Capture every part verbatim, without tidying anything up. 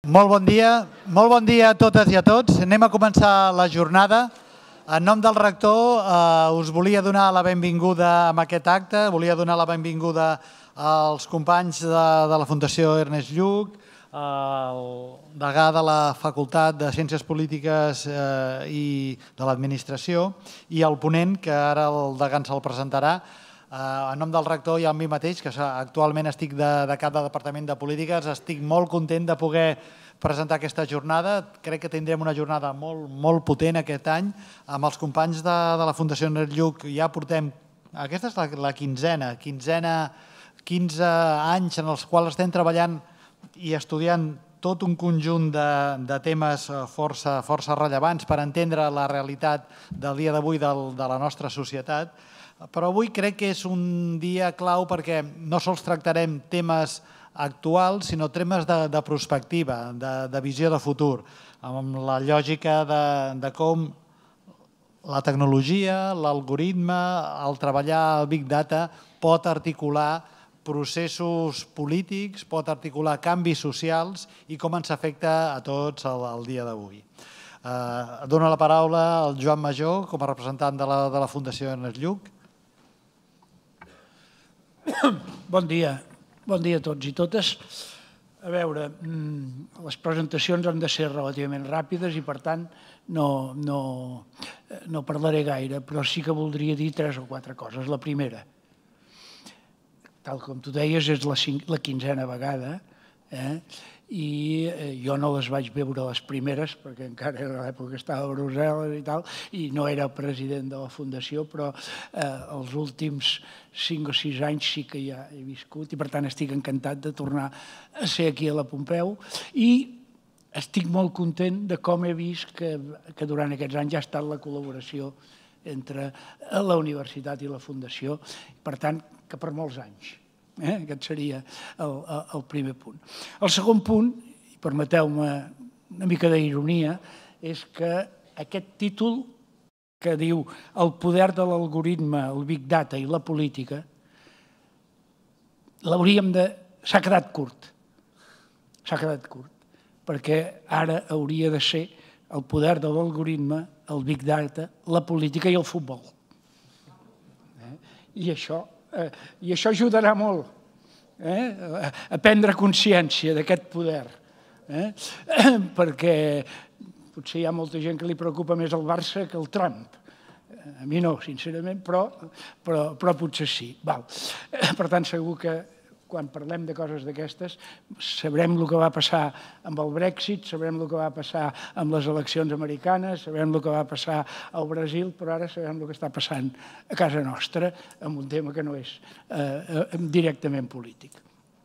Molt bon dia, molt bon dia a totes i a tots. Anem a començar la jornada. En nom del rector eh, us volia donar la benvinguda a aquest acte, volia donar la benvinguda als companys de, de la Fundació Ernest Lluch, el degà de la Facultat de Ciències Polítiques eh, i de l'Administració i el ponent, que ara el degà ens el presentarà. En nom del rector i a mi mateix, que actualment estic de, de cap de Departament de Polítiques, estic molt content de poder presentar aquesta jornada. Crec que tindrem una jornada molt, molt potent aquest any. Amb els companys de, de la Fundació Ernest Lluch ja portem, aquesta és la, la quinzena, quinzena, quinze anys en els quals estem treballant i estudiant tot un conjunt de, de temes força, força rellevants per entendre la realitat del dia d'avui de la nostra societat. Però avui crec que és un dia clau perquè no sols tractarem temes actuals, sinó temes de, de perspectiva, de, de visió de futur, amb la lògica de, de com la tecnologia, l'algoritme, el treballar el Big Data pot articular processos polítics, pot articular canvis socials i com ens afecta a tots el, el dia d'avui. Eh, dono la paraula al Joan Majó com a representant de la, de la Fundació Ernest Lluch. Bon dia, bon dia a tots i totes. A veure, les presentacions han de ser relativament ràpides i per tant no, no, no parlaré gaire, però sí que voldria dir tres o quatre coses. La primera, tal com tu deies, és la, la quinzena vegada, eh? i jo no les vaig veure les primeres, perquè encara era l'època que estava a Brussel·les i tal, i no era el president de la Fundació, però eh, els últims cinc o sis anys sí que ja he viscut i per tant estic encantat de tornar a ser aquí a la Pompeu i estic molt content de com he vist que, que durant aquests anys ja ha estat la col·laboració entre la universitat i la Fundació, per tant, que per molts anys. Eh? Aquest seria el, el primer punt. El segon punt, i permeteu-me una mica d'ironia, és que aquest títol que diu el poder de l'algoritme, el Big Data i la política, l'hauríem de... s'ha quedat curt. S'ha quedat curt, perquè ara hauria de ser el poder de l'algoritme, el Big Data, la política i el futbol. Eh? I això... I això ajudarà molt a prendre consciència d'aquest poder, perquè potser hi ha molta gent que li preocupa més el Barça que el Trump. A mi no, sincerament, però potser sí. Per tant, segur que quan parlem de coses d'aquestes, sabrem el que va passar amb el Brexit, sabrem el que va passar amb les eleccions americanes, sabrem el que va passar al Brasil, però ara sabem el que està passant a casa nostra amb un tema que no és directament polític.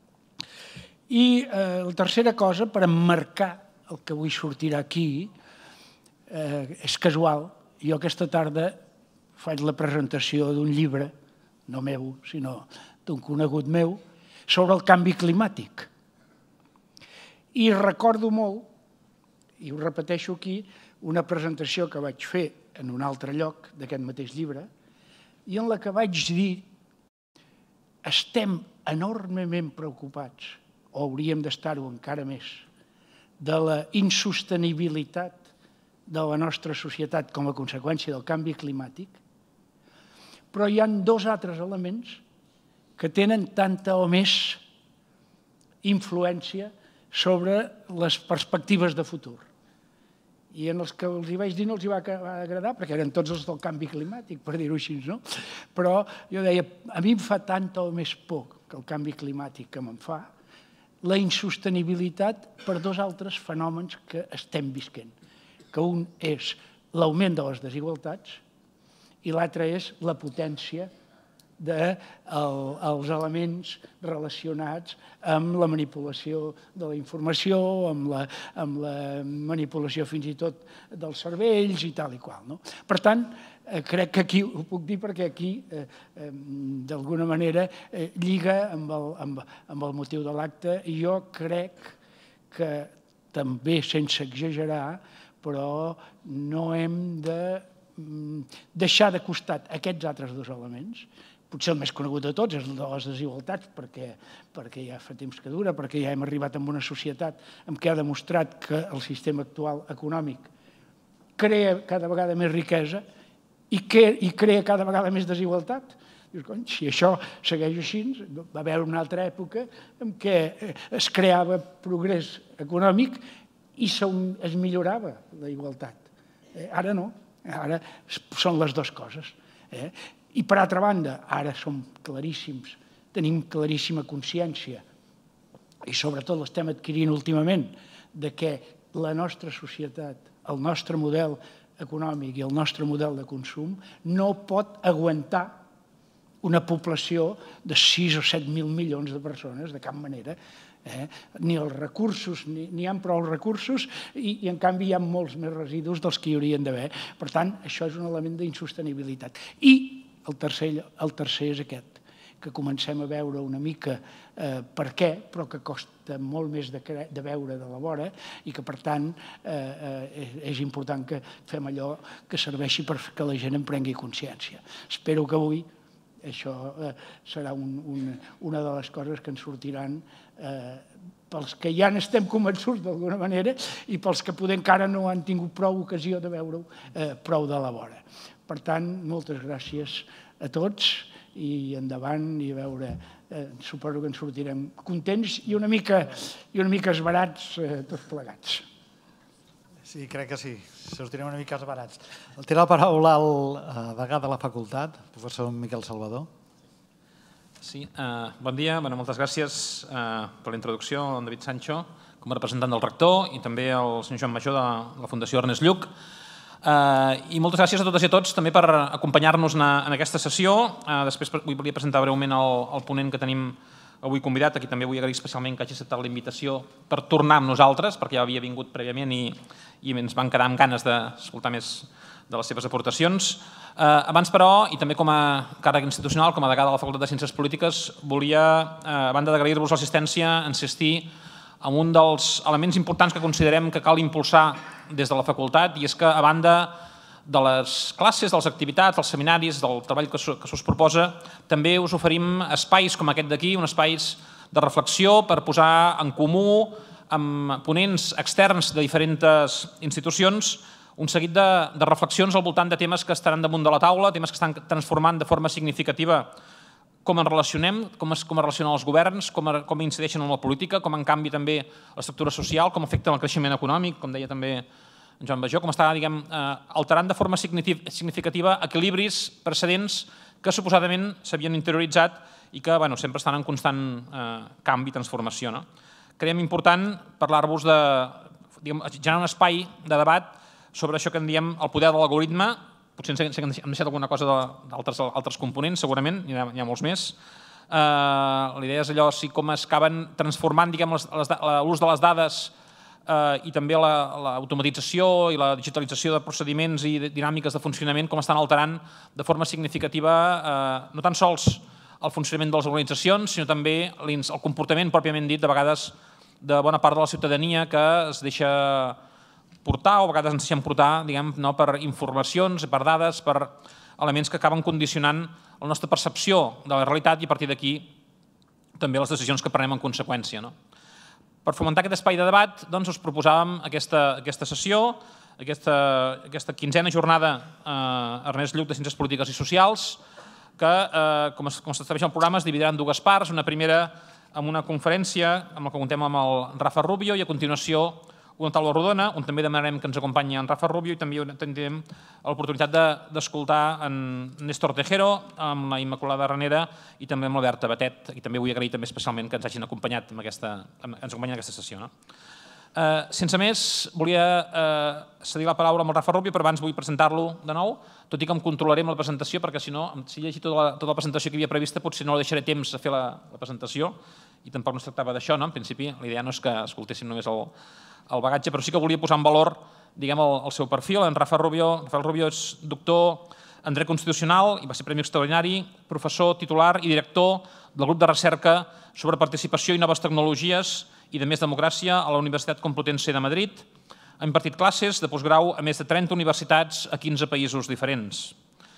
I la tercera cosa, per emmarcar el que avui sortirà aquí, és casual. Jo aquesta tarda faig la presentació d'un llibre, no meu, sinó d'un conegut meu, sobre el canvi climàtic. I recordo molt, i ho repeteixo aquí, una presentació que vaig fer en un altre lloc d'aquest mateix llibre, i en la que vaig dir estem enormement preocupats, o hauríem d'estar-ho encara més, de la insostenibilitat de la nostra societat com a conseqüència del canvi climàtic, però hi ha dos altres elements que tenen tanta o més influència sobre les perspectives de futur. I en els que els hi vaig dir no els hi va agradar, perquè eren tots els del canvi climàtic, per dir-ho així, no? Però jo deia, a mi em fa tanta o més por que el canvi climàtic que me'n fa, la insostenibilitat per dos altres fenòmens que estem visquent, que un és l'augment de les desigualtats i l'altre és la potència dels elements relacionats amb la manipulació de la informació, amb la manipulació fins i tot dels cervells i tal i qual. Per tant, crec que aquí, ho puc dir perquè aquí, d'alguna manera, lliga amb el motiu de l'acte i jo crec que també, sense exagerar, però no hem de deixar de costat aquests altres dos elements potser el més conegut de tots és el de les desigualtats, perquè ja fa temps que dura, perquè ja hem arribat a una societat en què ha demostrat que el sistema actual econòmic crea cada vegada més riquesa i crea cada vegada més desigualtat. Si això segueix així, va haver una altra època en què es creava progrés econòmic i es millorava la igualtat. Ara no, ara són les dues coses. I per altra banda, ara som claríssims, tenim claríssima consciència, i sobretot l'estem adquirint últimament, de que la nostra societat, el nostre model econòmic i el nostre model de consum no pot aguantar una població de sis o set mil milions de persones, de cap manera. Ni els recursos, ni hi ha prou recursos i en canvi hi ha molts més residus dels que hi haurien d'haver. Per tant, això és un element d'insostenibilitat. I el tercer és aquest, que comencem a veure una mica per què, però que costa molt més de veure de la vora i que, per tant, és important que fem allò que serveixi perquè la gent en prengui consciència. Espero que avui això serà una de les coses que ens sortiran pels que ja n'estem convençuts d'alguna manera i pels que poder encara no han tingut prou ocasió de veure-ho prou de la vora. Per tant, moltes gràcies a tots i endavant i a veure, suposo que ens sortirem contents i una mica esverats tots plegats. Sí, crec que sí. Sortirem una mica esverats. El té la paraula el degà de la facultat, el professor Miquel Salvador. Sí, bon dia. Moltes gràcies per la introducció, en David Sancho, com a representant del rector, i també el senyor Joan Major de la Fundació Ernest Lluch. I moltes gràcies a totes i a tots també per acompanyar-nos en aquesta sessió. Després volia presentar breument el ponent que tenim avui convidat, a qui també vull agrair especialment que hagi acceptat la invitació per tornar amb nosaltres, perquè ja havia vingut prèviament i ens van quedar amb ganes d'escoltar més de les seves aportacions. Abans, però, i també com a càrrec institucional, com a degà de la Facultat de Ciències Polítiques, volia, a banda d'agrair-vos l'assistència, insistir en un dels elements importants que considerem que cal impulsar des de la facultat, i és que, a banda de les classes, de les activitats, dels seminaris, del treball que s'us proposa, també us oferim espais com aquest d'aquí, uns espais de reflexió per posar en comú amb ponents externs de diferents institucions un seguit de reflexions al voltant de temes que estaran damunt de la taula, temes que estan transformant de forma significativa com ens relacionem, com es relacionen els governs, com incideixen en la política, com en canvi també l'estructura social, com afecten el creixement econòmic, com deia també en Joan Major, com està alterant de forma significativa equilibris precedents que suposadament s'havien interioritzat i que sempre estan en constant canvi i transformació. Creiem important parlar-vos de generar un espai de debat sobre això que en diem el poder de l'algoritme. Potser ens hem deixat alguna cosa d'altres components, segurament, n'hi ha molts més. La idea és allò, com es acaben transformant l'ús de les dades i també l'automatització i la digitalització de procediments i dinàmiques de funcionament, com estan alterant de forma significativa no tan sols el funcionament de les organitzacions, sinó també el comportament pròpiament dit, de vegades, de bona part de la ciutadania que es deixa portar, o a vegades ens deixem portar per informacions, per dades, per elements que acaben condicionant la nostra percepció de la realitat i a partir d'aquí també les decisions que prenem en conseqüència. Per fomentar aquest espai de debat us proposàvem aquesta sessió, aquesta quinzena jornada Ernest Lluch de Ciències Polítiques i Socials, que, com s'estableix el programa, es dividirà en dues parts. Una primera amb una conferència amb la que contem amb el Rafa Rubio i a continuació una taula rodona, on també demanarem que ens acompanyi en Rafa Rubio i també tindrem l'oportunitat d'escoltar en Néstor Tejero, amb la Immaculada Ranera i també amb l'Alberta Batet, i també vull agrair també especialment que ens hagin acompanyat en aquesta sessió. Sense més, volia cedir la paraula amb el Rafa Rubio, però abans vull presentar-lo de nou, tot i que em controlaré amb la presentació, perquè si no, si llegir tota la presentació que hi havia prevista, potser no deixaré temps a fer la presentació, i tampoc no es tractava d'això, en principi, la idea no és que escoltéssim només el el bagatge, però sí que volia posar en valor el seu perfil. En Rafael Rubio és doctor en dret constitucional i va ser premi extraordinari, professor titular i director del grup de recerca sobre participació i noves tecnologies i de més democràcia a la Universitat Complutense de Madrid. Ha impartit classes de postgrau a més de trenta universitats a quinze països diferents.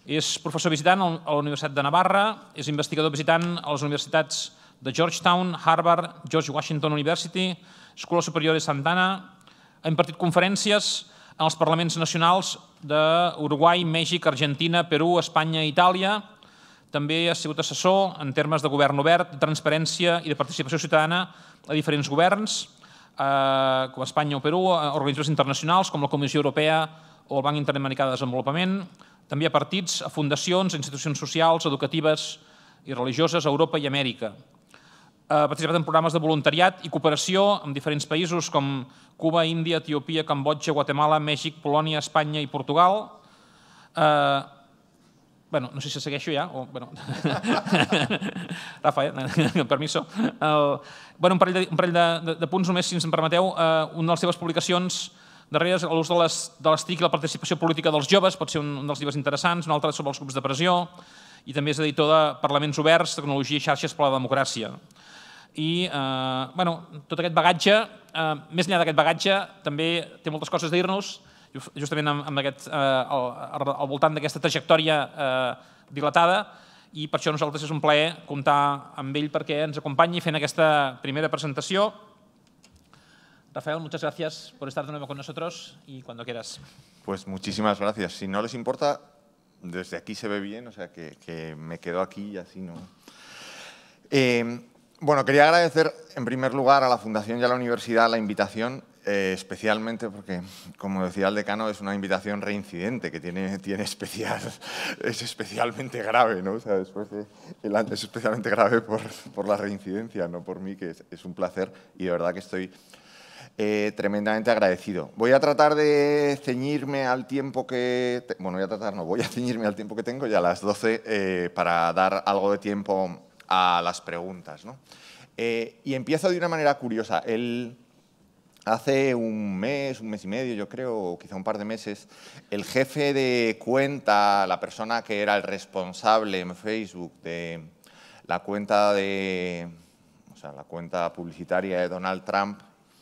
És professor visitant a la Universitat de Navarra, és investigador visitant a les universitats de Georgetown, Harvard, George Washington University, Escola Superior de Santa Ana. Ha impartit conferències en els parlaments nacionals d'Uruguai, Mèxic, Argentina, Perú, Espanya i Itàlia. També ha sigut assessor en termes de govern obert, de transparència i de participació ciutadana a diferents governs, com Espanya o Perú, organismes internacionals com la Comissió Europea o el Banc Interamericà de Desenvolupament, també a partits, a fundacions, a institucions socials, educatives i religioses a Europa i Amèrica. Ha participat en programes de voluntariat i cooperació amb diferents països com Cuba, Índia, Etiòpia, Cambodja, Guatemala, Mèxic, Polònia, Espanya i Portugal. Bueno, no sé si segueixo ja. Rafa, permiso. Un parell de punts només, si ens en permeteu. Una de les seves publicacions darreres, l'ús de les TIC i la participació política dels joves, pot ser un dels llibres interessants, un altre sobre els grups de pressió, i també és editor de Parlaments Oberts, Tecnologia i Xarxes per la Democràcia. I tot aquest bagatge, més enllà d'aquest bagatge, també té moltes coses a dir-nos, justament al voltant d'aquesta trajectòria dilatada, i per això a nosaltres és un plaer comptar amb ell perquè ens acompanyi fent aquesta primera presentació. Rafael, muchas gracias por estar de nuevo con nosotros y cuando quieras. Pues muchísimas gracias. Si no les importa, desde aquí se ve bien, o sea que, que me quedo aquí y así no. Eh, bueno, quería agradecer en primer lugar a la Fundación y a la Universidad la invitación, eh, especialmente porque, como decía el decano, es una invitación reincidente que tiene, tiene especial, es especialmente grave, ¿no? O sea, después de, el, es especialmente grave por, por la reincidencia, no por mí, que es, es un placer y de verdad que estoy Eh, tremendamente agradecido. Voy a tratar de ceñirme al tiempo que... Te, bueno, voy a tratar, no, voy a ceñirme al tiempo que tengo y a las doce eh, para dar algo de tiempo a las preguntas, ¿no? Eh, y empiezo de una manera curiosa. El, hace un mes, un mes y medio, yo creo, o quizá un par de meses, el jefe de cuenta, la persona que era el responsable en Facebook de la cuenta de... O sea, la cuenta publicitaria de Donald Trump,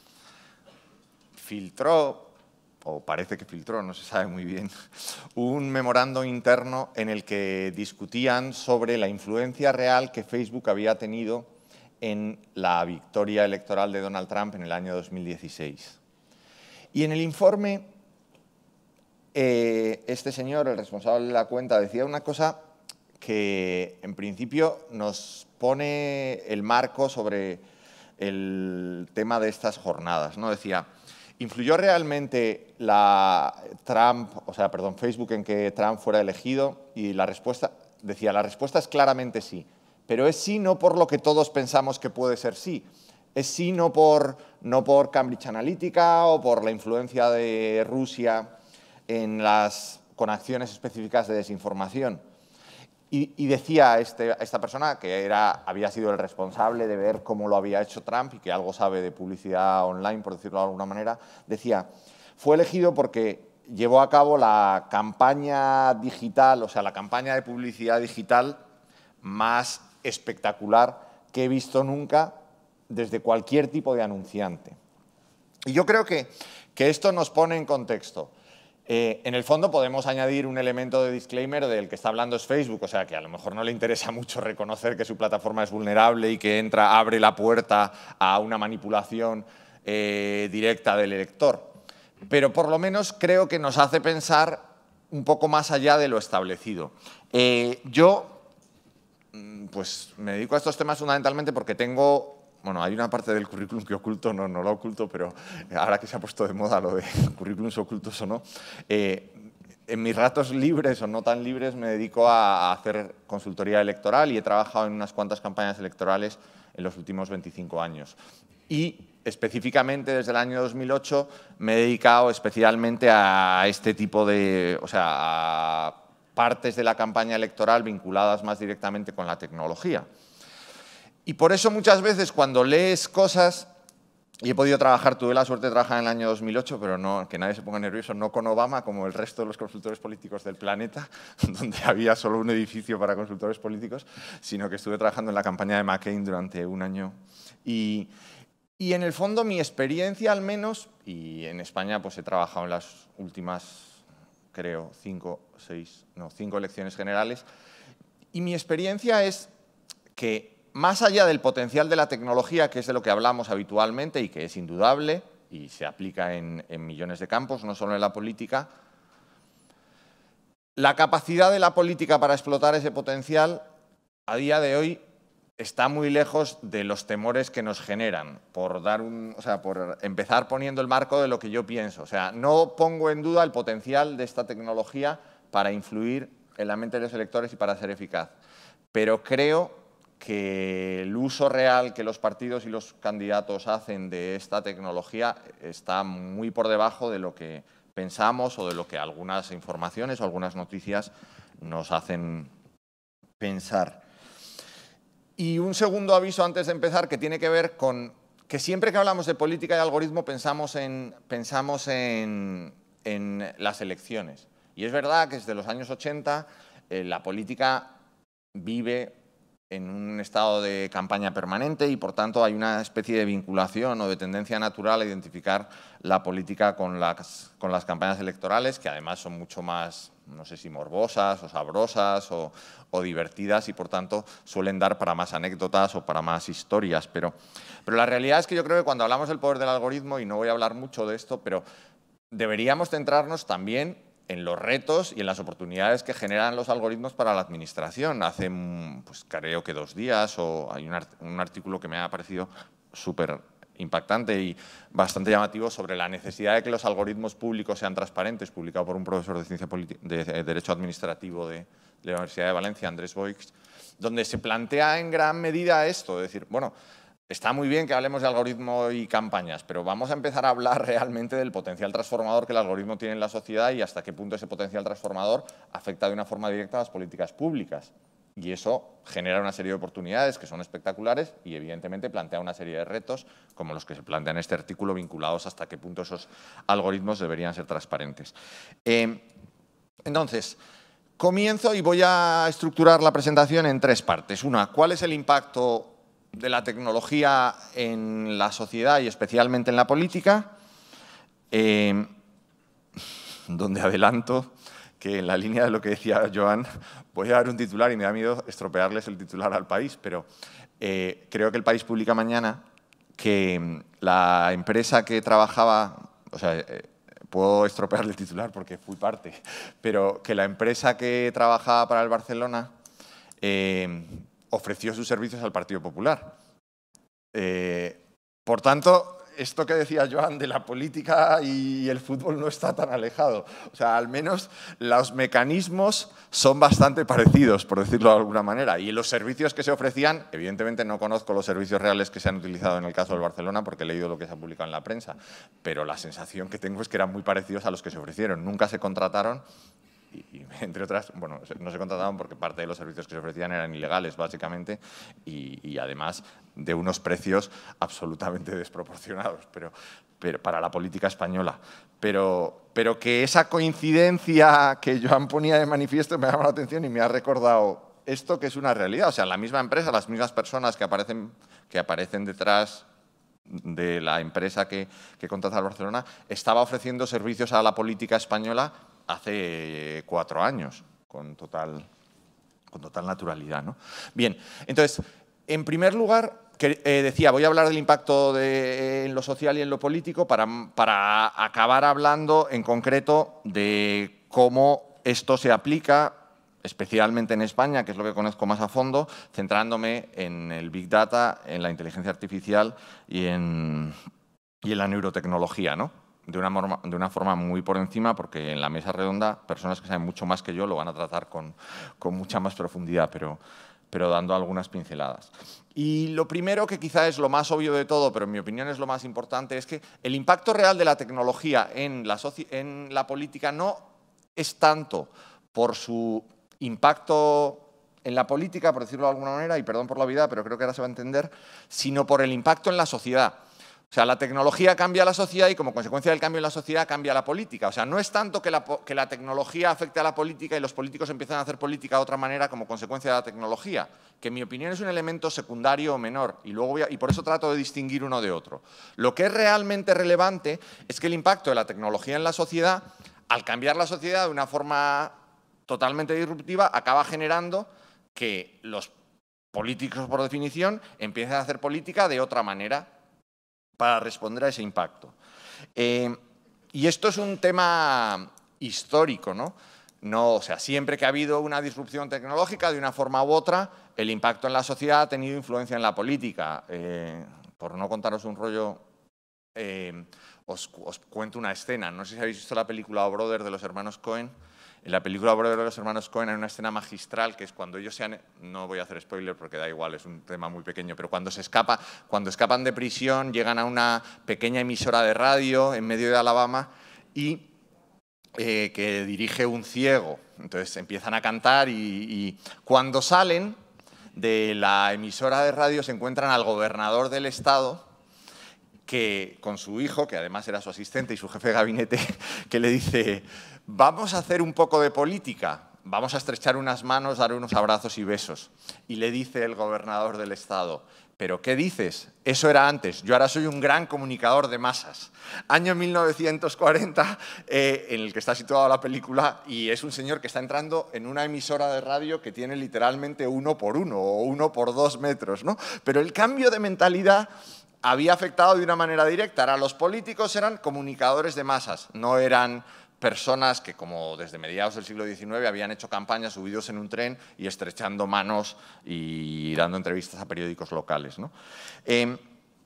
filtró, o parece que filtró, no se sabe muy bien, un memorando interno en el que discutían sobre la influencia real que Facebook había tenido en la victoria electoral de Donald Trump en el año dos mil dieciséis. Y en el informe, eh, este señor, el responsable de la cuenta, decía una cosa que en principio nos pone el marco sobre el tema de estas jornadas, ¿no? Decía: ¿influyó realmente la Trump, o sea, perdón, Facebook en que Trump fuera elegido? Y la respuesta, decía, la respuesta es claramente sí. Pero es sí no por lo que todos pensamos que puede ser sí. Es sí no por, no por Cambridge Analytica o por la influencia de Rusia en las, con acciones específicas de desinformación. Y, y decía este, esta persona, que era, había sido el responsable de ver cómo lo había hecho Trump y que algo sabe de publicidad online, por decirlo de alguna manera, decía, fue elegido porque llevó a cabo la campaña digital, o sea, la campaña de publicidad digital más espectacular que he visto nunca desde cualquier tipo de anunciante. Y yo creo que, que esto nos pone en contexto. Eh, en el fondo podemos añadir un elemento de disclaimer del que está hablando es Facebook, o sea que a lo mejor no le interesa mucho reconocer que su plataforma es vulnerable y que entra, abre la puerta a una manipulación eh, directa del elector. Pero por lo menos creo que nos hace pensar un poco más allá de lo establecido. Eh, yo pues, me dedico a estos temas fundamentalmente porque tengo... Bueno, hay una parte del currículum que oculto, no, no lo oculto, pero ahora que se ha puesto de moda lo de currículums ocultos o no, eh, en mis ratos libres o no tan libres me dedico a, a hacer consultoría electoral y he trabajado en unas cuantas campañas electorales en los últimos veinticinco años. Y específicamente desde el año dos mil ocho me he dedicado especialmente a este tipo de, o sea, a partes de la campaña electoral vinculadas más directamente con la tecnología. Y por eso muchas veces cuando lees cosas, y he podido trabajar, tuve la suerte de trabajar en el año dos mil ocho, pero no, que nadie se ponga nervioso, no con Obama, como el resto de los consultores políticos del planeta, donde había solo un edificio para consultores políticos, sino que estuve trabajando en la campaña de McCain durante un año. Y, y en el fondo mi experiencia al menos, y en España pues he trabajado en las últimas creo, cinco, seis, no, cinco elecciones generales. Y mi experiencia es que, más allá del potencial de la tecnología, que es de lo que hablamos habitualmente y que es indudable y se aplica en, en millones de campos, no solo en la política, la capacidad de la política para explotar ese potencial a día de hoy está muy lejos de los temores que nos generan, por, dar un, o sea, por empezar poniendo el marco de lo que yo pienso. O sea, no pongo en duda el potencial de esta tecnología para influir en la mente de los electores y para ser eficaz, pero creo que el uso real que los partidos y los candidatos hacen de esta tecnología está muy por debajo de lo que pensamos o de lo que algunas informaciones o algunas noticias nos hacen pensar. Y un segundo aviso antes de empezar, que tiene que ver con que siempre que hablamos de política y algoritmo pensamos en, pensamos en, en las elecciones. Y es verdad que desde los años ochenta eh, la política vive en un estado de campaña permanente y, por tanto, hay una especie de vinculación o de tendencia natural a identificar la política con las, con las campañas electorales, que además son mucho más, no sé si morbosas o sabrosas o, o divertidas y, por tanto, suelen dar para más anécdotas o para más historias. Pero, pero la realidad es que yo creo que cuando hablamos del poder del algoritmo, y no voy a hablar mucho de esto, pero deberíamos centrarnos también en los retos y en las oportunidades que generan los algoritmos para la administración. Hace, pues, creo que dos días, o hay un, art un artículo que me ha parecido súper impactante y bastante llamativo sobre la necesidad de que los algoritmos públicos sean transparentes, publicado por un profesor de, ciencia de, de Derecho Administrativo de, de la Universidad de Valencia, Andrés Boix, donde se plantea en gran medida esto, es decir, bueno, está muy bien que hablemos de algoritmo y campañas, pero vamos a empezar a hablar realmente del potencial transformador que el algoritmo tiene en la sociedad y hasta qué punto ese potencial transformador afecta de una forma directa a las políticas públicas. Y eso genera una serie de oportunidades que son espectaculares y, evidentemente, plantea una serie de retos, como los que se plantean en este artículo, vinculados hasta qué punto esos algoritmos deberían ser transparentes. Eh, entonces, comienzo y voy a estructurar la presentación en tres partes. Una, ¿cuál es el impacto de la tecnología en la sociedad y especialmente en la política? Eh, donde adelanto que, en la línea de lo que decía Joan, voy a dar un titular y me da miedo estropearles el titular al país, pero eh, creo que El País publica mañana que la empresa que trabajaba, o sea, eh, puedo estropearle el titular porque fui parte, pero que la empresa que trabajaba para el Barcelona eh, ofreció sus servicios al Partido Popular. Eh, por tanto, esto que decía Joan de la política y el fútbol no está tan alejado. O sea, al menos los mecanismos son bastante parecidos, por decirlo de alguna manera. Y los servicios que se ofrecían, evidentemente no conozco los servicios reales que se han utilizado en el caso del Barcelona porque he leído lo que se ha publicado en la prensa, pero la sensación que tengo es que eran muy parecidos a los que se ofrecieron. Nunca se contrataron. Y, entre otras, bueno, no se contrataban porque parte de los servicios que se ofrecían eran ilegales, básicamente, y, y además de unos precios absolutamente desproporcionados pero, pero para la política española. Pero, pero que esa coincidencia que Joan ponía de manifiesto me ha llamado la atención y me ha recordado esto, que es una realidad. O sea, la misma empresa, las mismas personas que aparecen, que aparecen detrás de la empresa que, que contrata al Barcelona, estaba ofreciendo servicios a la política española hace cuatro años, con total, con total naturalidad, ¿no? Bien, entonces, en primer lugar, que, eh, decía, voy a hablar del impacto de, en lo social y en lo político para, para acabar hablando en concreto de cómo esto se aplica, especialmente en España, que es lo que conozco más a fondo, centrándome en el Big Data, en la inteligencia artificial y en, y en la neurotecnología, ¿no? De una, forma, de una forma muy por encima, porque en la mesa redonda personas que saben mucho más que yo lo van a tratar con, con mucha más profundidad, pero, pero dando algunas pinceladas. Y lo primero, que quizá es lo más obvio de todo, pero en mi opinión es lo más importante, es que el impacto real de la tecnología en la, en la política no es tanto por su impacto en la política, por decirlo de alguna manera, y perdón por la obviedad, pero creo que ahora se va a entender, sino por el impacto en la sociedad. O sea, la tecnología cambia la sociedad y, como consecuencia del cambio en la sociedad, cambia la política. O sea, no es tanto que la, que la tecnología afecte a la política y los políticos empiezan a hacer política de otra manera como consecuencia de la tecnología, que en mi opinión es un elemento secundario o menor, y, luego voy a, y por eso trato de distinguir uno de otro. Lo que es realmente relevante es que el impacto de la tecnología en la sociedad al cambiar la sociedad de una forma totalmente disruptiva, acaba generando que los políticos, por definición, empiecen a hacer política de otra manera para responder a ese impacto. Eh, y esto es un tema histórico, ¿no? No, o sea, siempre que ha habido una disrupción tecnológica, de una forma u otra, el impacto en la sociedad ha tenido influencia en la política. Eh, por no contaros un rollo, eh, os, os cuento una escena. No sé si habéis visto la película O Brother de los hermanos Coen. En la película Brother de los hermanos Coen hay una escena magistral que es cuando ellos se han... No voy a hacer spoiler porque da igual, es un tema muy pequeño, pero cuando se escapa, cuando escapan de prisión, llegan a una pequeña emisora de radio en medio de Alabama y eh, que dirige un ciego. Entonces empiezan a cantar y, y cuando salen de la emisora de radio se encuentran al gobernador del estado que con su hijo, que además era su asistente y su jefe de gabinete, que le dice: vamos a hacer un poco de política, vamos a estrechar unas manos, dar unos abrazos y besos. Y le dice el gobernador del estado: ¿pero qué dices? Eso era antes, yo ahora soy un gran comunicador de masas. Año mil novecientos cuarenta, eh, en el que está situada la película, y es un señor que está entrando en una emisora de radio que tiene literalmente uno por uno o uno por dos metros, ¿no? Pero el cambio de mentalidad había afectado de una manera directa. Ahora, los políticos eran comunicadores de masas, no eran personas que, como desde mediados del siglo diecinueve, habían hecho campañas subidos en un tren y estrechando manos y dando entrevistas a periódicos locales, ¿no? Eh,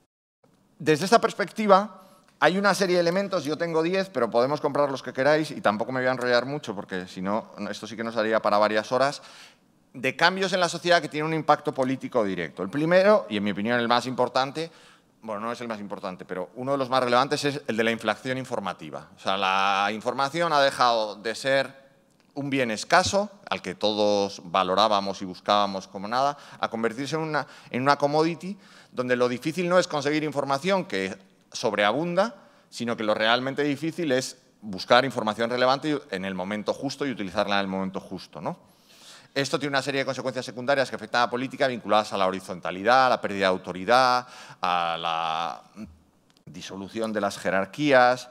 desde esta perspectiva, hay una serie de elementos, yo tengo diez, pero podemos comprar los que queráis y tampoco me voy a enrollar mucho porque si no, esto sí que nos daría para varias horas, de cambios en la sociedad que tienen un impacto político directo. El primero, y en mi opinión el más importante, bueno, no es el más importante, pero uno de los más relevantes es el de la inflación informativa. O sea, la información ha dejado de ser un bien escaso, al que todos valorábamos y buscábamos como nada, a convertirse en una, en una commodity donde lo difícil no es conseguir información que sobreabunda, sino que lo realmente difícil es buscar información relevante en el momento justo y utilizarla en el momento justo, ¿no? Esto tiene una serie de consecuencias secundarias que afectan a la política vinculadas a la horizontalidad, a la pérdida de autoridad, a la disolución de las jerarquías.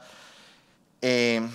Eh,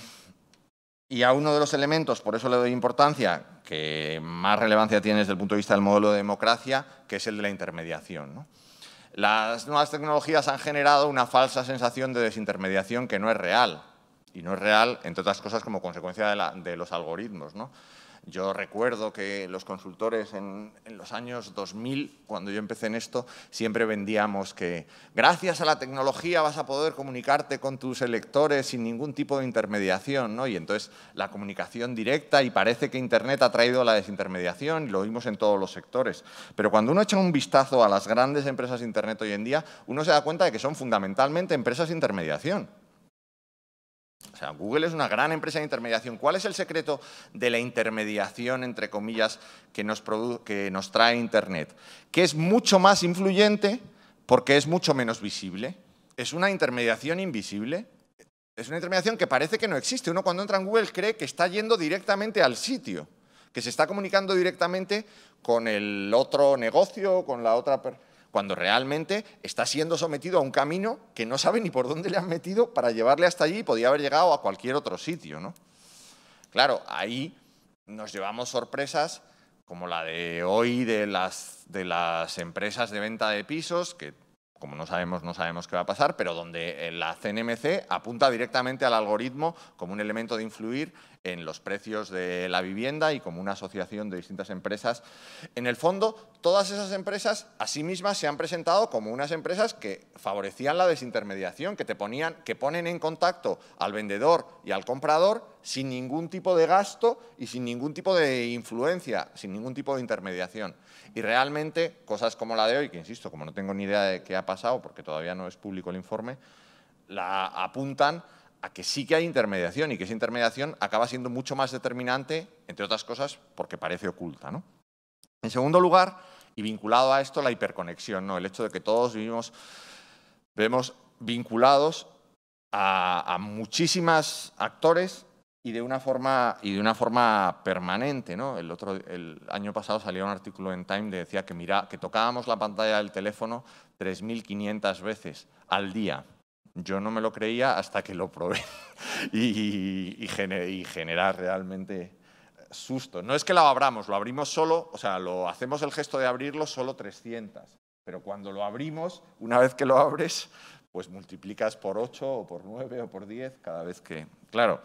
y a uno de los elementos, por eso le doy importancia, que más relevancia tiene desde el punto de vista del modelo de democracia, que es el de la intermediación, ¿no? Las nuevas tecnologías han generado una falsa sensación de desintermediación que no es real. Y no es real, entre otras cosas, como consecuencia de, la, de los algoritmos, ¿no? Yo recuerdo que los consultores en, en los años dos mil, cuando yo empecé en esto, siempre vendíamos que gracias a la tecnología vas a poder comunicarte con tus electores sin ningún tipo de intermediación, ¿no? Y entonces la comunicación directa, y parece que Internet ha traído la desintermediación, y lo vimos en todos los sectores. Pero cuando uno echa un vistazo a las grandes empresas de Internet hoy en día, uno se da cuenta de que son fundamentalmente empresas de intermediación. O sea, Google es una gran empresa de intermediación. ¿Cuál es el secreto de la intermediación, entre comillas, que nos, que nos trae Internet? Que es mucho más influyente porque es mucho menos visible. Es una intermediación invisible. Es una intermediación que parece que no existe. Uno cuando entra en Google cree que está yendo directamente al sitio, que se está comunicando directamente con el otro negocio, con la otra persona, cuando realmente está siendo sometido a un camino que no sabe ni por dónde le han metido para llevarle hasta allí y podía haber llegado a cualquier otro sitio, ¿no? Claro, ahí nos llevamos sorpresas como la de hoy de las, de las empresas de venta de pisos, que como no sabemos, no sabemos qué va a pasar, pero donde la C N M C apunta directamente al algoritmo como un elemento de influir en los precios de la vivienda y como una asociación de distintas empresas. En el fondo, todas esas empresas a sí mismas se han presentado como unas empresas que favorecían la desintermediación, que, te ponían, que ponen en contacto al vendedor y al comprador sin ningún tipo de gasto y sin ningún tipo de influencia, sin ningún tipo de intermediación. Y realmente, cosas como la de hoy, que insisto, como no tengo ni idea de qué ha pasado, porque todavía no es público el informe, la apuntan a que sí que hay intermediación y que esa intermediación acaba siendo mucho más determinante, entre otras cosas, porque parece oculta, ¿no? En segundo lugar, y vinculado a esto, la hiperconexión, ¿no? El hecho de que todos vivimos, vemos vinculados a, a muchísimos actores y de una forma, y de una forma permanente, ¿no? El, otro, el año pasado salió un artículo en Time que decía que, mira, que tocábamos la pantalla del teléfono tres mil quinientas veces al día. Yo no me lo creía hasta que lo probé y, y, gener, y genera realmente susto. No es que lo abramos, lo abrimos solo, o sea, lo hacemos el gesto de abrirlo solo trescientas, pero cuando lo abrimos, una vez que lo abres, pues multiplicas por ocho o por nueve o por diez cada vez que... Claro,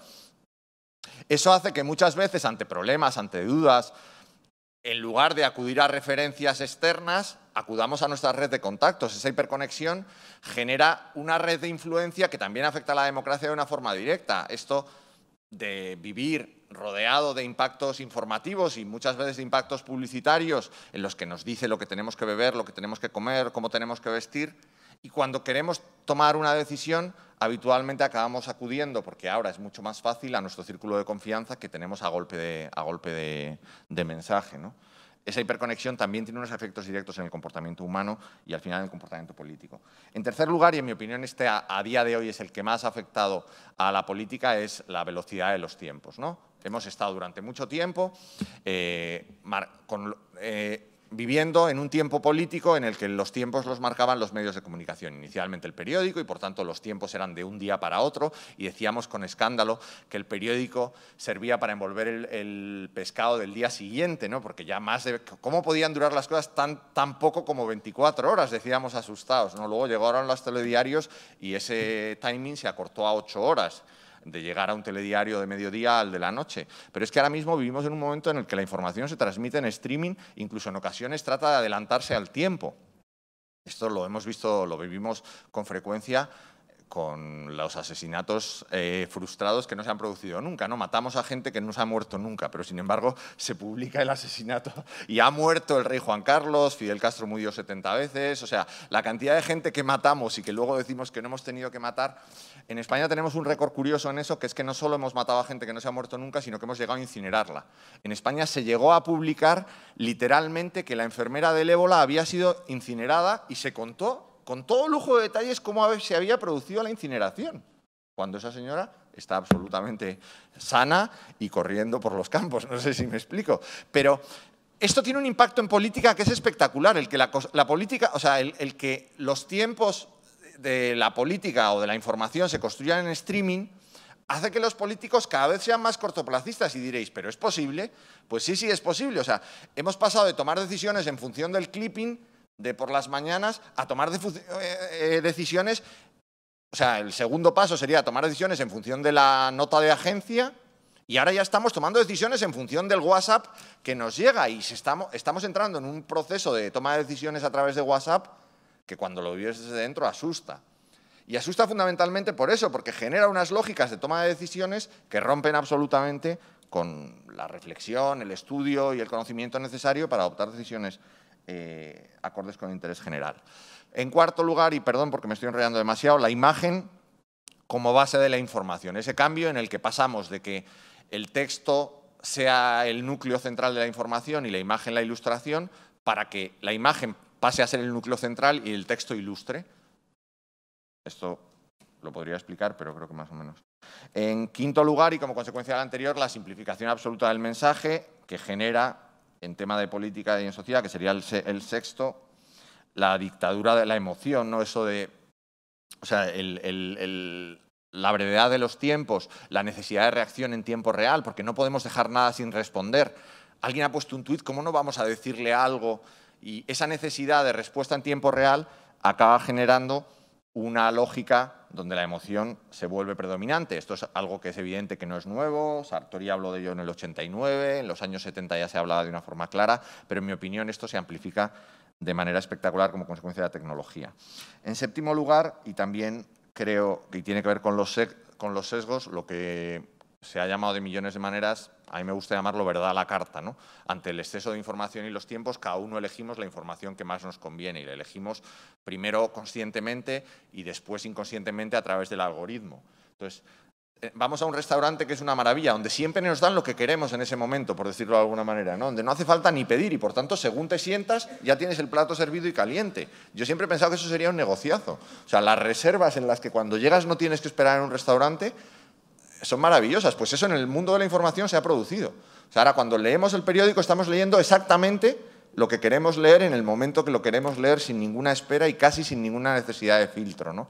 eso hace que muchas veces ante problemas, ante dudas, en lugar de acudir a referencias externas, acudamos a nuestra red de contactos. Esa hiperconexión genera una red de influencia que también afecta a la democracia de una forma directa. Esto de vivir rodeado de impactos informativos y muchas veces de impactos publicitarios en los que nos dice lo que tenemos que beber, lo que tenemos que comer, cómo tenemos que vestir, y cuando queremos tomar una decisión, habitualmente acabamos acudiendo, porque ahora es mucho más fácil, a nuestro círculo de confianza que tenemos a golpe de, a golpe de, de mensaje, ¿no? Esa hiperconexión también tiene unos efectos directos en el comportamiento humano y al final en el comportamiento político. En tercer lugar, y en mi opinión este a, a día de hoy es el que más ha afectado a la política, es la velocidad de los tiempos, ¿no? Hemos estado durante mucho tiempo eh, mar, con, eh, viviendo en un tiempo político en el que los tiempos los marcaban los medios de comunicación. Inicialmente el periódico y, por tanto, los tiempos eran de un día para otro y decíamos con escándalo que el periódico servía para envolver el, el pescado del día siguiente, ¿no? Porque ya más de... ¿Cómo podían durar las cosas tan, tan poco como veinticuatro horas? Decíamos asustados, ¿no? Luego llegaron los telediarios y ese timing se acortó a ocho horas. De llegar a un telediario de mediodía al de la noche. Pero es que ahora mismo vivimos en un momento en el que la información se transmite en streaming, incluso en ocasiones trata de adelantarse al tiempo. Esto lo hemos visto, lo vivimos con frecuencia con los asesinatos eh, frustrados que no se han producido nunca, ¿no? Matamos a gente que no se ha muerto nunca, pero sin embargo se publica el asesinato y ha muerto el rey Juan Carlos, Fidel Castro murió setenta veces, o sea, la cantidad de gente que matamos y que luego decimos que no hemos tenido que matar. En España tenemos un récord curioso en eso, que es que no solo hemos matado a gente que no se ha muerto nunca, sino que hemos llegado a incinerarla. En España se llegó a publicar literalmente que la enfermera del ébola había sido incinerada y se contó con todo lujo de detalles cómo se había producido la incineración, cuando esa señora está absolutamente sana y corriendo por los campos. No sé si me explico. Pero esto tiene un impacto en política que es espectacular. El que la, la política, o sea, el, el que los tiempos de la política o de la información se construyan en streaming hace que los políticos cada vez sean más cortoplacistas. Y diréis, ¿pero es posible? Pues sí, sí es posible. O sea, hemos pasado de tomar decisiones en función del clipping de por las mañanas a tomar de, eh, decisiones, o sea, el segundo paso sería tomar decisiones en función de la nota de agencia y ahora ya estamos tomando decisiones en función del WhatsApp que nos llega y se estamos, estamos entrando en un proceso de toma de decisiones a través de WhatsApp que cuando lo vives desde dentro asusta. Y asusta fundamentalmente por eso, porque genera unas lógicas de toma de decisiones que rompen absolutamente con la reflexión, el estudio y el conocimiento necesario para adoptar decisiones Eh, acordes con el interés general. En cuarto lugar, y perdón porque me estoy enrollando demasiado, la imagen como base de la información. Ese cambio en el que pasamos de que el texto sea el núcleo central de la información y la imagen la ilustración, para que la imagen pase a ser el núcleo central y el texto ilustre. Esto lo podría explicar, pero creo que más o menos. En quinto lugar, y como consecuencia del anterior, la simplificación absoluta del mensaje que genera en tema de política y en sociedad, que sería el, el sexto, la dictadura de la emoción, ¿no? Eso de, o sea, el, el, el, la brevedad de los tiempos, la necesidad de reacción en tiempo real, porque no podemos dejar nada sin responder. Alguien ha puesto un tuit, ¿cómo no vamos a decirle algo? Y esa necesidad de respuesta en tiempo real acaba generando una lógica donde la emoción se vuelve predominante. Esto es algo que es evidente que no es nuevo, Sartori habló de ello en el ochenta y nueve, en los años setenta ya se hablaba de una forma clara, pero en mi opinión esto se amplifica de manera espectacular como consecuencia de la tecnología. En séptimo lugar, y también creo que tiene que ver con los, con los sesgos, lo que se ha llamado de millones de maneras, a mí me gusta llamarlo verdad a la carta, ¿no? Ante el exceso de información y los tiempos, cada uno elegimos la información que más nos conviene y la elegimos primero conscientemente y después inconscientemente a través del algoritmo. Entonces, eh, vamos a un restaurante que es una maravilla, donde siempre nos dan lo que queremos en ese momento, por decirlo de alguna manera, ¿no? Donde no hace falta ni pedir y, por tanto, según te sientas, ya tienes el plato servido y caliente. Yo siempre he pensado que eso sería un negociazo. O sea, las reservas en las que cuando llegas no tienes que esperar en un restaurante son maravillosas. Pues eso en el mundo de la información se ha producido. O sea, ahora cuando leemos el periódico estamos leyendo exactamente lo que queremos leer en el momento que lo queremos leer sin ninguna espera y casi sin ninguna necesidad de filtro, ¿no?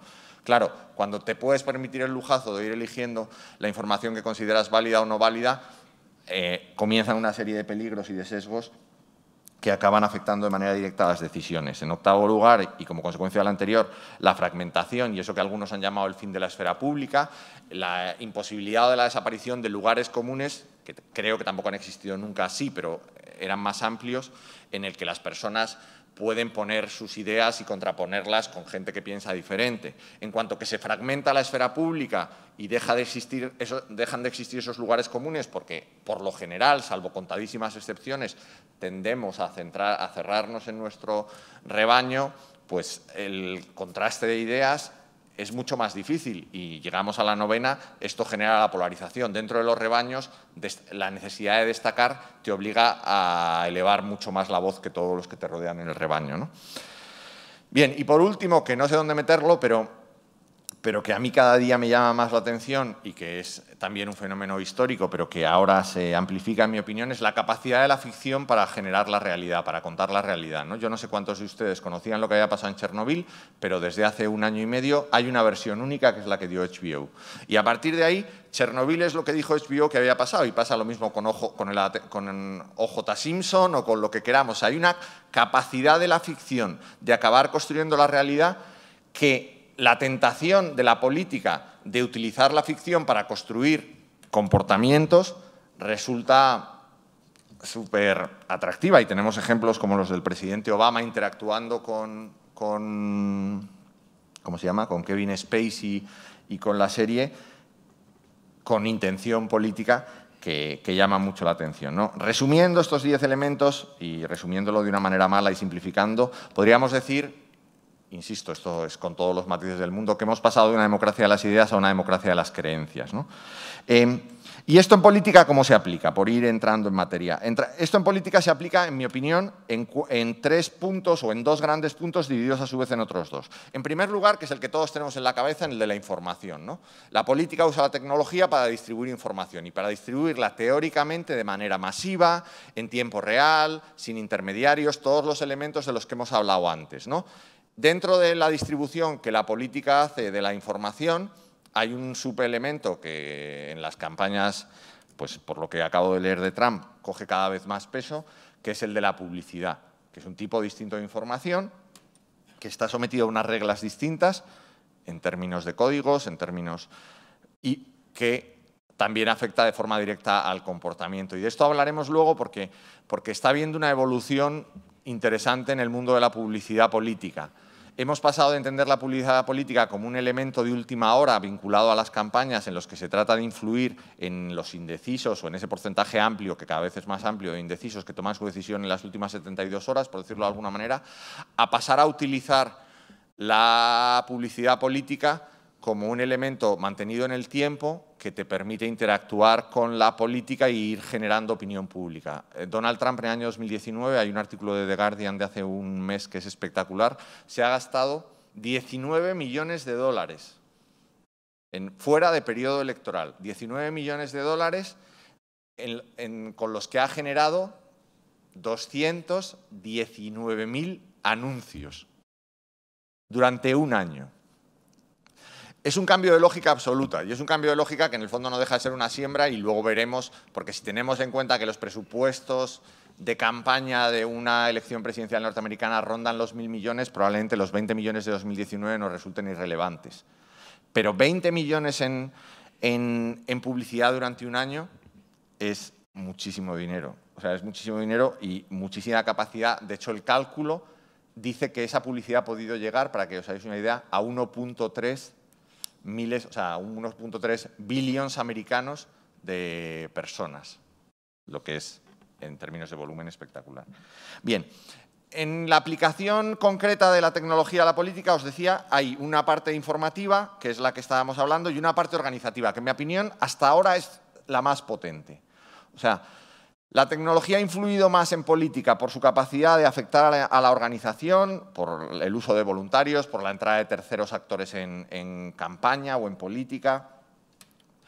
Claro, cuando te puedes permitir el lujazo de ir eligiendo la información que consideras válida o no válida, eh, comienzan una serie de peligros y de sesgos que acaban afectando de manera directa a las decisiones. En octavo lugar, y como consecuencia de la anterior, la fragmentación y eso que algunos han llamado el fin de la esfera pública, la imposibilidad de la desaparición de lugares comunes, que creo que tampoco han existido nunca así, pero eran más amplios, en el que las personas pueden poner sus ideas y contraponerlas con gente que piensa diferente. En cuanto que se fragmenta la esfera pública y deja de existir eso, dejan de existir esos lugares comunes, porque por lo general, salvo contadísimas excepciones, tendemos a, centrar, a cerrarnos en nuestro rebaño, pues el contraste de ideas es mucho más difícil y llegamos a la novena, esto genera la polarización. Dentro de los rebaños, la necesidad de destacar te obliga a elevar mucho más la voz que todos los que te rodean en el rebaño, ¿no? Bien, y por último, que no sé dónde meterlo, pero, pero que a mí cada día me llama más la atención y que es también un fenómeno histórico, pero que ahora se amplifica, en mi opinión, es la capacidad de la ficción para generar la realidad, para contar la realidad, ¿no? Yo no sé cuántos de ustedes conocían lo que había pasado en Chernobyl, pero desde hace un año y medio hay una versión única que es la que dio H B O. Y a partir de ahí, Chernobyl es lo que dijo H B O que había pasado y pasa lo mismo con, Ojo, con, el, con O J Simpson o con lo que queramos. Hay una capacidad de la ficción de acabar construyendo la realidad que la tentación de la política de utilizar la ficción para construir comportamientos resulta súper atractiva y tenemos ejemplos como los del presidente Obama interactuando con, con ¿cómo se llama?, con Kevin Spacey y con la serie con intención política que, que llama mucho la atención, ¿no? Resumiendo estos diez elementos y resumiéndolo de una manera mala y simplificando, podríamos decir, insisto, esto es con todos los matices del mundo, que hemos pasado de una democracia de las ideas a una democracia de las creencias, ¿no? Eh, ¿Y esto en política cómo se aplica? Por ir entrando en materia. Entra, esto en política se aplica, en mi opinión, en, en tres puntos o en dos grandes puntos divididos a su vez en otros dos. En primer lugar, que es el que todos tenemos en la cabeza, en el de la información, ¿no? La política usa la tecnología para distribuir información y para distribuirla teóricamente de manera masiva, en tiempo real, sin intermediarios, todos los elementos de los que hemos hablado antes, ¿no? Dentro de la distribución que la política hace de la información, hay un subelemento que en las campañas, pues por lo que acabo de leer de Trump, coge cada vez más peso, que es el de la publicidad, que es un tipo distinto de información que está sometido a unas reglas distintas en términos de códigos, en términos y que también afecta de forma directa al comportamiento. Y de esto hablaremos luego porque, porque está habiendo una evolución interesante en el mundo de la publicidad política. Hemos pasado de entender la publicidad política como un elemento de última hora vinculado a las campañas en los que se trata de influir en los indecisos o en ese porcentaje amplio, que cada vez es más amplio, de indecisos que toman su decisión en las últimas setenta y dos horas, por decirlo de alguna manera, a pasar a utilizar la publicidad política como un elemento mantenido en el tiempo que te permite interactuar con la política e ir generando opinión pública. Donald Trump en el año dos mil diecinueve, hay un artículo de The Guardian de hace un mes que es espectacular, se ha gastado diecinueve millones de dólares en, fuera de periodo electoral. diecinueve millones de dólares en, en, con los que ha generado doscientos diecinueve mil anuncios durante un año. Es un cambio de lógica absoluta y es un cambio de lógica que en el fondo no deja de ser una siembra y luego veremos, porque si tenemos en cuenta que los presupuestos de campaña de una elección presidencial norteamericana rondan los mil millones, probablemente los veinte millones de dos mil diecinueve nos resulten irrelevantes. Pero veinte millones en, en, en publicidad durante un año es muchísimo dinero. O sea, es muchísimo dinero y muchísima capacidad. De hecho, el cálculo dice que esa publicidad ha podido llegar, para que os hagáis una idea, a uno punto tres miles, o sea, uno punto tres billones americanos de personas, lo que es, en términos de volumen, espectacular. Bien, en la aplicación concreta de la tecnología a la política, os decía, hay una parte informativa, que es la que estábamos hablando, y una parte organizativa, que en mi opinión hasta ahora es la más potente. O sea, la tecnología ha influido más en política por su capacidad de afectar a la, a la organización, por el uso de voluntarios, por la entrada de terceros actores en, en campaña o en política.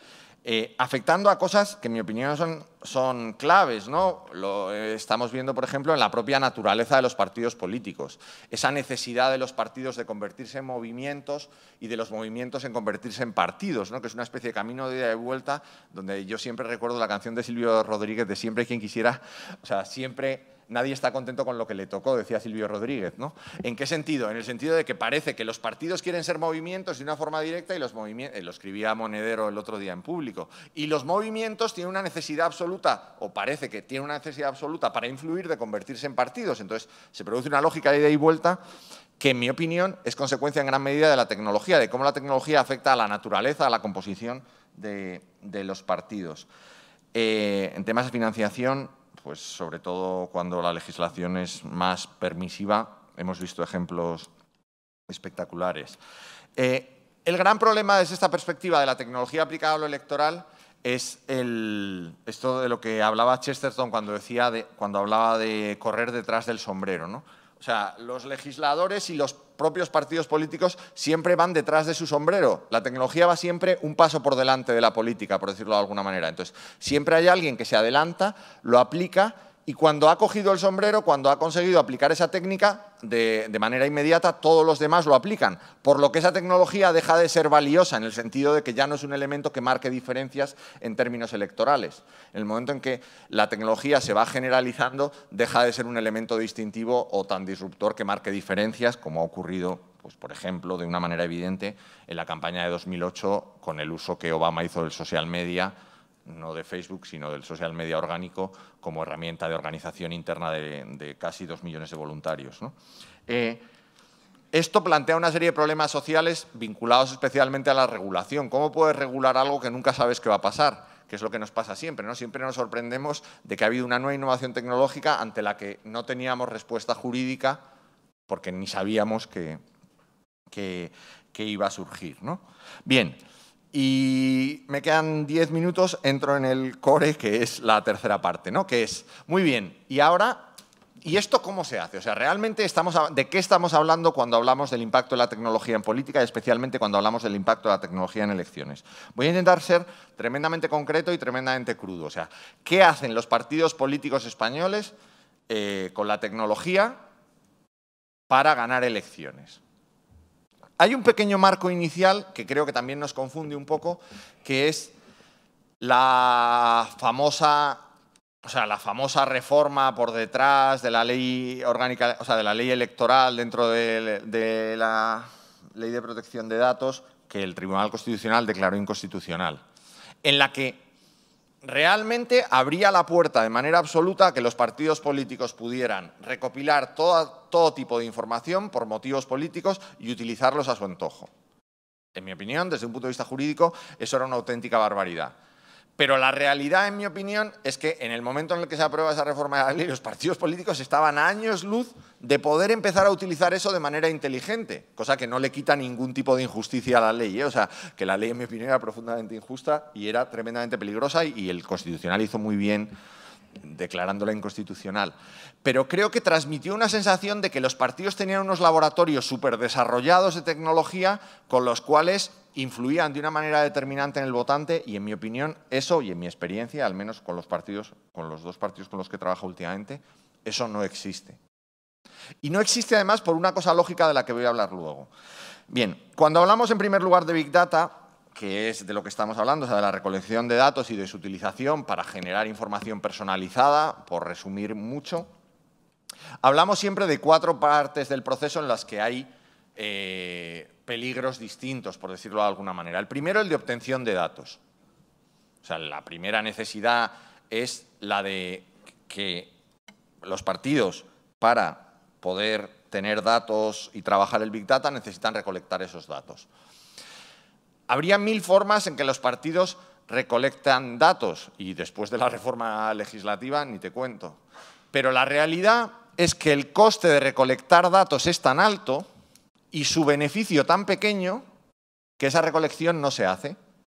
eh, afectando a cosas que en mi opinión son, son claves, ¿no? Lo eh, estamos viendo, por ejemplo, en la propia naturaleza de los partidos políticos. Esa necesidad de los partidos de convertirse en movimientos y de los movimientos en convertirse en partidos, ¿no? Que es una especie de camino de ida y vuelta, donde yo siempre recuerdo la canción de Silvio Rodríguez de Siempre quien quisiera, o sea, siempre... Nadie está contento con lo que le tocó, decía Silvio Rodríguez, ¿no? ¿En qué sentido? En el sentido de que parece que los partidos quieren ser movimientos de una forma directa y los movimientos, lo escribía Monedero el otro día en público, y los movimientos tienen una necesidad absoluta, o parece que tienen una necesidad absoluta para influir de convertirse en partidos. Entonces, se produce una lógica de ida y vuelta que, en mi opinión, es consecuencia en gran medida de la tecnología, de cómo la tecnología afecta a la naturaleza, a la composición de, de los partidos. Eh, en temas de financiación, pues sobre todo cuando la legislación es más permisiva, hemos visto ejemplos espectaculares. Eh, el gran problema desde esta perspectiva de la tecnología aplicada a lo electoral es el, esto de lo que hablaba Chesterton cuando, decía de, cuando hablaba de correr detrás del sombrero, ¿no? O sea, los legisladores y los propios partidos políticos siempre van detrás de su sombrero. La tecnología va siempre un paso por delante de la política, por decirlo de alguna manera. Entonces, siempre hay alguien que se adelanta, lo aplica y cuando ha cogido el sombrero, cuando ha conseguido aplicar esa técnica, de, de manera inmediata todos los demás lo aplican. Por lo que esa tecnología deja de ser valiosa en el sentido de que ya no es un elemento que marque diferencias en términos electorales. En el momento en que la tecnología se va generalizando, deja de ser un elemento distintivo o tan disruptor que marque diferencias, como ha ocurrido, pues, por ejemplo, de una manera evidente en la campaña de dos mil ocho con el uso que Obama hizo del social media, no de Facebook, sino del social media orgánico como herramienta de organización interna de, de casi dos millones de voluntarios, ¿no? Eh, esto plantea una serie de problemas sociales vinculados especialmente a la regulación. ¿Cómo puedes regular algo que nunca sabes qué va a pasar? Que es lo que nos pasa siempre, ¿no? Siempre nos sorprendemos de que ha habido una nueva innovación tecnológica ante la que no teníamos respuesta jurídica porque ni sabíamos que, que, que iba a surgir, ¿no? Bien. Y me quedan diez minutos, entro en el core, que es la tercera parte, ¿no? Que es, muy bien, y ahora, ¿y esto cómo se hace? O sea, ¿realmente estamos, de qué estamos hablando cuando hablamos del impacto de la tecnología en política y especialmente cuando hablamos del impacto de la tecnología en elecciones? Voy a intentar ser tremendamente concreto y tremendamente crudo. O sea, ¿qué hacen los partidos políticos españoles eh, con la tecnología para ganar elecciones? Hay un pequeño marco inicial que creo que también nos confunde un poco, que es la famosa, o sea, la famosa reforma por detrás de la ley orgánica, o sea, de la ley electoral dentro de, de la ley de protección de datos que el Tribunal Constitucional declaró inconstitucional, en la que realmente abría la puerta de manera absoluta a que los partidos políticos pudieran recopilar toda, todo tipo de información por motivos políticos y utilizarlos a su antojo. En mi opinión, desde un punto de vista jurídico, eso era una auténtica barbaridad. Pero la realidad, en mi opinión, es que en el momento en el que se aprueba esa reforma de la ley, los partidos políticos estaban a años luz de poder empezar a utilizar eso de manera inteligente, cosa que no le quita ningún tipo de injusticia a la ley, ¿eh? O sea, que la ley, en mi opinión, era profundamente injusta y era tremendamente peligrosa y, y el Constitucional hizo muy bien declarándola inconstitucional. Pero creo que transmitió una sensación de que los partidos tenían unos laboratorios súper desarrollados de tecnología con los cuales influían de una manera determinante en el votante y, en mi opinión, eso, y en mi experiencia, al menos con los partidos, con los dos partidos con los que trabajo últimamente, eso no existe. Y no existe, además, por una cosa lógica de la que voy a hablar luego. Bien, cuando hablamos, en primer lugar, de Big Data, que es de lo que estamos hablando, o sea, de la recolección de datos y de su utilización para generar información personalizada, por resumir mucho, hablamos siempre de cuatro partes del proceso en las que hay eh, peligros distintos, por decirlo de alguna manera. El primero, el de obtención de datos. O sea, la primera necesidad es la de que los partidos, para poder tener datos y trabajar el Big Data, necesitan recolectar esos datos. Habría mil formas en que los partidos recolectan datos y después de la reforma legislativa ni te cuento. Pero la realidad es que el coste de recolectar datos es tan alto y su beneficio tan pequeño que esa recolección no se hace.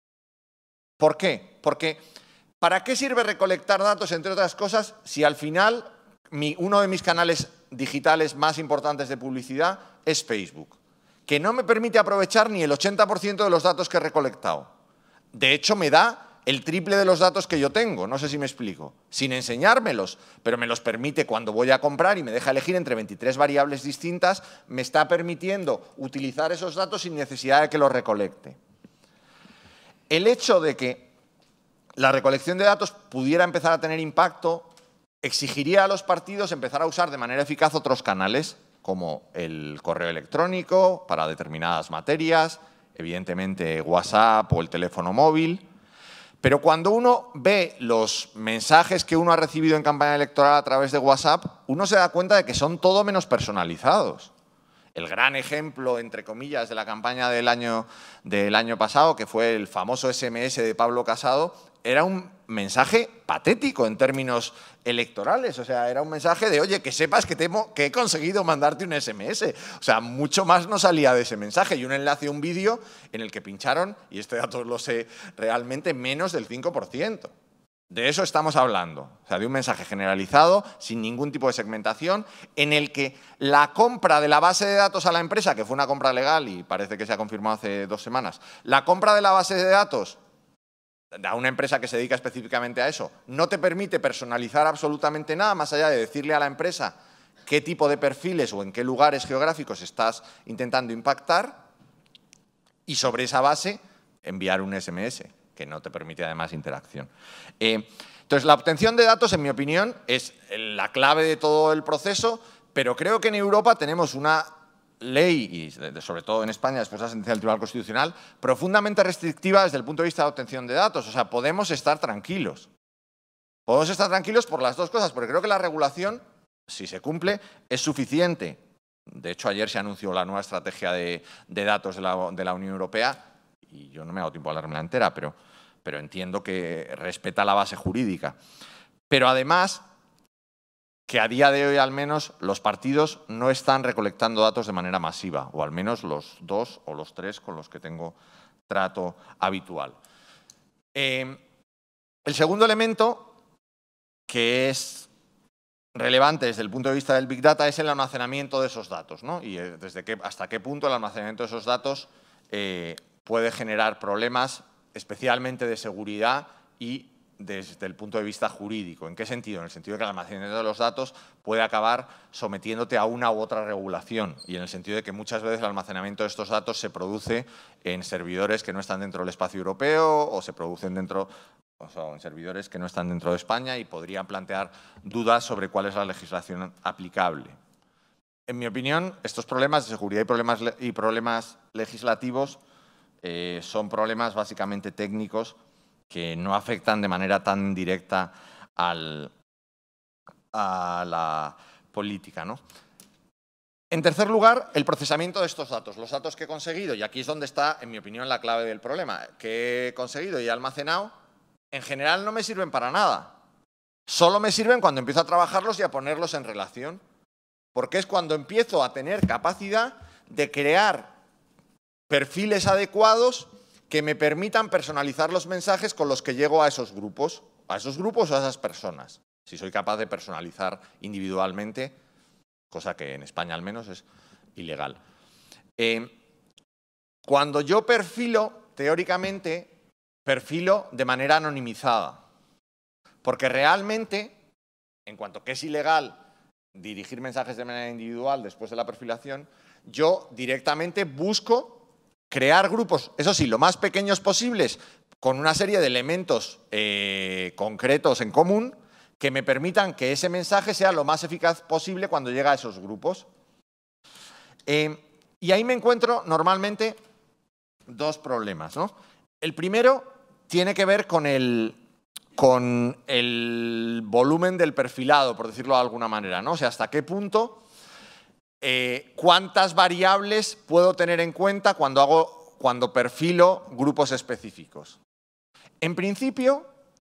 ¿Por qué? Porque ¿para qué sirve recolectar datos, entre otras cosas, si al final mi, uno de mis canales digitales más importantes de publicidad es Facebook, que no me permite aprovechar ni el ochenta por ciento de los datos que he recolectado? De hecho, me da el triple de los datos que yo tengo, no sé si me explico, sin enseñármelos, pero me los permite cuando voy a comprar y me deja elegir entre veintitrés variables distintas, me está permitiendo utilizar esos datos sin necesidad de que los recolecte. El hecho de que la recolección de datos pudiera empezar a tener impacto exigiría a los partidos empezar a usar de manera eficaz otros canales, como el correo electrónico para determinadas materias, evidentemente WhatsApp o el teléfono móvil. Pero cuando uno ve los mensajes que uno ha recibido en campaña electoral a través de WhatsApp, uno se da cuenta de que son todo menos personalizados. El gran ejemplo, entre comillas, de la campaña del año, del año pasado, que fue el famoso ese eme ese de Pablo Casado, era un mensaje patético en términos electorales. O sea, era un mensaje de, oye, que sepas que, te hemo, que he conseguido mandarte un ese eme ese. O sea, mucho más no salía de ese mensaje. Y un enlace a un vídeo en el que pincharon, y este dato lo sé realmente, menos del cinco por ciento. De eso estamos hablando. O sea, de un mensaje generalizado, sin ningún tipo de segmentación, en el que la compra de la base de datos a la empresa, que fue una compra legal y parece que se ha confirmado hace dos semanas, la compra de la base de datos a una empresa que se dedica específicamente a eso, no te permite personalizar absolutamente nada más allá de decirle a la empresa qué tipo de perfiles o en qué lugares geográficos estás intentando impactar y sobre esa base enviar un ese eme ese, que no te permite además interacción. Eh, entonces, la obtención de datos, en mi opinión, es la clave de todo el proceso, pero creo que en Europa tenemos una ley, y sobre todo en España, después de la sentencia del Tribunal Constitucional, profundamente restrictiva desde el punto de vista de obtención de datos. O sea, podemos estar tranquilos. Podemos estar tranquilos por las dos cosas, porque creo que la regulación, si se cumple, es suficiente. De hecho, ayer se anunció la nueva estrategia de, de datos de la, de la Unión Europea, y yo no me he dado tiempo a leerme la entera, pero, pero entiendo que respeta la base jurídica. Pero además, que a día de hoy al menos los partidos no están recolectando datos de manera masiva, o al menos los dos o los tres con los que tengo trato habitual. Eh, el segundo elemento, que es relevante desde el punto de vista del Big Data, es el almacenamiento de esos datos, ¿no? Y eh, desde qué, hasta qué punto el almacenamiento de esos datos eh, puede generar problemas, especialmente de seguridad y desde el punto de vista jurídico. ¿En qué sentido? En el sentido de que el almacenamiento de los datos puede acabar sometiéndote a una u otra regulación, y en el sentido de que muchas veces el almacenamiento de estos datos se produce en servidores que no están dentro del espacio europeo o se producen dentro, o sea, en servidores que no están dentro de España y podrían plantear dudas sobre cuál es la legislación aplicable. En mi opinión, estos problemas de seguridad y problemas, y problemas legislativos eh, son problemas básicamente técnicos que no afectan de manera tan directa al, a la política, ¿no? En tercer lugar, el procesamiento de estos datos, los datos que he conseguido, y aquí es donde está, en mi opinión, la clave del problema, que he conseguido y he almacenado, en general no me sirven para nada. Solo me sirven cuando empiezo a trabajarlos y a ponerlos en relación, porque es cuando empiezo a tener capacidad de crear perfiles adecuados que me permitan personalizar los mensajes con los que llego a esos grupos, a esos grupos o a esas personas. Si soy capaz de personalizar individualmente, cosa que en España al menos es ilegal. Eh, cuando yo perfilo, teóricamente, perfilo de manera anonimizada, porque realmente, en cuanto que es ilegal dirigir mensajes de manera individual después de la perfilación, yo directamente busco crear grupos, eso sí, lo más pequeños posibles, con una serie de elementos eh, concretos en común que me permitan que ese mensaje sea lo más eficaz posible cuando llega a esos grupos. Eh, y ahí me encuentro normalmente dos problemas, ¿no? El primero tiene que ver con el, con el volumen del perfilado, por decirlo de alguna manera, ¿no? O sea, hasta qué punto Eh, ¿cuántas variables puedo tener en cuenta cuando, hago, cuando perfilo grupos específicos? En principio,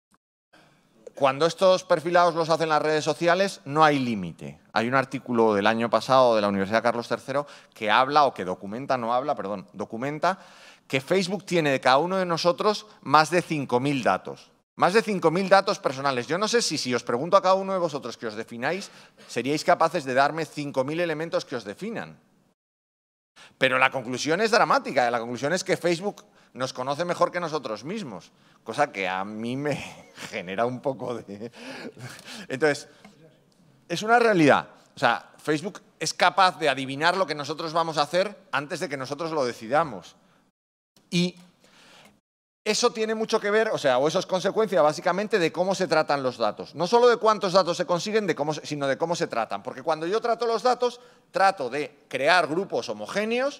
cuando estos perfilados los hacen las redes sociales, no hay límite. Hay un artículo del año pasado de la Universidad Carlos tercero que habla, o que documenta, no habla, perdón, documenta que Facebook tiene de cada uno de nosotros más de cinco mil datos. Más de cinco mil datos personales. Yo no sé si, si os pregunto a cada uno de vosotros que os defináis, seríais capaces de darme cinco mil elementos que os definan. Pero la conclusión es dramática. La conclusión es que Facebook nos conoce mejor que nosotros mismos, cosa que a mí me genera un poco de... Entonces, es una realidad. O sea, Facebook es capaz de adivinar lo que nosotros vamos a hacer antes de que nosotros lo decidamos. Y eso tiene mucho que ver, o sea, o eso es consecuencia básicamente de cómo se tratan los datos. No solo de cuántos datos se consiguen, de cómo, sino de cómo se tratan. Porque cuando yo trato los datos, trato de crear grupos homogéneos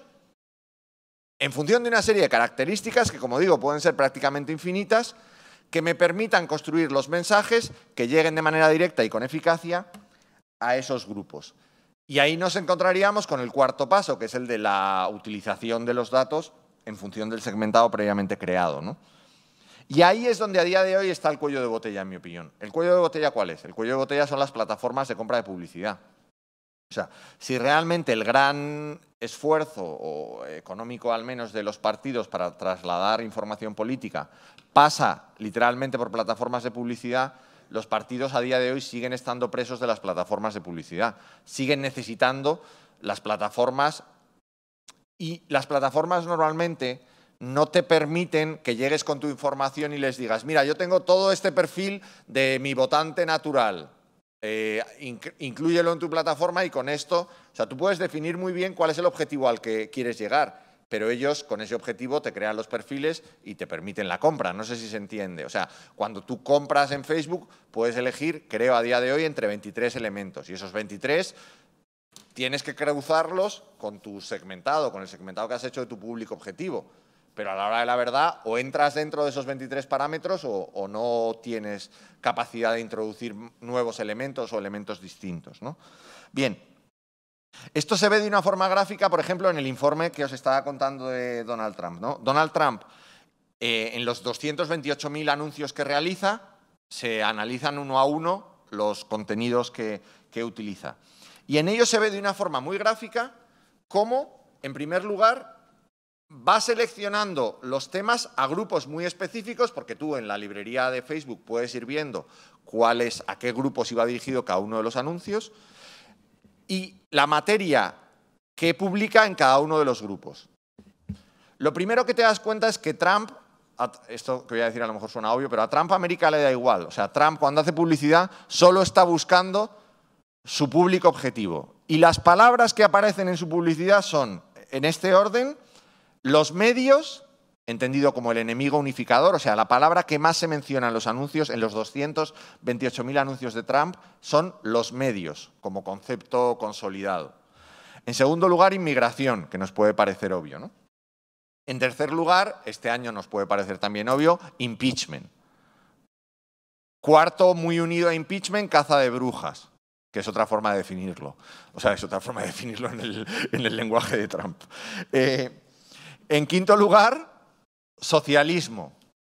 en función de una serie de características que, como digo, pueden ser prácticamente infinitas, que me permitan construir los mensajes que lleguen de manera directa y con eficacia a esos grupos. Y ahí nos encontraríamos con el cuarto paso, que es el de la utilización de los datos en función del segmentado previamente creado, ¿no? Y ahí es donde a día de hoy está el cuello de botella, en mi opinión. ¿El cuello de botella cuál es? El cuello de botella son las plataformas de compra de publicidad. O sea, si realmente el gran esfuerzo, o económico al menos, de los partidos para trasladar información política pasa literalmente por plataformas de publicidad, los partidos a día de hoy siguen estando presos de las plataformas de publicidad. Siguen necesitando las plataformas y las plataformas normalmente no te permiten que llegues con tu información y les digas, mira, yo tengo todo este perfil de mi votante natural. Eh, inc inclúyelo en tu plataforma y con esto, o sea, tú puedes definir muy bien cuál es el objetivo al que quieres llegar, pero ellos con ese objetivo te crean los perfiles y te permiten la compra. No sé si se entiende. O sea, cuando tú compras en Facebook puedes elegir, creo a día de hoy, entre veintitrés elementos y esos veintitrés tienes que cruzarlos con tu segmentado, con el segmentado que has hecho de tu público objetivo. Pero a la hora de la verdad, o entras dentro de esos veintitrés parámetros o, o no tienes capacidad de introducir nuevos elementos o elementos distintos, ¿no? Bien, esto se ve de una forma gráfica, por ejemplo, en el informe que os estaba contando de Donald Trump, ¿no? Donald Trump, eh, en los doscientos veintiocho mil anuncios que realiza, se analizan uno a uno los contenidos que, que utiliza. Y en ello se ve de una forma muy gráfica cómo, en primer lugar, va seleccionando los temas a grupos muy específicos, porque tú en la librería de Facebook puedes ir viendo cuáles, a qué grupos iba dirigido cada uno de los anuncios, y la materia que publica en cada uno de los grupos. Lo primero que te das cuenta es que Trump, esto que voy a decir a lo mejor suena obvio, pero a Trump América le da igual. O sea, Trump cuando hace publicidad solo está buscando su público objetivo. Y las palabras que aparecen en su publicidad son, en este orden, los medios, entendido como el enemigo unificador, o sea, la palabra que más se menciona en los anuncios, en los doscientos veintiocho mil anuncios de Trump, son los medios, como concepto consolidado. En segundo lugar, inmigración, que nos puede parecer obvio, ¿no? En tercer lugar, este año nos puede parecer también obvio, impeachment. Cuarto, muy unido a impeachment, caza de brujas, que es otra forma de definirlo. O sea, es otra forma de definirlo en el, en el lenguaje de Trump. Eh, en quinto lugar, socialismo.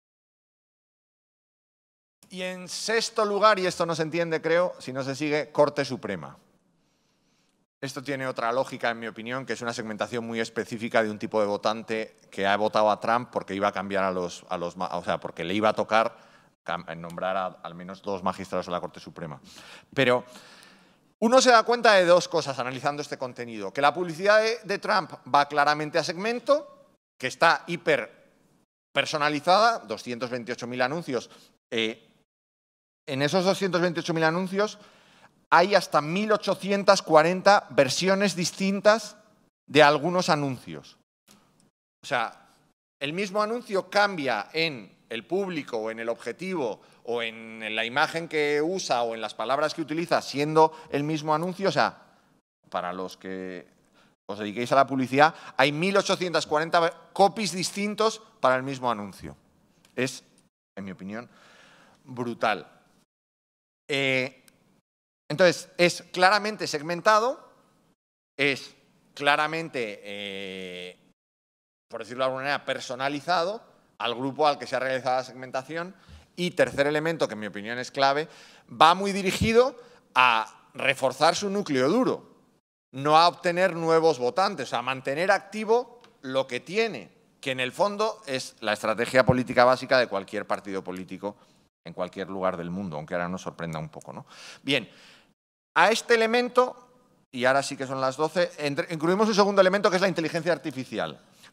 Y en sexto lugar, y esto no se entiende, creo, si no se sigue, Corte Suprema. Esto tiene otra lógica, en mi opinión, que es una segmentación muy específica de un tipo de votante que ha votado a Trump porque iba a cambiar a los, a los o sea, porque le iba a tocar nombrar a, al menos dos magistrados a la Corte Suprema. Pero uno se da cuenta de dos cosas analizando este contenido. Que la publicidad de, de Trump va claramente a segmento, que está hiper personalizada, doscientos veintiocho mil anuncios. Eh, en esos doscientos veintiocho mil anuncios hay hasta mil ochocientas cuarenta versiones distintas de algunos anuncios. O sea, el mismo anuncio cambia en el público o en el objetivo o en la imagen que usa o en las palabras que utiliza siendo el mismo anuncio. O sea, para los que os dediquéis a la publicidad, hay mil ochocientas cuarenta copies distintos para el mismo anuncio. Es, en mi opinión, brutal. Eh, entonces, es claramente segmentado, es claramente, eh, por decirlo de alguna manera, personalizado al grupo al que se ha realizado la segmentación. Y tercer elemento, que en mi opinión es clave, va muy dirigido a reforzar su núcleo duro, no a obtener nuevos votantes, a mantener activo lo que tiene, que en el fondo es la estrategia política básica de cualquier partido político en cualquier lugar del mundo, aunque ahora nos sorprenda un poco, ¿no? Bien, a este elemento, y ahora sí que son las doce, incluimos un segundo elemento que es la inteligencia artificial.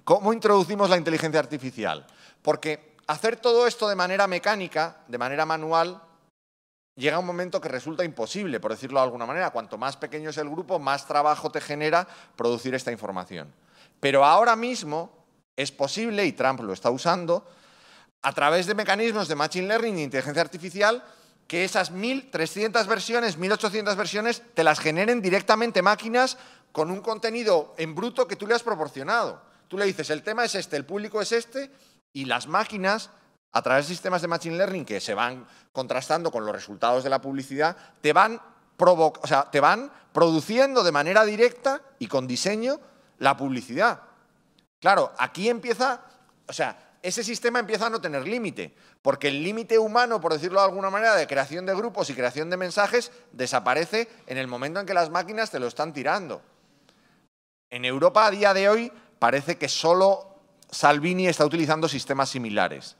¿Cómo introducimos la inteligencia artificial? Porque hacer todo esto de manera mecánica, de manera manual, llega un momento que resulta imposible, por decirlo de alguna manera. Cuanto más pequeño es el grupo, más trabajo te genera producir esta información. Pero ahora mismo es posible, y Trump lo está usando, a través de mecanismos de Machine Learning e inteligencia artificial, que esas mil trescientas versiones, mil ochocientas versiones, te las generen directamente máquinas con un contenido en bruto que tú le has proporcionado. Tú le dices, el tema es este, el público es este, y las máquinas, a través de sistemas de Machine Learning que se van contrastando con los resultados de la publicidad, te van, provo- o sea, te van produciendo de manera directa y con diseño la publicidad. Claro, aquí empieza, o sea, ese sistema empieza a no tener límite, porque el límite humano, por decirlo de alguna manera, de creación de grupos y creación de mensajes, desaparece en el momento en que las máquinas te lo están tirando. En Europa, a día de hoy, parece que solo Salvini está utilizando sistemas similares.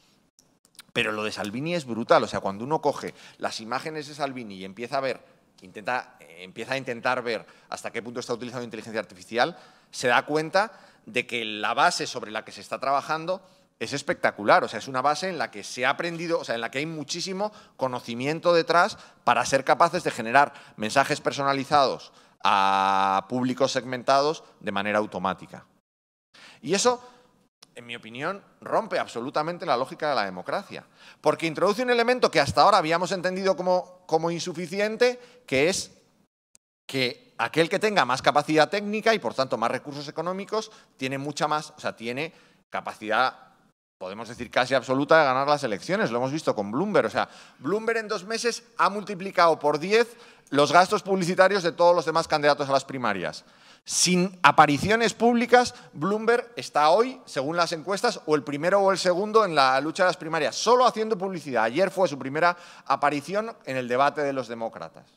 Pero lo de Salvini es brutal. O sea, cuando uno coge las imágenes de Salvini y empieza a ver, intenta, eh, empieza a intentar ver hasta qué punto está utilizando inteligencia artificial, se da cuenta de que la base sobre la que se está trabajando es espectacular. O sea, es una base en la que se ha aprendido, o sea, en la que hay muchísimo conocimiento detrás para ser capaces de generar mensajes personalizados a públicos segmentados de manera automática. Y eso, en mi opinión, rompe absolutamente la lógica de la democracia, porque introduce un elemento que hasta ahora habíamos entendido como, como insuficiente, que es que aquel que tenga más capacidad técnica y, por tanto, más recursos económicos, tiene mucha más, o sea, tiene capacidad, podemos decir casi absoluta, de ganar las elecciones. Lo hemos visto con Bloomberg. O sea, Bloomberg en dos meses ha multiplicado por diez los gastos publicitarios de todos los demás candidatos a las primarias. Sin apariciones públicas, Bloomberg está hoy, según las encuestas, o el primero o el segundo en la lucha de las primarias, solo haciendo publicidad. Ayer fue su primera aparición en el debate de los demócratas.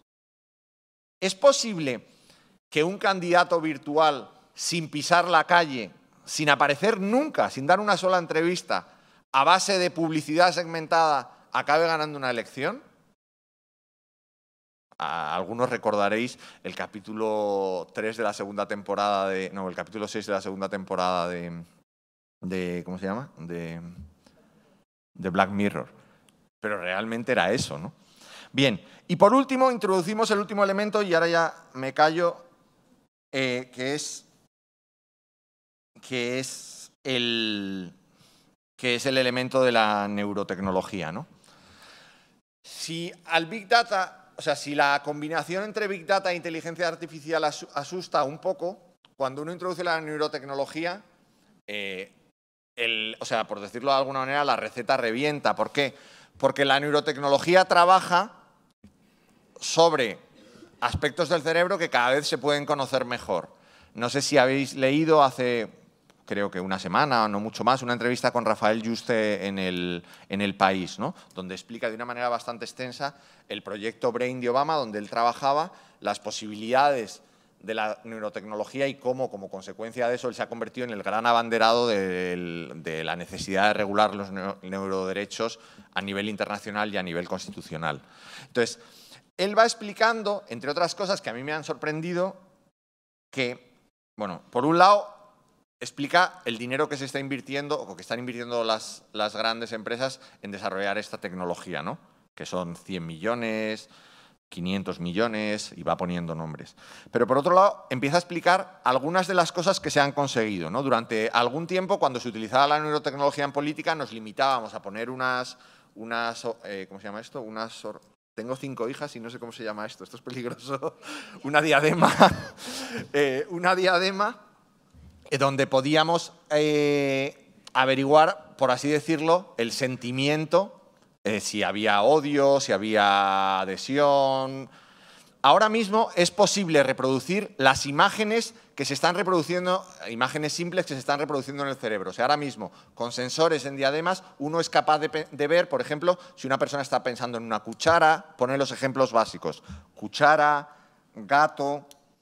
¿Es posible que un candidato virtual, sin pisar la calle, sin aparecer nunca, sin dar una sola entrevista, a base de publicidad segmentada, acabe ganando una elección? A algunos recordaréis el capítulo tres de la segunda temporada de... No, el capítulo seis de la segunda temporada de... de ¿cómo se llama? De, de Black Mirror. Pero realmente era eso, ¿no? Bien, y por último introducimos el último elemento, y ahora ya me callo, eh, que es, que es el, que es el elemento de la neurotecnología, ¿no? Si al Big Data... O sea, si la combinación entre Big Data e inteligencia artificial asusta un poco, cuando uno introduce la neurotecnología, eh, el, o sea, por decirlo de alguna manera, la receta revienta. ¿Por qué? Porque la neurotecnología trabaja sobre aspectos del cerebro que cada vez se pueden conocer mejor. No sé si habéis leído hace, creo que una semana o no mucho más, una entrevista con Rafael Yuste en el, en el País, ¿no? Donde explica de una manera bastante extensa el proyecto Brain de Obama, donde él trabajaba las posibilidades de la neurotecnología y cómo, como consecuencia de eso, él se ha convertido en el gran abanderado de, de la necesidad de regular los neuroderechos a nivel internacional y a nivel constitucional. Entonces, él va explicando, entre otras cosas que a mí me han sorprendido, que, bueno, por un lado, explica el dinero que se está invirtiendo o que están invirtiendo las, las grandes empresas en desarrollar esta tecnología, ¿no? Que son cien millones, quinientos millones, y va poniendo nombres. Pero por otro lado, empieza a explicar algunas de las cosas que se han conseguido, ¿no? Durante algún tiempo, cuando se utilizaba la neurotecnología en política, nos limitábamos a poner unas, unas eh, ¿cómo se llama esto? Unas, tengo cinco hijas y no sé cómo se llama esto, esto es peligroso, una diadema, eh, una diadema, donde podíamos eh, averiguar, por así decirlo, el sentimiento, eh, si había odio, si había adhesión. Ahora mismo es posible reproducir las imágenes que se están reproduciendo, imágenes simples que se están reproduciendo en el cerebro. O sea, ahora mismo, con sensores en diademas, uno es capaz de, de ver, por ejemplo, si una persona está pensando en una cuchara, poner los ejemplos básicos. Cuchara, gato,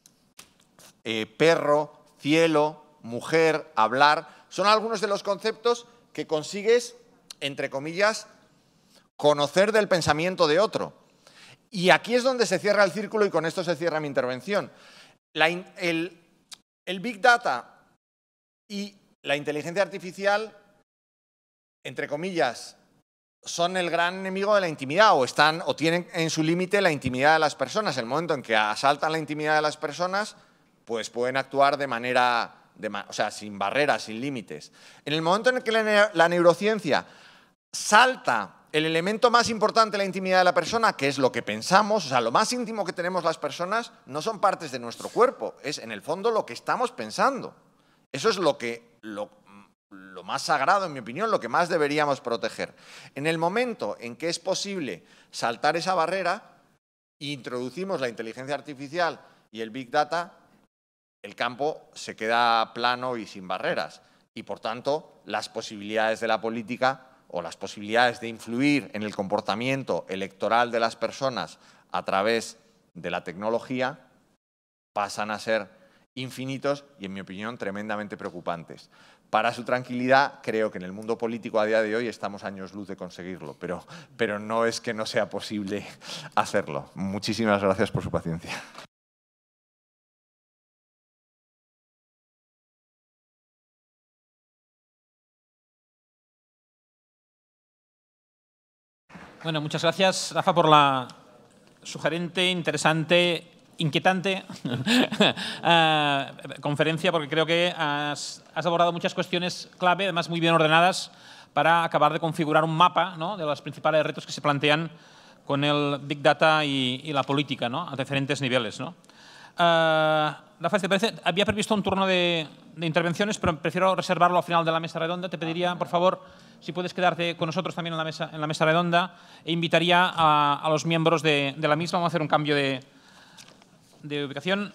eh, perro, cielo, mujer, hablar, son algunos de los conceptos que consigues, entre comillas, conocer del pensamiento de otro. Y aquí es donde se cierra el círculo y con esto se cierra mi intervención. La, el, el Big Data y la inteligencia artificial, entre comillas, son el gran enemigo de la intimidad o, están, o tienen en su límite la intimidad de las personas. El momento en que asaltan la intimidad de las personas, pues pueden actuar de manera, de, o sea, sin barreras, sin límites. En el momento en el que la, la neurociencia salta el elemento más importante de la intimidad de la persona, que es lo que pensamos, o sea, lo más íntimo que tenemos las personas no son partes de nuestro cuerpo, es en el fondo lo que estamos pensando. Eso es lo que... Lo, lo más sagrado, en mi opinión, lo que más deberíamos proteger. En el momento en que es posible saltar esa barrera e introducimos la inteligencia artificial y el Big Data, el campo se queda plano y sin barreras. Y, por tanto, las posibilidades de la política o las posibilidades de influir en el comportamiento electoral de las personas a través de la tecnología pasan a ser infinitos y, en mi opinión, tremendamente preocupantes. Para su tranquilidad, creo que en el mundo político a día de hoy estamos años luz de conseguirlo, pero, pero no es que no sea posible hacerlo. Muchísimas gracias por su paciencia. Bueno, muchas gracias, Rafa, por la sugerente, interesante, inquietante uh, conferencia, porque creo que has, has abordado muchas cuestiones clave, además muy bien ordenadas, para acabar de configurar un mapa, ¿no?, de los principales retos que se plantean con el Big Data y, y la política, ¿no?, a diferentes niveles, ¿no? Uh, Rafa, ¿te parece? Había previsto un turno de, de intervenciones, pero prefiero reservarlo al final de la mesa redonda. Te pediría, por favor, si puedes quedarte con nosotros también en la mesa, en la mesa redonda, e invitaría a, a los miembros de, de la misma. Vamos a hacer un cambio de, de ubicación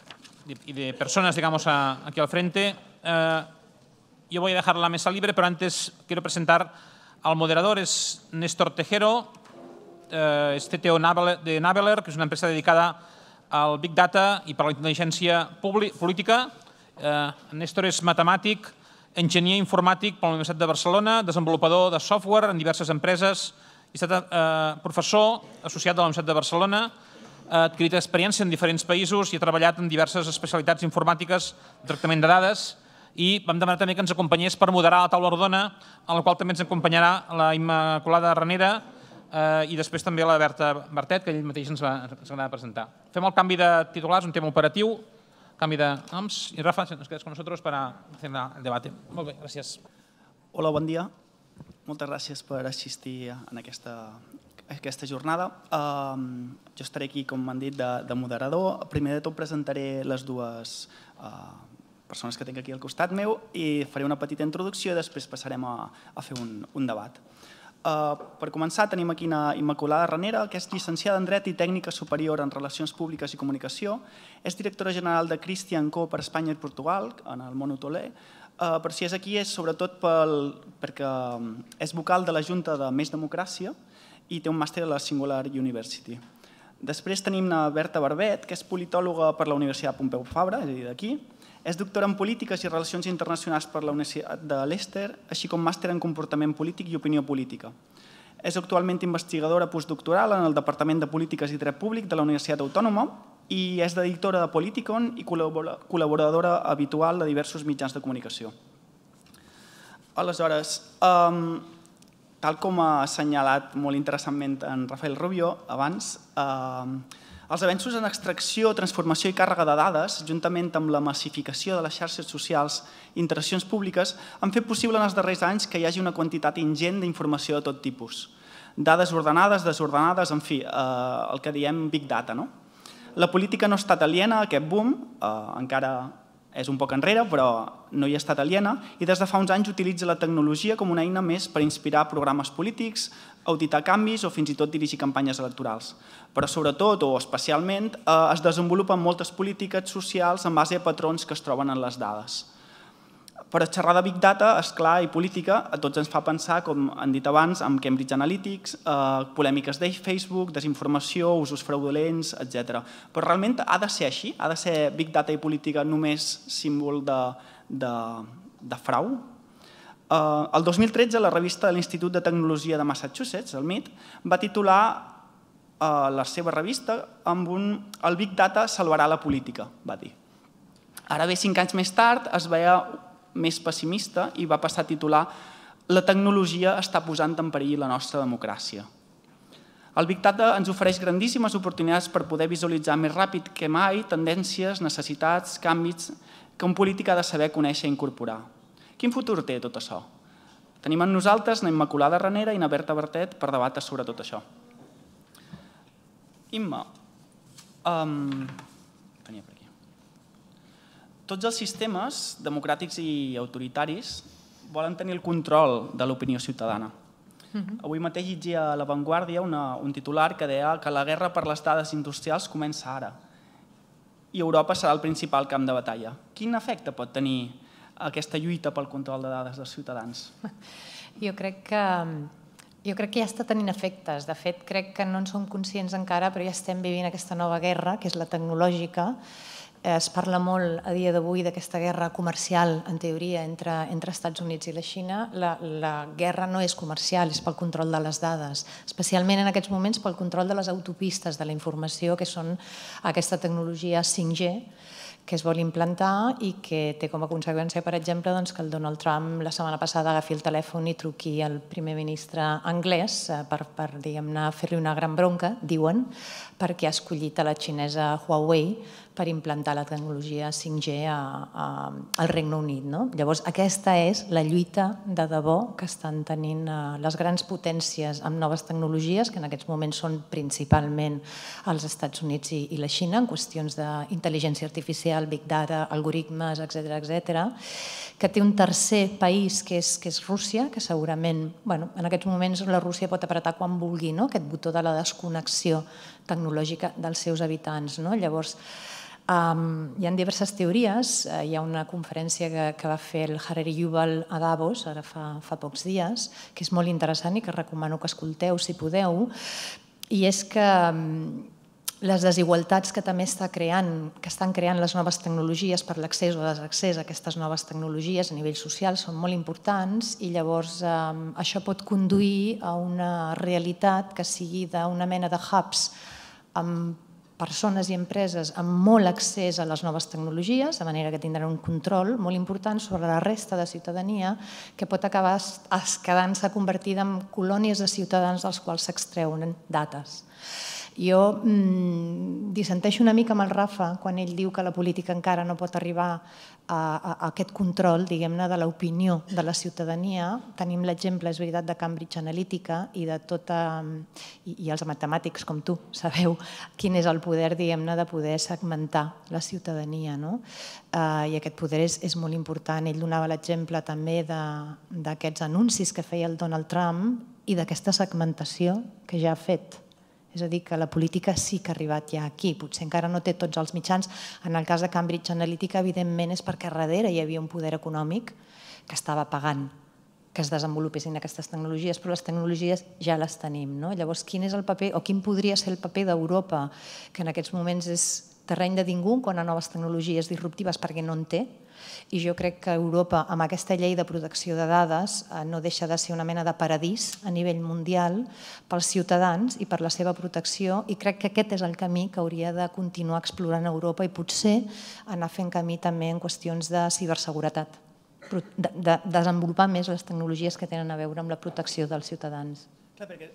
y de, de personas, digamos, a, aquí al frente. Uh, yo voy a dejar la mesa libre, pero antes quiero presentar al moderador. Es Néstor Tejero, uh, es C T O de Naveler, que es una empresa dedicada al Big Data i per la intel·ligència política. Eh, Néstor és matemàtic, enginyer informàtic per la Universitat de Barcelona, desenvolupador de software en diverses empreses, ha estat eh, professor associat de la Universitat de Barcelona, ha adquirit experiència en diferents països i ha treballat en diverses especialitats informàtiques, tractament de dades, i vam demanar també que ens acompanyés per moderar la taula rodona, en la qual també ens acompanyarà la Immaculada Ranera, Uh, i després també la Berta Bertet, que ell mateix ens va, ens va presentar. Fem el canvi de titulars, un tema operatiu, canvi de noms, i Rafa, si nos quedes con nosotros para hacer el debate. Molt bé, gràcies. Hola, bon dia. Moltes gràcies per assistir en aquesta, aquesta jornada. Uh, jo estaré aquí, com m'han dit, de, de moderador. Primer de tot presentaré les dues uh, persones que tinc aquí al costat meu i faré una petita introducció i després passarem a, a fer un, un debat. Uh, per començar, tenim aquí una Immaculada Ranera, que és llicenciada en Dret i Tècnica Superior en Relacions Públiques i Comunicació. És directora general de Christian Co per Espanya i Portugal, en el món hoteler. Uh, però si és aquí és sobretot pel, perquè és vocal de la Junta de Més Democràcia i té un màster a la Singular University. Després tenim la Berta Barbet, que és politòloga per la Universitat Pompeu Fabra, és a dir, d'aquí. És doctora en Polítiques i Relacions Internacionals per la Universitat de Leicester, així com màster en Comportament Polític i Opinió Política. És actualment investigadora postdoctoral en el Departament de Polítiques i Dret Públic de la Universitat Autònoma i és editora de Politicon i col·laboradora habitual de diversos mitjans de comunicació. Aleshores, um, tal com ha assenyalat molt interessantment en Rafael Rubio abans, um, els avenços en extracció, transformació i càrrega de dades, juntament amb la massificació de les xarxes socials i interaccions públiques, han fet possible en els darrers anys que hi hagi una quantitat ingent d'informació de tot tipus. Dades ordenades, desordenades, en fi, eh, el que diem Big Data. No? La política no ha estat aliena a aquest boom, eh, encara és un poc enrere, però no hi ha estat aliena, i des de fa uns anys utilitza la tecnologia com una eina més per inspirar programes polítics, auditar canvis o fins i tot dirigir campanyes electorals. Però sobretot, o especialment, eh, es desenvolupen moltes polítiques socials en base a patrons que es troben en les dades. Per xerrar de Big Data, esclar, i política, a tots ens fa pensar, com han dit abans, amb Cambridge Analytics, eh, polèmiques de Facebook, desinformació, usos fraudulents, etcètera. Però realment ha de ser així? Ha de ser Big Data i política només símbol de, de, de frau? Eh, el dos mil tretze, la revista de l'Institut de Tecnologia de Massachusetts, el M I T, va titular eh, la seva revista amb un "El Big Data salvarà la política", va dir. Ara bé, cinc anys més tard, es veia més pessimista i va passar a titular «La tecnologia està posant en perill la nostra democràcia». El Big Data ens ofereix grandíssimes oportunitats per poder visualitzar més ràpid que mai tendències, necessitats, canvis que un polític ha de saber conèixer i incorporar. Quin futur té tot això? Tenim en nosaltres na Immaculada Ranera i na Berta Bertet per debatre sobre tot això. Imma, um, tenia per aquí. Tots els sistemes democràtics i autoritaris volen tenir el control de l'opinió ciutadana. Avui mateix llegia a La Vanguardia un titular que deia que la guerra per les dades industrials comença ara i Europa serà el principal camp de batalla. Quin efecte pot tenir aquesta lluita pel control de dades dels ciutadans? Jo crec que, jo crec que ja està tenint efectes. De fet, crec que no en som conscients encara, però ja estem vivint aquesta nova guerra, que és la tecnològica. Es parla molt a dia d'avui d'aquesta guerra comercial, en teoria, entre, entre Estats Units i la Xina. La, la guerra no és comercial, és pel control de les dades, especialment en aquests moments pel control de les autopistes de la informació, que són aquesta tecnologia cinc G, que es vol implantar i que té com a conseqüència, per exemple, doncs, que el Donald Trump la setmana passada agafi el telèfon i truqui al primer ministre anglès per, per diguem-ne, fer-li una gran bronca, diuen, perquè ha escollit a la xinesa Huawei per implantar la tecnologia cinc G a, a, al Regne Unit. No? Llavors, aquesta és la lluita de debò que estan tenint eh, les grans potències amb noves tecnologies, que en aquests moments són principalment els Estats Units i, i la Xina, en qüestions d'intel·ligència artificial, big data, algoritmes, etcètera, etcètera, que té un tercer país, que és, que és Rússia, que segurament, bueno, en aquests moments la Rússia pot apretar quan vulgui, no? Aquest botó de la desconnexió tecnològica dels seus habitants. No? Llavors, Um, hi ha diverses teories. Uh, hi ha una conferència que, que va fer el Harari Yuval a Davos ara fa, fa pocs dies, que és molt interessant i que recomano que escolteu si podeu, i és que um, les desigualtats que també està creant, que estan creant les noves tecnologies per l'accés o desaccés a aquestes noves tecnologies a nivell social són molt importants i llavors um, això pot conduir a una realitat que sigui d'una mena de hubs amb persones i empreses amb molt accés a les noves tecnologies, de manera que tindran un control molt important sobre la resta de ciutadania que pot acabar quedant-se convertida en colònies de ciutadans dels quals s'extreuen dates. Jo mmm, dissenteixo una mica amb el Rafa quan ell diu que la política encara no pot arribar a, a, a aquest control, diguem-ne, de l'opinió de la ciutadania. Tenim l'exemple, és veritat, de Cambridge Analytica i de tota... I, i els matemàtics, com tu, sabeu quin és el poder, diguem-ne, de poder segmentar la ciutadania, no? Uh, I aquest poder és, és molt important. Ell donava l'exemple també d'aquests anuncis que feia el Donald Trump i d'aquesta segmentació que ja ha fet. És a dir, que la política sí que ha arribat ja aquí. Potser encara no té tots els mitjans. En el cas de Cambridge Analytica, evidentment, és perquè darrere hi havia un poder econòmic que estava pagant que es desenvolupessin aquestes tecnologies, però les tecnologies ja les tenim. No? Llavors, quin és el paper, o quin podria ser el paper d'Europa, que en aquests moments és terreny de ningú quan a noves tecnologies disruptives perquè no en té? I jo crec que Europa, amb aquesta llei de protecció de dades, no deixa de ser una mena de paradís a nivell mundial pels ciutadans i per la seva protecció, i crec que aquest és el camí que hauria de continuar explorant Europa i potser anar fent camí també en qüestions de ciberseguretat, de, de desenvolupar més les tecnologies que tenen a veure amb la protecció dels ciutadans. Clar, perquè...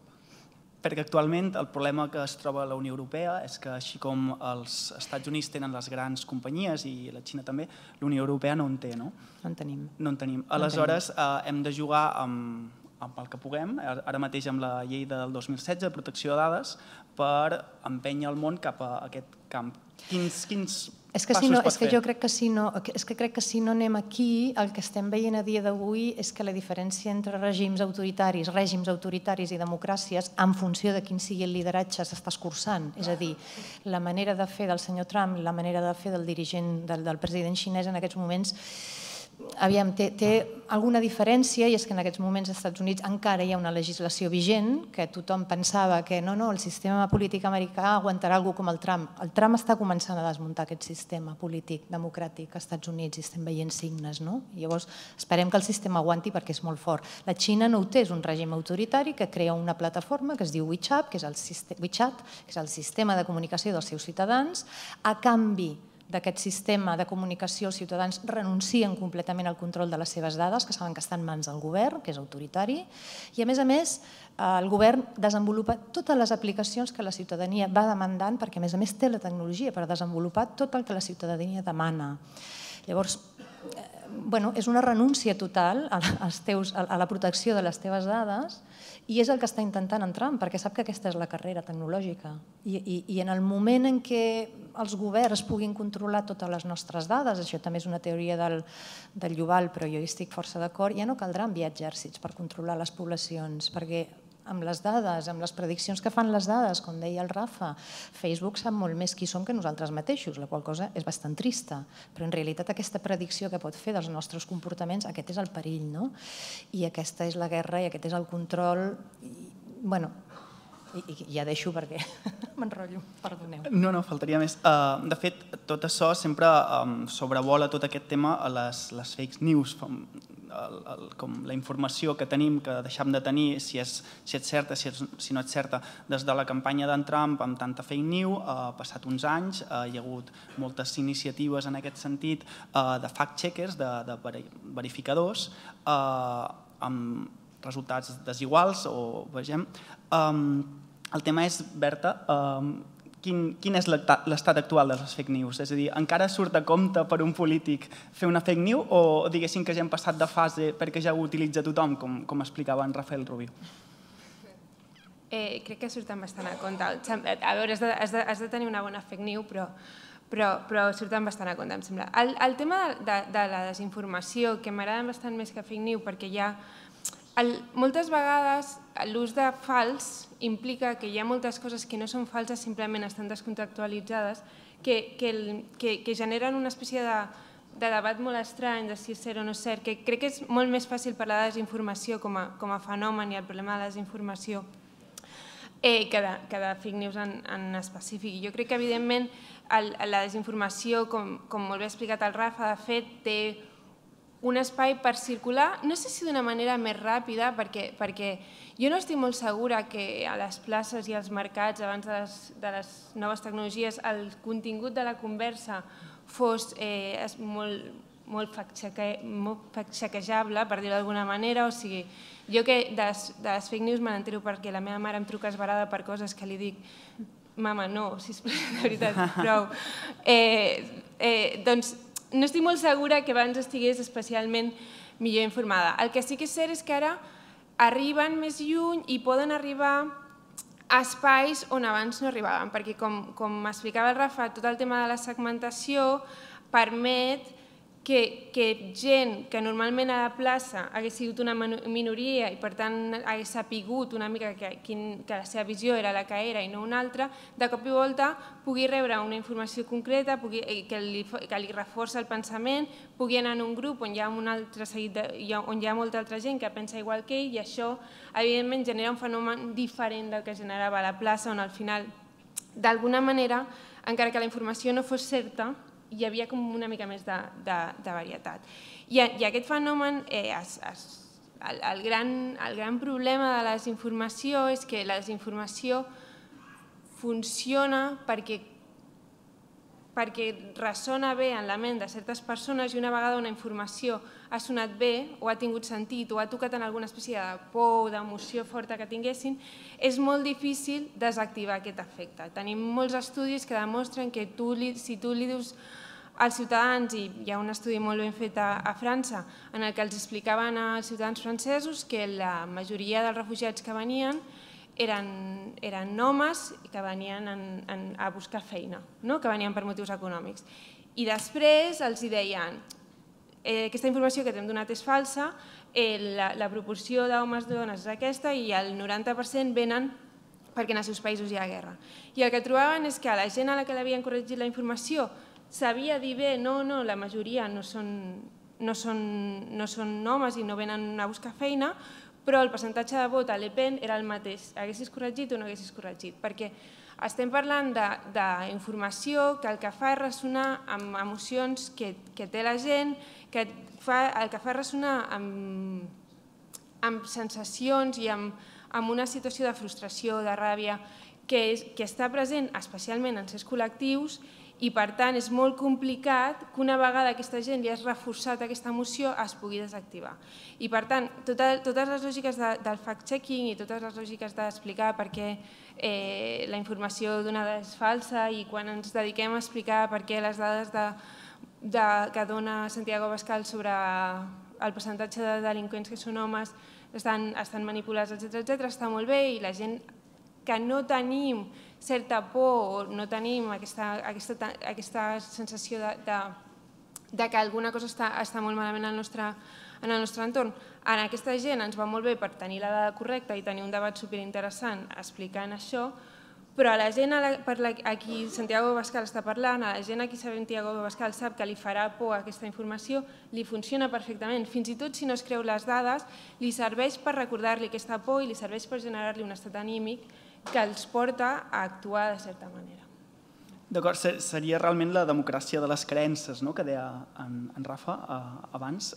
Perquè actualment el problema que es troba a la Unió Europea és que així com els Estats Units tenen les grans companyies i la Xina també, la Unió Europea no en té, no? No en tenim. No en tenim. Aleshores, eh, hem de jugar amb, amb el que puguem, ara mateix amb la llei del dos mil setze de protecció de dades, per empènyer el món cap a aquest camp. Quins, quins és que, si no, és que jo crec que si no, és que crec que si no anem aquí, el que estem veient a dia d'avui és que la diferència entre règims autoritaris, règims autoritaris i democràcies, en funció de quin sigui el lideratge, s'està escurçant. És a dir, la manera de fer del senyor Trump, la manera de fer del dirigent, del, del president xinès en aquests moments, aviam, té, té alguna diferència, i és que en aquests moments als Estats Units encara hi ha una legislació vigent, que tothom pensava que no, no, el sistema polític americà aguantarà algú com el Trump. El Trump està començant a desmuntar aquest sistema polític democràtic als Estats Units i estem veient signes, no? Llavors, esperem que el sistema aguanti perquè és molt fort. La Xina no ho té, és un règim autoritari que crea una plataforma que es diu WeChat, que és el, WeChat, que és el sistema de comunicació dels seus ciutadans, a canvi d'aquest sistema de comunicació, els ciutadans renuncien completament al control de les seves dades, que saben que estan en mans del govern, que és autoritari, i a més a més el govern desenvolupa totes les aplicacions que la ciutadania va demandant, perquè a més a més té la tecnologia per desenvolupar tot el que la ciutadania demana. Llavors, bueno, és una renúncia total als teus, a la protecció de les teves dades i és el que està intentant en Trump, perquè sap que aquesta és la carrera tecnològica. I, i, i en el moment en què els governs puguin controlar totes les nostres dades, això també és una teoria del, del Yuval, però jo hi estic força d'acord, ja no caldrà enviar exèrcits per controlar les poblacions, perquè amb les dades, amb les prediccions que fan les dades, com deia el Rafa, Facebook sap molt més qui som que nosaltres mateixos, la qual cosa és bastant trista, però en realitat aquesta predicció que pot fer dels nostres comportaments, aquest és el perill, no? I aquesta és la guerra i aquest és el control. Bueno, i ja deixo perquè m'enrotllo, perdoneu. No, no, faltaria més. De fet, tot això sempre sobrevola tot aquest tema a les fake news, com la informació que tenim, que deixem de tenir, si és certa, si no és certa. Des de la campanya d'en Trump amb tanta fake news, ha passat uns anys, hi ha hagut moltes iniciatives en aquest sentit de fact-checkers, de verificadors, amb resultats desiguals, o vegem. El tema és, Berta, quin és l'estat actual de les fake news? És a dir, encara surt a compte per un polític fer una fake news o diguéssim que ja hem passat de fase perquè ja ho utilitza tothom, com explicava en Rafael Rubio? Crec que surten bastant a compte. A veure, has de tenir una bona fake news, però surten bastant a compte, em sembla. El tema de la desinformació, que m'agrada bastant més que fake news, perquè hi ha moltes vegades l'ús de fals implica que hi ha moltes coses que no són falses, simplement estan descontextualitzades, que generen una espècie de debat molt estrany de si és cert o no és cert, que crec que és molt més fàcil parlar de desinformació com a fenomen i el problema de la desinformació que de fake news en específic. Jo crec que, evidentment, la desinformació, com molt bé ha explicat el Rafa, de fet, té un espai per circular, no sé si d'una manera més ràpida, perquè jo no estic molt segura que a les places i als mercats, abans de les noves tecnologies, el contingut de la conversa fos molt fact-checkejable, per dir-ho d'alguna manera. O sigui, jo que de les fake news me n'entero perquè la meva mare em truca esverada per coses que li dic mama, no, sisplau, de veritat, prou. Doncs no estic molt segura que abans estigués especialment millor informada. El que sí que és cert és que ara arriben més lluny i poden arribar a espais on abans no arribaven, perquè com explicava el Rafa, tot el tema de la segmentació permet que gent que normalment a la plaça hagués sigut una minoria i per tant hagués sapigut una mica que la seva visió era la que era i no una altra, de cop i volta pugui rebre una informació concreta que li reforça el pensament, pugui anar en un grup on hi ha molta altra gent que pensa igual que ell i això evidentment genera un fenomen diferent del que generava a la plaça, on al final d'alguna manera, encara que la informació no fos certa, hi havia com una mica més de varietat. I aquest fenomen, el gran problema de la desinformació és que la desinformació funciona perquè ressona bé en la ment de certes persones i una vegada una informació ha sonat bé o ha tingut sentit o ha tocat en alguna espècie de por o d'emoció forta que tinguessin, és molt difícil desactivar aquest efecte. Tenim molts estudis que demostren que si tu li dius als ciutadans, i hi ha un estudi molt ben fet a França, en el que els explicaven als ciutadans francesos que la majoria dels refugiats que venien eren homes que venien a buscar feina, que venien per motius econòmics. I després els deien aquesta informació que t'hem donat és falsa, la proporció d'homes i dones és aquesta i el noranta per cent venen perquè en els seus països hi ha guerra. I el que trobaven és que a la gent a la que l'havien corregit la informació sabia dir bé, no, no, la majoria no són homes i no venen a buscar feina, però el percentatge de vot a Le Pen era el mateix, haguessis corregit o no haguessis corregit, perquè estem parlant d'informació que el que fa és ressonar amb emocions que té la gent, que el que fa és ressonar amb sensacions i amb una situació de frustració, de ràbia, que està present especialment en certs col·lectius i per tant és molt complicat que una vegada aquesta gent ja has reforçat aquesta emoció es pugui desactivar. I per tant, totes les lògiques del fact-checking i totes les lògiques d'explicar per què la informació donada és falsa i quan ens dediquem a explicar per què les dades que dona Santiago Abascal sobre el percentatge de delinqüents que són homes estan manipulats, etcètera, està molt bé i la gent que no tenim certa por o no tenim aquesta sensació de que alguna cosa està molt malament en el nostre entorn. En aquesta gent ens va molt bé per tenir la dada correcta i tenir un debat superinteressant explicant això, però a la gent a qui Santiago Abascal està parlant, a la gent a qui Santiago Abascal sap que li farà por aquesta informació, li funciona perfectament. Fins i tot si no es creu les dades, li serveix per recordar-li aquesta por i li serveix per generar-li un estat anímic que els porta a actuar de certa manera. D'acord, seria realment la democràcia de les creences, que deia en Rafa abans.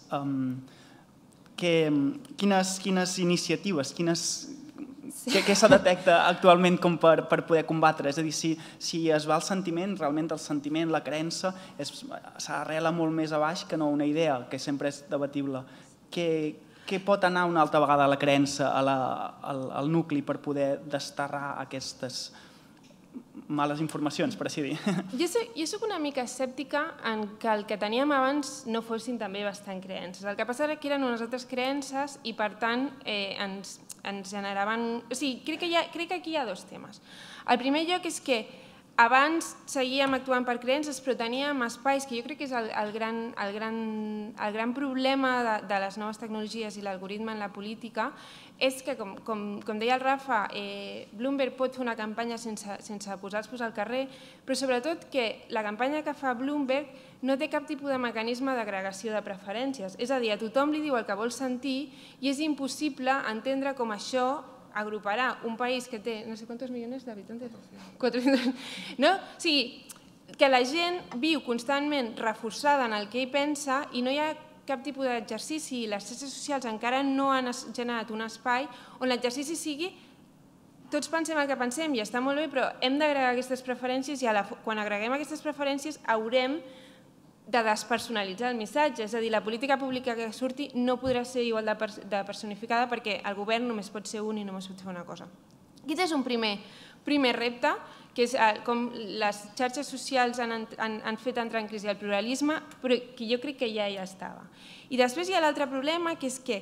Quines iniciatives, què se detecta actualment per poder combatre? És a dir, si es va al sentiment, realment el sentiment, la creença, s'arrela molt més a baix que no una idea, que sempre és debatible. Què pot anar una altra vegada la creença al nucli per poder desterrar aquestes males informacions, per així dir? Jo soc una mica escèptica en que el que teníem abans no fossin també bastant creences. El que passa era que eren unes altres creences i, per tant, ens generaven... O sigui, crec que aquí hi ha dos temes. El primer lloc és que abans seguíem actuant per creences, però teníem espais, que jo crec que és el gran problema de les noves tecnologies i l'algoritme en la política, és que, com deia el Rafa, Bloomberg pot fer una campanya sense posar-se al carrer, però sobretot que la campanya que fa Bloomberg no té cap tipus de mecanisme d'agregació de preferències. És a dir, a tothom li diu el que vol sentir i és impossible entendre com això agruparà un país que té no sé quants milions d'habitants, no? O sigui, que la gent viu constantment reforçada en el que ell pensa i no hi ha cap tipus d'exercici i les xarxes socials encara no han generat un espai on l'exercici sigui tots pensem el que pensem i està molt bé, però hem d'agregar aquestes preferències i quan agreguem aquestes preferències haurem de despersonalitzar el missatge, és a dir, la política pública que surti no podrà ser igual de personificada perquè el govern només pot ser un i només pot fer una cosa. Aquest és un primer repte, que és com les xarxes socials han fet entrar en crisi el pluralisme, però que jo crec que ja hi estava. I després hi ha l'altre problema, que és que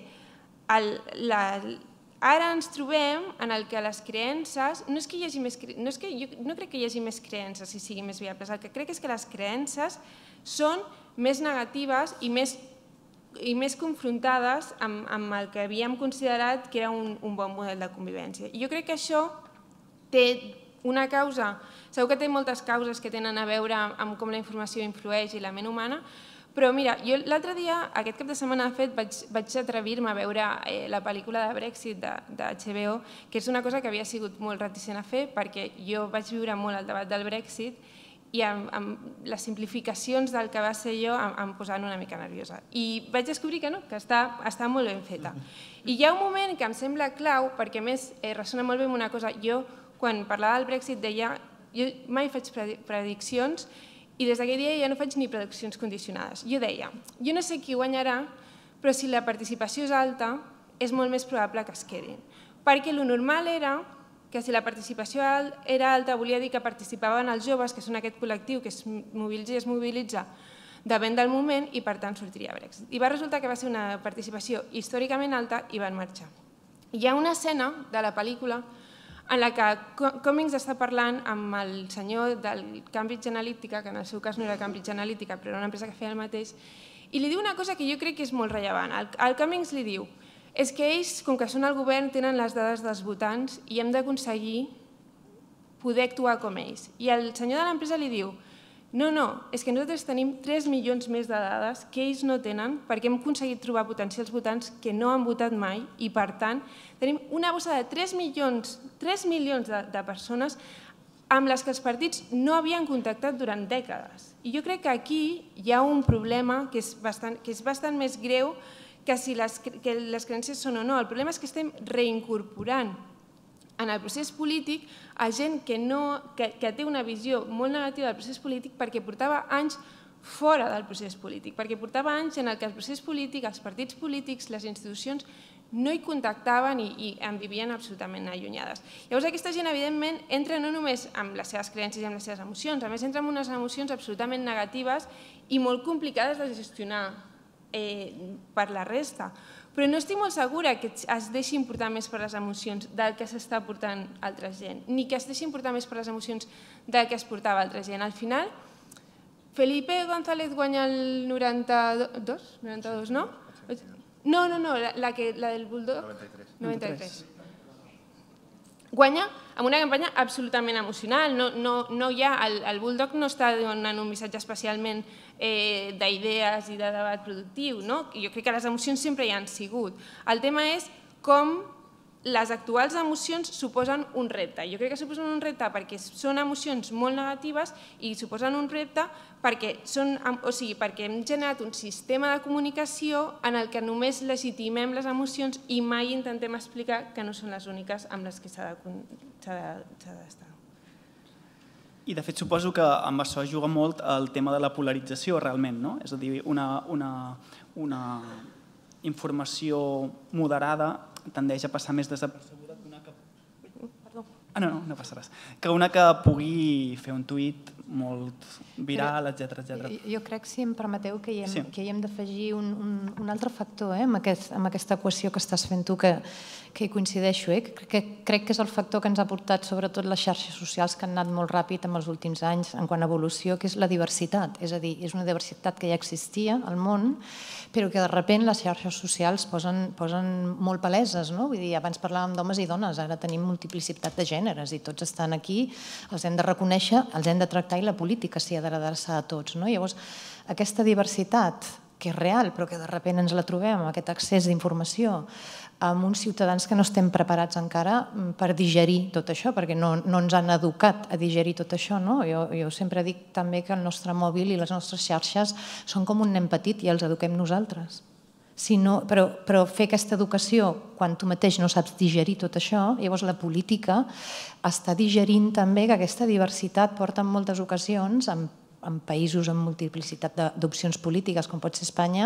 ara ens trobem en el que les creences, no és que hi hagi més creences, no crec que hi hagi més creences si siguin més viables, el que crec és que les creences són més negatives i més confrontades amb el que havíem considerat que era un bon model de convivència. I jo crec que això té una causa, segur que té moltes causes que tenen a veure amb com la informació influeix i la ment humana, però mira, jo l'altre dia, aquest cap de setmana, de fet, vaig atrevir-me a veure la pel·lícula de Brexit de H B O, que és una cosa que havia sigut molt reticent a fer perquè jo vaig viure molt el debat del Brexit i amb les simplificacions del que va ser jo em posaven una mica nerviosa. I vaig descobrir que no, que està molt ben feta. I hi ha un moment que em sembla clau, perquè a més ressona molt bé amb una cosa. Jo, quan parlava del Brexit, deia jo mai faig prediccions i des d'aquell dia ja no faig ni prediccions condicionades. Jo deia, jo no sé qui guanyarà, però si la participació és alta, és molt més probable que es quedin. Perquè el normal era que si la participació era alta volia dir que participaven els joves, que són aquest col·lectiu que es mobilitza i es mobilitza davant del moment i per tant sortiria Brexit. I va resultar que va ser una participació històricament alta i van marxar. Hi ha una escena de la pel·lícula en la que Cummings està parlant amb el senyor del Cambridge Analytica, que en el seu cas no era Cambridge Analytica, però era una empresa que feia el mateix, i li diu una cosa que jo crec que és molt rellevant. El Cummings li diu és que ells, com que són el govern, tenen les dades dels votants i hem d'aconseguir poder actuar com ells. I el senyor de l'empresa li diu no, no, és que nosaltres tenim tres milions més de dades que ells no tenen perquè hem aconseguit trobar potencials votants que no han votat mai i, per tant, tenim una bossa de tres milions de persones amb les que els partits no havien contactat durant dècades. I jo crec que aquí hi ha un problema que és bastant més greu que si les creences són o no. El problema és que estem reincorporant en el procés polític a gent que, no, que, que té una visió molt negativa del procés polític perquè portava anys fora del procés polític, perquè portava anys en què el procés polític, els partits polítics, les institucions no hi contactaven i, i en vivien absolutament allunyades. Llavors aquesta gent, evidentment, entra no només amb les seves creences i amb les seves emocions, a més entra amb unes emocions absolutament negatives i molt complicades de gestionar eh, per la resta. Però no estic molt segura que es deixi portar més per les emocions del que s'està portant altra gent, ni que es deixi portar més per les emocions del que es portava altra gent. Al final, Felipe González guanya el noranta-dos, noranta-dos, no? No, no, no, la, la, que, la del Bulldog. noranta-tres. noranta-tres. Guanya amb una campanya absolutament emocional. No, no, no hi ha, el, el Bulldog no està donant un missatge especialment eh, d'idees i de debat productiu, no? Jo crec que les emocions sempre hi han sigut. El tema és com les actuals emocions suposen un repte. Jo crec que suposen un repte perquè són emocions molt negatives i suposen un repte perquè, són, o sigui, perquè hem generat un sistema de comunicació en el que només legitimem les emocions i mai intentem explicar que no són les úniques amb les que s'ha d'estar. I de fet suposo que amb això juga molt el tema de la polarització realment, no? És a dir, una, una, una informació moderada tendeix a passar més desapercebuda que una que... Perdó. Ah, no, no, no passa res. Que una que pugui fer un tuit molt viral, etcètera, etcètera. Jo crec, si em permeteu, que hi hem, Sí. que hi hem d'afegir un, un, un altre factor eh, amb, aquest, amb aquesta equació que estàs fent tu, que, que hi coincideixo. Eh? Crec, que, crec que és el factor que ens ha portat sobretot les xarxes socials que han anat molt ràpid en els últims anys en quant a evolució, que és la diversitat. És a dir, és una diversitat que ja existia al món, però que de sobte les xarxes socials posen, posen molt paleses. No? Vull dir, abans parlàvem d'homes i dones, ara tenim multiplicitat de gèneres i tots estan aquí, els hem de reconèixer, els hem de tractar i la política s'hi ha d'adreçar a tots. No? Llavors, aquesta diversitat, que és real, però que de sobte ens la trobem amb aquest accés d'informació, amb uns ciutadans que no estem preparats encara per digerir tot això, perquè no, no ens han educat a digerir tot això. No? Jo, jo sempre dic també que el nostre mòbil i les nostres xarxes són com un nen petit i els eduquem nosaltres. Si no, però, però fer aquesta educació quan tu mateix no saps digerir tot això, llavors la política està digerint també que aquesta diversitat porta en moltes ocasions, en, en països amb multiplicitat d'opcions polítiques com pot ser Espanya,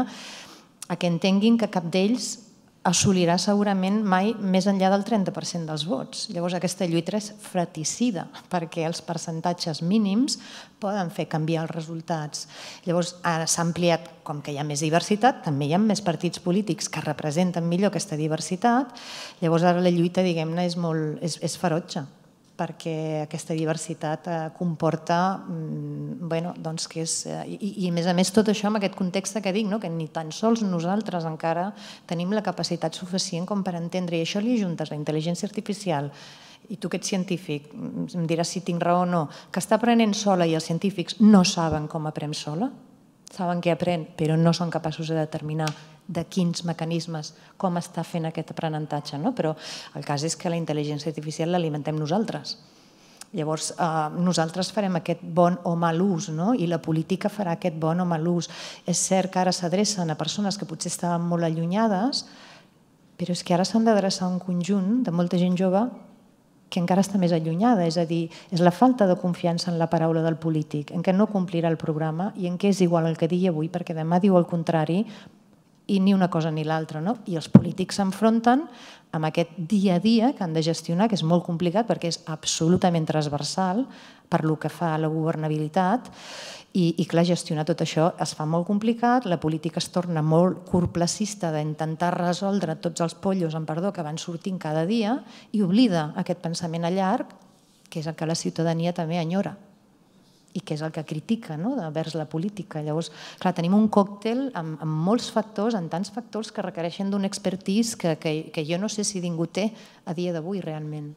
a que entenguin que cap d'ells assolirà segurament mai més enllà del trenta per cent dels vots. Llavors aquesta lluita és fratricida perquè els percentatges mínims poden fer canviar els resultats. Llavors s'ha ampliat, com que hi ha més diversitat, també hi ha més partits polítics que representen millor aquesta diversitat, llavors ara la lluita, diguem-ne, és, molt, és, és ferotge, perquè aquesta diversitat comporta, bueno, doncs que és... I, i a més a més tot això amb aquest context que dic, no? Que ni tan sols nosaltres encara tenim la capacitat suficient com per entendre, i això li ajuntes la intel·ligència artificial, i tu que ets científic, em diràs si tinc raó o no, que està aprenent sola i els científics no saben com aprèn sola, saben què aprèn, però no són capaços de determinar de quins mecanismes, com està fent aquest aprenentatge. No? Però el cas és que la intel·ligència artificial l'alimentem nosaltres. Llavors, eh, nosaltres farem aquest bon o mal ús, no? I la política farà aquest bon o mal ús. És cert que ara s'adrecen a persones que potser estaven molt allunyades, però és que ara s'han d'adreçar a un conjunt de molta gent jove que encara està més allunyada, és a dir, és la falta de confiança en la paraula del polític, en què no complirà el programa i en què és igual el que digui avui, perquè demà diu el contrari i ni una cosa ni l'altra. No? I els polítics s'enfronten amb aquest dia a dia que han de gestionar, que és molt complicat perquè és absolutament transversal per lo que fa a la governabilitat, i, i clar, gestionar tot això es fa molt complicat, la política es torna molt curtplacista d'intentar resoldre tots els pollos, en perdó, que van sortint cada dia i oblida aquest pensament a llarg, que és el que la ciutadania també enyora i que és el que critica, no?, vers la política. Llavors, clar, tenim un còctel amb, amb molts factors, amb tants factors que requereixen d'un expertise que, que, que jo no sé si ningú té a dia d'avui realment.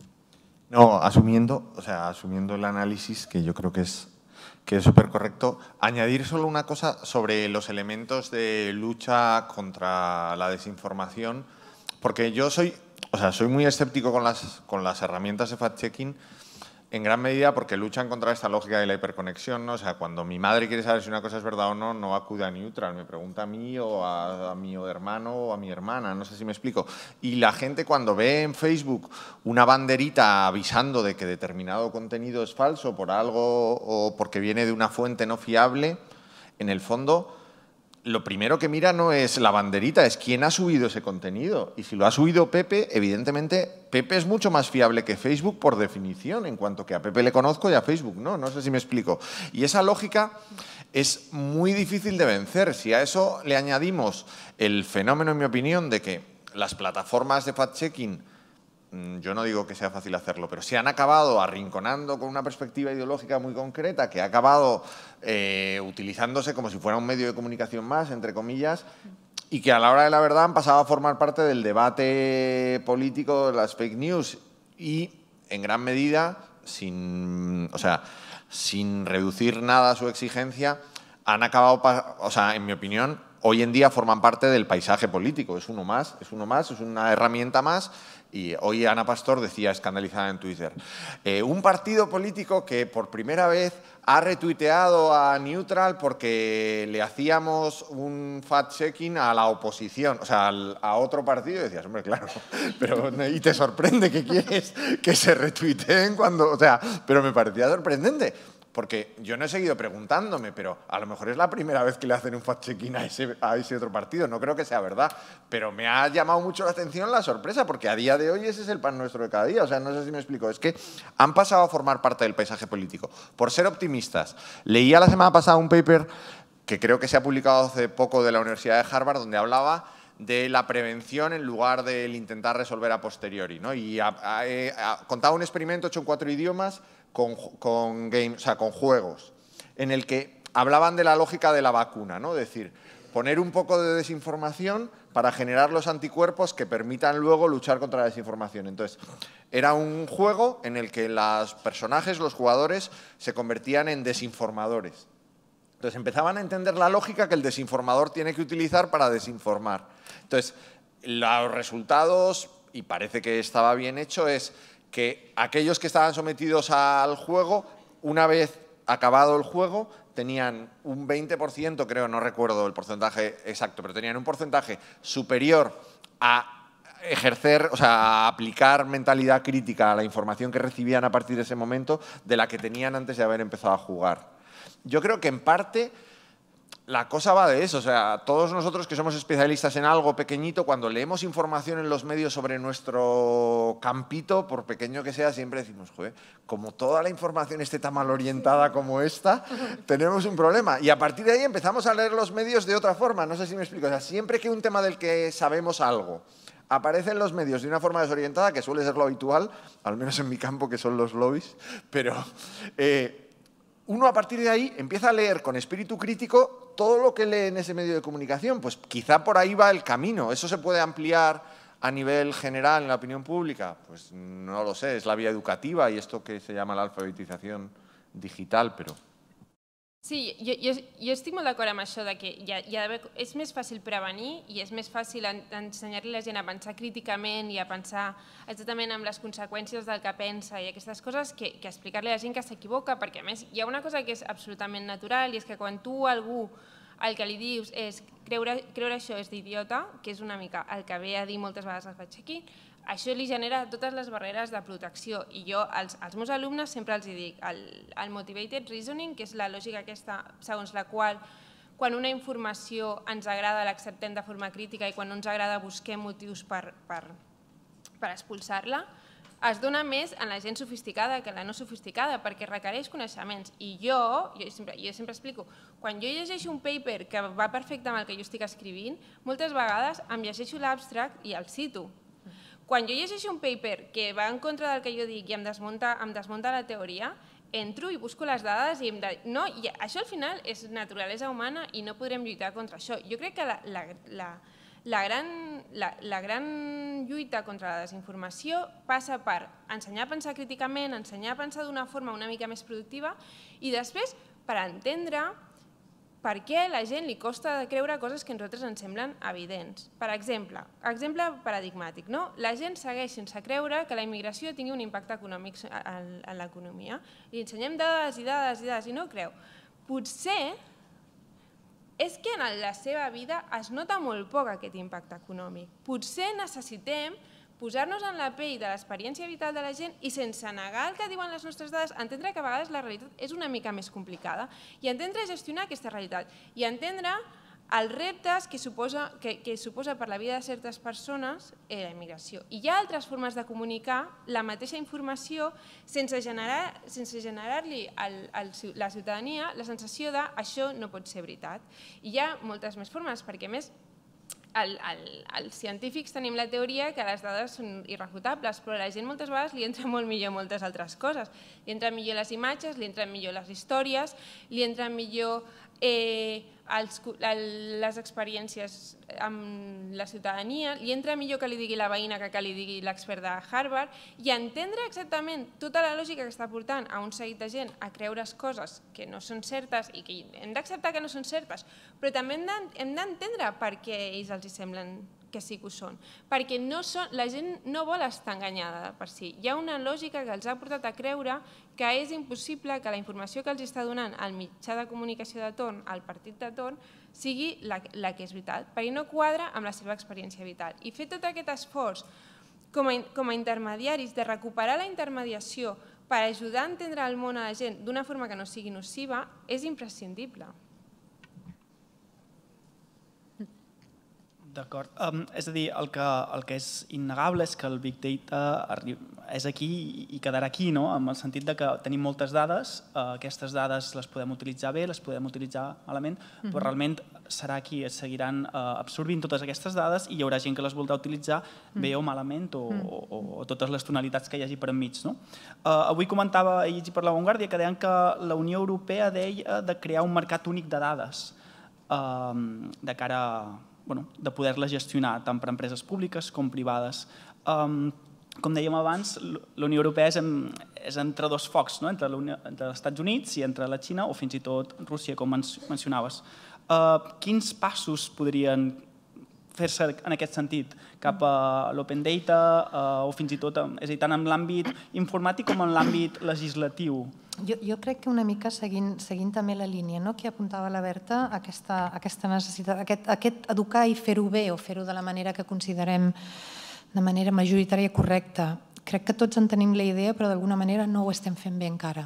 No, asumiendo, o sea, asumiendo el análisis, que yo creo que es que es súper correcto, añadir solo una cosa sobre los elementos de lucha contra la desinformación, porque yo soy, o sea, soy muy escéptico con las, con las herramientas de fact-checking, En gran medida porque luchan contra esta lógica de la hiperconexión, ¿no? O sea, cuando mi madre quiere saber si una cosa es verdad o no, no acude a Neutral, me pregunta a mí o a, a mi hermano o a mi hermana, no sé si me explico. Y la gente cuando ve en Facebook una banderita avisando de que determinado contenido es falso por algo o porque viene de una fuente no fiable, en el fondo lo primero que mira no es la banderita, es quién ha subido ese contenido. Y si lo ha subido Pepe, evidentemente Pepe es mucho más fiable que Facebook por definición, en cuanto que a Pepe le conozco y a Facebook no, no sé si me explico. Y esa lógica es muy difícil de vencer. Si a eso le añadimos el fenómeno, en mi opinión, de que las plataformas de fact-checking, yo no digo que sea fácil hacerlo, pero se han acabado arrinconando con una perspectiva ideológica muy concreta, que ha acabado eh, utilizándose como si fuera un medio de comunicación más, entre comillas, y que a la hora de la verdad han pasado a formar parte del debate político de las fake news y, en gran medida, sin, o sea, sin reducir nada a su exigencia, han acabado, o sea, en mi opinión, hoy en día forman parte del paisaje político. Es uno más, es uno más, es una herramienta más. Y hoy Ana Pastor decía, escandalizada en Twitter, eh, un partido político que por primera vez ha retuiteado a Neutral porque le hacíamos un fact-checking a la oposición, o sea, al, a otro partido. Y decías, hombre, claro, pero y te sorprende que quieres que se retuiteen cuando, o sea, pero me parecía sorprendente. Porque yo no he seguido preguntándome, pero a lo mejor es la primera vez que le hacen un fact-checking a ese, a ese otro partido. No creo que sea verdad, pero me ha llamado mucho la atención la sorpresa, porque a día de hoy ese es el pan nuestro de cada día. O sea, no sé si me explico. Es que han pasado a formar parte del paisaje político. Por ser optimistas, leía la semana pasada un paper que creo que se ha publicado hace poco de la Universidad de Harvard, donde hablaba de la prevención en lugar del intentar resolver a posteriori, ¿no? Y ha, ha, ha, contaba un experimento hecho en cuatro idiomas, Con, con, game, o sea, con juegos, en el que hablaban de la lógica de la vacuna, ¿no? Es decir, poner un poco de desinformación para generar los anticuerpos que permitan luego luchar contra la desinformación. Entonces, era un juego en el que los personajes, los jugadores, se convertían en desinformadores. Entonces, empezaban a entender la lógica que el desinformador tiene que utilizar para desinformar. Entonces, los resultados, y parece que estaba bien hecho, es que aquellos que estaban sometidos al juego, una vez acabado el juego, tenían un veinte por ciento, creo, no recuerdo el porcentaje exacto, pero tenían un porcentaje superior a ejercer, o sea, a aplicar mentalidad crítica a la información que recibían a partir de ese momento de la que tenían antes de haber empezado a jugar. Yo creo que en parte la cosa va de eso, o sea, todos nosotros que somos especialistas en algo pequeñito, cuando leemos información en los medios sobre nuestro campito, por pequeño que sea, siempre decimos, joder, como toda la información esté tan mal orientada como esta, tenemos un problema. Y a partir de ahí empezamos a leer los medios de otra forma, no sé si me explico. O sea, siempre que un tema del que sabemos algo aparece en los medios de una forma desorientada, que suele ser lo habitual, al menos en mi campo, que son los lobbies, pero eh, uno a partir de ahí empieza a leer con espíritu crítico todo lo que lee en ese medio de comunicación. Pues quizá por ahí va el camino. ¿Eso se puede ampliar a nivel general en la opinión pública? Pues no lo sé, es la vía educativa y esto que se llama la alfabetización digital, però... Sí, jo, jo, jo estic molt d'acord amb això de que hi ha, hi ha és més fàcil prevenir i és més fàcil ensenyar-li a la gent a pensar críticament i a pensar exactament amb les conseqüències del que pensa i aquestes coses que, que explicar-li a la gent que s'equivoca, perquè a més hi ha una cosa que és absolutament natural i és que quan tu a algú el que li dius és creure, creure això és d'idiota, que és una mica el que ve a dir moltes vegades el fact-checking, això li genera totes les barreres de protecció i jo als, als meus alumnes sempre els dic el, el motivated reasoning, que és la lògica aquesta segons la qual quan una informació ens agrada l'acceptem de forma crítica i quan no ens agrada busquem motius per, per, per expulsar-la, es dona més en la gent sofisticada que la no sofisticada perquè requereix coneixements i jo, jo sempre, jo sempre explico, quan jo llegeixo un paper que va perfecte amb el que jo estic escrivint, moltes vegades em llegeixo l'abstract i el cito. Quan jo llegeixo un paper que va en contra del que jo dic i em desmunta, em desmunta la teoria, entro i busco les dades i em de... No, i això al final és naturalesa humana i no podrem lluitar contra això. Jo crec que la, la, la, la, gran, la, la gran lluita contra la desinformació passa per ensenyar a pensar críticament, ensenyar a pensar d'una forma una mica més productiva i després per entendre per què la gent li costa de creure coses que a nosaltres ens semblen evidents. Per exemple, exemple paradigmàtic, no? La gent segueix sense creure que la immigració tingui un impacte econòmic en l'economia. Li ensenyem dades i dades i dades i no ho creu. Potser és que en la seva vida es nota molt poc aquest impacte econòmic. Potser necessitem posar-nos en la pell de l'experiència vital de la gent i sense negar el que diuen les nostres dades, entendre que a vegades la realitat és una mica més complicada i entendre gestionar aquesta realitat i entendre els reptes que suposa, que, que suposa per la vida de certes persones eh, la immigració. I hi ha altres formes de comunicar la mateixa informació sense generar, sense generar-li al, al, la ciutadania la sensació de això no pot ser veritat. I hi ha moltes més formes, perquè a més El, el, els científics tenim la teoria que les dades són irrefutables, però a la gent moltes vegades li entra molt millor moltes altres coses. Li entren millor les imatges, li entren millor les històries, li entren millor eh, els, les experiències amb la ciutadania, li entra millor que li digui la veïna que que li digui l'expert de Harvard, i entendre exactament tota la lògica que està portant a un seguit de gent a creure's coses que no són certes i que hem d'acceptar que no són certes, però també hem d'entendre per què ells els semblen que sí que ho són. Perquè no són, la gent no vol estar enganyada per si. Hi ha una lògica que els ha portat a creure que és impossible que la informació que els està donant el mitjà de comunicació de torn, el partit de torn, sigui la, la que és vital, perquè no quadra amb la seva experiència vital. I fer tot aquest esforç com a, com a intermediaris de recuperar la intermediació per ajudar a entendre el món a la gent d'una forma que no sigui nociva és imprescindible. D'acord. Um, és a dir, el que, el que és innegable és que el Big Data és aquí i quedarà aquí, no? En el sentit de que tenim moltes dades, uh, aquestes dades les podem utilitzar bé, les podem utilitzar malament, però uh-huh. realment serà aquí, es seguiran uh, absorbint totes aquestes dades i hi haurà gent que les voldrà utilitzar bé o malament o, uh-huh. o, o, o totes les tonalitats que hi hagi per enmig. No? Uh, avui comentava, he llegit per La Vanguardia, que deien que la Unió Europea deia de crear un mercat únic de dades uh, de cara a Bueno, de poder-la gestionar tant per empreses públiques com privades. Um, com dèiem abans, la Unió Europea és, en, és entre dos focs, no? entre, entre els Estats Units i entre la Xina o fins i tot Rússia, com mencionaves. Uh, quins passos podrien fer-se en aquest sentit cap a l'open data uh, o fins i tot, és a dir, tant en l'àmbit informàtic com en l'àmbit legislatiu? Jo, jo crec que una mica seguint, seguint també la línia no? que apuntava la Berta, aquesta, aquesta necessitat, aquest, aquest educar i fer-ho bé o fer-ho de la manera que considerem de manera majoritària correcta. Crec que tots en tenim la idea, però d'alguna manera no ho estem fent bé encara.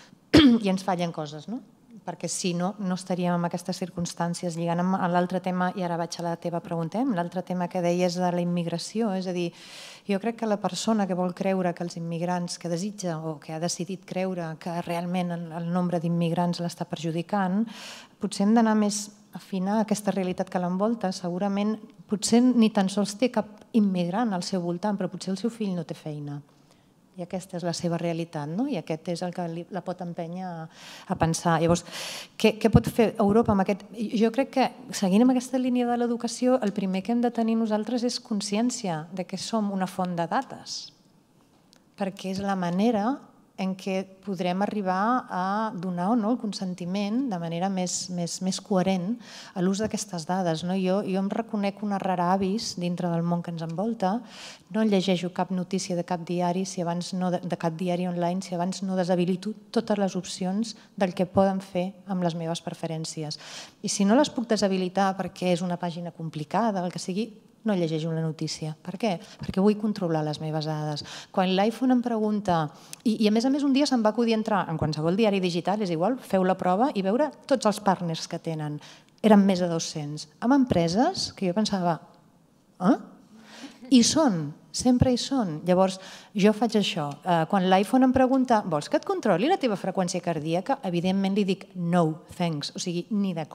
I ens fallen coses, no? Perquè si no, no estaríem en aquestes circumstàncies. Lligant amb l'altre tema, i ara vaig a la teva pregunta, l'altre tema que deies de la immigració, és a dir, jo crec que la persona que vol creure que els immigrants, que desitja o que ha decidit creure que realment el nombre d'immigrants l'està perjudicant, potser hem d'anar més a afinar aquesta realitat que l'envolta. Segurament, potser ni tan sols té cap immigrant al seu voltant, però potser el seu fill no té feina. I aquesta és la seva realitat, no? I aquest és el que la pot empènyer a, a pensar. Llavors, què, què pot fer Europa amb aquest? Jo crec que, seguint amb aquesta línia de l'educació, el primer que hem de tenir nosaltres és consciència de que som una font de dates, perquè és la manera en què podrem arribar a donar o no el consentiment de manera més, més, més coherent a l'ús d'aquestes dades. No? Jo, jo em reconec una rara avis dintre del món que ens envolta, no llegeixo cap notícia de cap diari, si abans no, de cap diari online, si abans no deshabilito totes les opcions del que poden fer amb les meves preferències. I si no les puc deshabilitar perquè és una pàgina complicada, el que sigui, no llegeixo la notícia. Per què? Perquè vull controlar les meves dades. Quan l'iPhone em pregunta, i, i a més a més un dia se'm va acudir entrar en qualsevol diari digital, és igual, feu la prova i veure tots els partners que tenen. Eren més de dos-cents. Amb empreses que jo pensava, eh? I són, sempre hi són. Llavors, jo faig això. Quan l'iPhone em pregunta, vols que et controli la teva freqüència cardíaca? Evidentment li dic no, thanks, o sigui, ni de conya.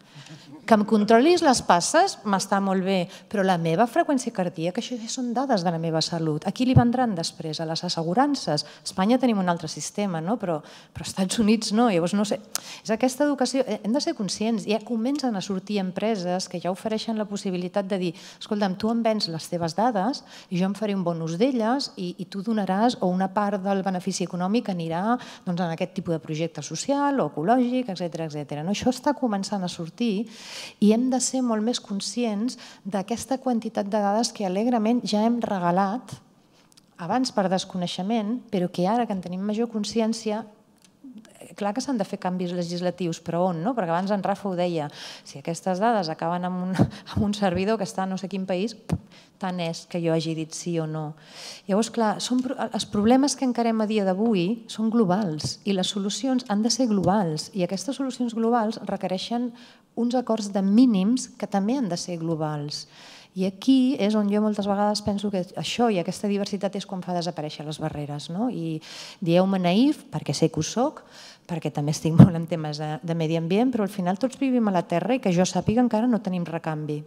Que em controlis les passes m'està molt bé, però la meva freqüència cardíaca, això ja són dades de la meva salut. A qui li vendran després? A les assegurances? A Espanya tenim un altre sistema, no? però, però als Estats Units no. Llavors, no sé. És aquesta educació, hem de ser conscients. Ja comencen a sortir empreses que ja ofereixen la possibilitat de dir, escolta'm, tu em vens les teves dades i jo em faré un bon ús d'elles i, i tu donaràs, o una part del benefici econòmic anirà doncs, en aquest tipus de projecte social o ecològic, etcètera, etcètera. No? Això està començant a sortir i hem de ser molt més conscients d'aquesta quantitat de dades que alegrement ja hem regalat abans per desconeixement, però que ara que en tenim major consciència, clar que s'han de fer canvis legislatius, però on? No? Perquè abans en Rafa ho deia, si aquestes dades acaben en un, en un servidor que està a no sé quin país, tant és que jo hagi dit sí o no. Llavors, clar, són, els problemes que encarem a dia d'avui són globals i les solucions han de ser globals i aquestes solucions globals requereixen uns acords de mínims que també han de ser globals. I aquí és on jo moltes vegades penso que això i aquesta diversitat és quan fa desaparèixer les barreres. No? I dieu-me naïf, perquè sé que ho soc, perquè també estic molt en temes de, de medi ambient, però al final tots vivim a la Terra i que jo sàpiga encara no tenim recanvi.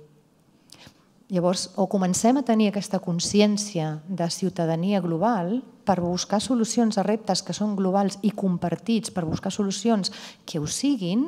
Llavors, o comencem a tenir aquesta consciència de ciutadania global per buscar solucions a reptes que són globals i compartits, per buscar solucions que ho siguin,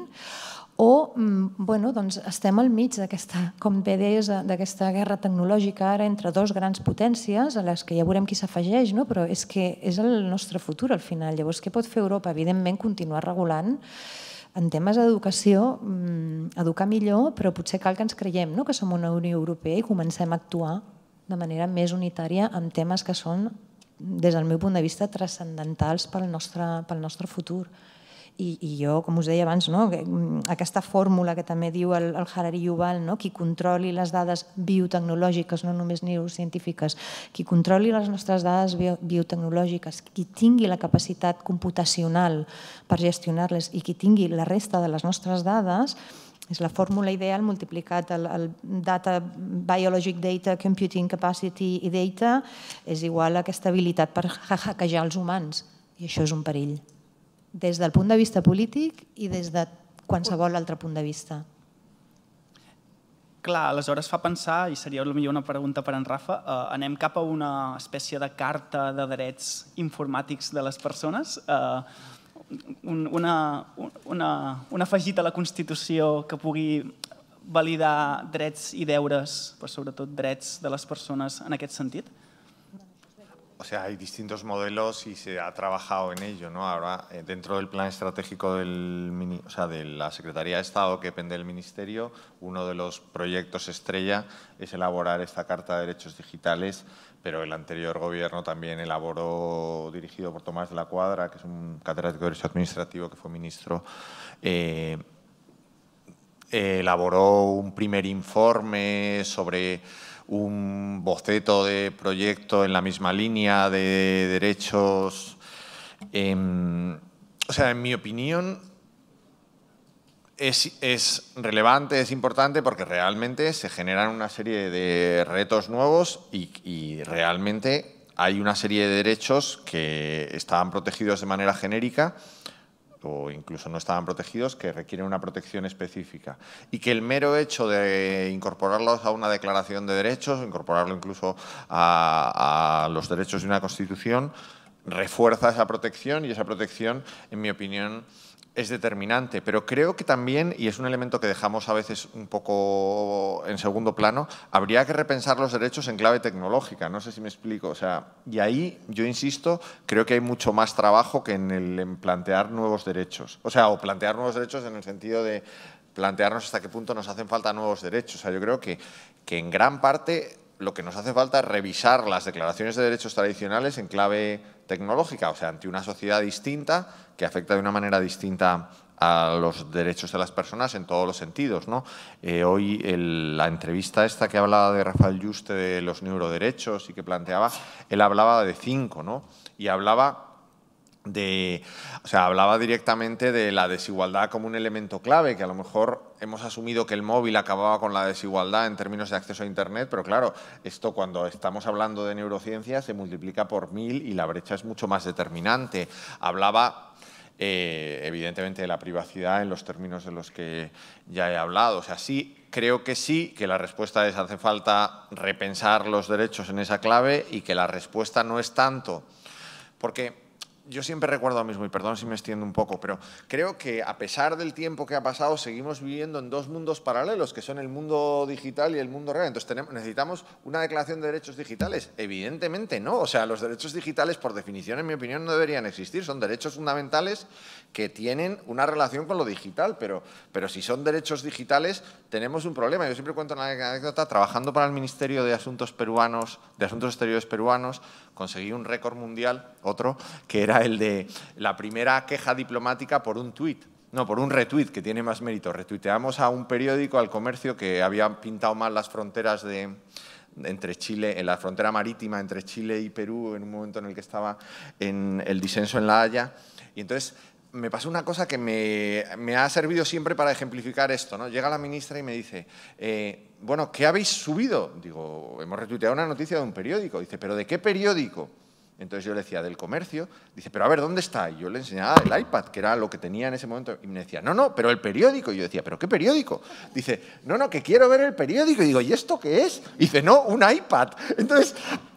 o bueno, doncs estem al mig d'aquesta, com bé deies, d'aquesta guerra tecnològica ara entre dos grans potències a les que ja veurem qui s'afegeix, no? Però és que és el nostre futur al final. Llavors, què pot fer Europa? Evidentment, continuar regulant en temes d'educació, educar millor, però potser cal que ens creiem no? Que som una Unió Europea i comencem a actuar de manera més unitària en temes que són, des del meu punt de vista, transcendentals pel nostre, pel nostre futur. I, i jo, com us deia abans, no? Aquesta fórmula que també diu el, el Harari Yuval, no? Qui controli les dades biotecnològiques, no només neurocientífiques, qui controli les nostres dades bio, biotecnològiques, qui tingui la capacitat computacional per gestionar-les i qui tingui la resta de les nostres dades, és la fórmula ideal multiplicat el, el data, biologic data, computing capacity i data, és igual a aquesta habilitat per hackejar els humans. I això és un perill, des del punt de vista polític i des de qualsevol altre punt de vista. Clar, aleshores fa pensar, i seria potser una pregunta per en Rafa, eh, anem cap a una espècie de carta de drets informàtics de les persones, eh, un, una, una, un afegit a la Constitució que pugui validar drets i deures, però sobretot drets de les persones en aquest sentit? O sea, hay distintos modelos y se ha trabajado en ello, ¿no? Ahora, eh, dentro del plan estratégico del, o sea, de la Secretaría de Estado que depende del Ministerio, uno de los proyectos estrella es elaborar esta Carta de Derechos Digitales, pero el anterior gobierno también elaboró, dirigido por Tomás de la Cuadra, que es un catedrático de Derecho Administrativo que fue ministro, eh, eh, elaboró un primer informe sobre un boceto de proyecto en la misma línea de derechos. Eh, o sea, en mi opinión, es, es relevante, es importante porque realmente se generan una serie de retos nuevos y, y realmente hay una serie de derechos que estaban protegidos de manera genérica o incluso no estaban protegidos, que requieren una protección específica. Y que el mero hecho de incorporarlos a una declaración de derechos, incorporarlo incluso a, a los derechos de una Constitución, refuerza esa protección y esa protección, en mi opinión, es determinante, pero creo que también, y es un elemento que dejamos a veces un poco en segundo plano, habría que repensar los derechos en clave tecnológica, no sé si me explico. O sea, y ahí, yo insisto, creo que hay mucho más trabajo que en, el, en plantear nuevos derechos. O sea, o plantear nuevos derechos en el sentido de plantearnos hasta qué punto nos hacen falta nuevos derechos. O sea, yo creo que, que en gran parte lo que nos hace falta es revisar las declaraciones de derechos tradicionales en clave tecnológica, o sea, ante una sociedad distinta que afecta de una manera distinta a los derechos de las personas en todos los sentidos, ¿no? Eh, hoy el, la entrevista esta que hablaba de Rafael Yuste de los neuroderechos y que planteaba, él hablaba de cinco, ¿no? Y hablaba de, o sea, hablaba directamente de la desigualdad como un elemento clave, que a lo mejor hemos asumido que el móvil acababa con la desigualdad en términos de acceso a Internet, pero claro, esto cuando estamos hablando de neurociencia se multiplica por mil y la brecha es mucho más determinante. Hablaba eh, evidentemente, de la privacidad en los términos de los que ya he hablado. O sea, sí, creo que sí, que la respuesta es hace falta repensar los derechos en esa clave y que la respuesta no es tanto, porque yo siempre recuerdo lo mismo, y perdón si me extiendo un poco, pero creo que a pesar del tiempo que ha pasado, seguimos viviendo en dos mundos paralelos, que son el mundo digital y el mundo real. Entonces, tenemos, ¿necesitamos una declaración de derechos digitales? Evidentemente no. O sea, los derechos digitales, por definición, en mi opinión, no deberían existir. Son derechos fundamentales que tienen una relación con lo digital, pero, pero si son derechos digitales, tenemos un problema. Yo siempre cuento una anécdota. Trabajando para el Ministerio de Asuntos peruanos, de Asuntos Exteriores peruanos, conseguí un récord mundial, otro, que era el de la primera queja diplomática por un tuit. No, por un retweet, que tiene más mérito. Retuiteamos a un periódico, al Comercio, que había pintado mal las fronteras de, entre Chile, en la frontera marítima entre Chile y Perú, en un momento en el que estaba en el disenso en La Haya. Y entonces me pasó una cosa que me, me ha servido siempre para ejemplificar esto, ¿no? Llega la ministra y me dice, eh, bueno, ¿qué habéis subido? Digo, hemos retuiteado una noticia de un periódico. Dice, ¿pero de qué periódico? Entonces yo le decía, del Comercio. Dice, pero a ver, ¿dónde está? Y yo le enseñaba el iPad, que era lo que tenía en ese momento. Y me decía, no, no, pero el periódico. Y yo decía, ¿pero qué periódico? Dice, no, no, que quiero ver el periódico. Y digo, ¿y esto qué es? Y dice, no, un iPad. Entonces,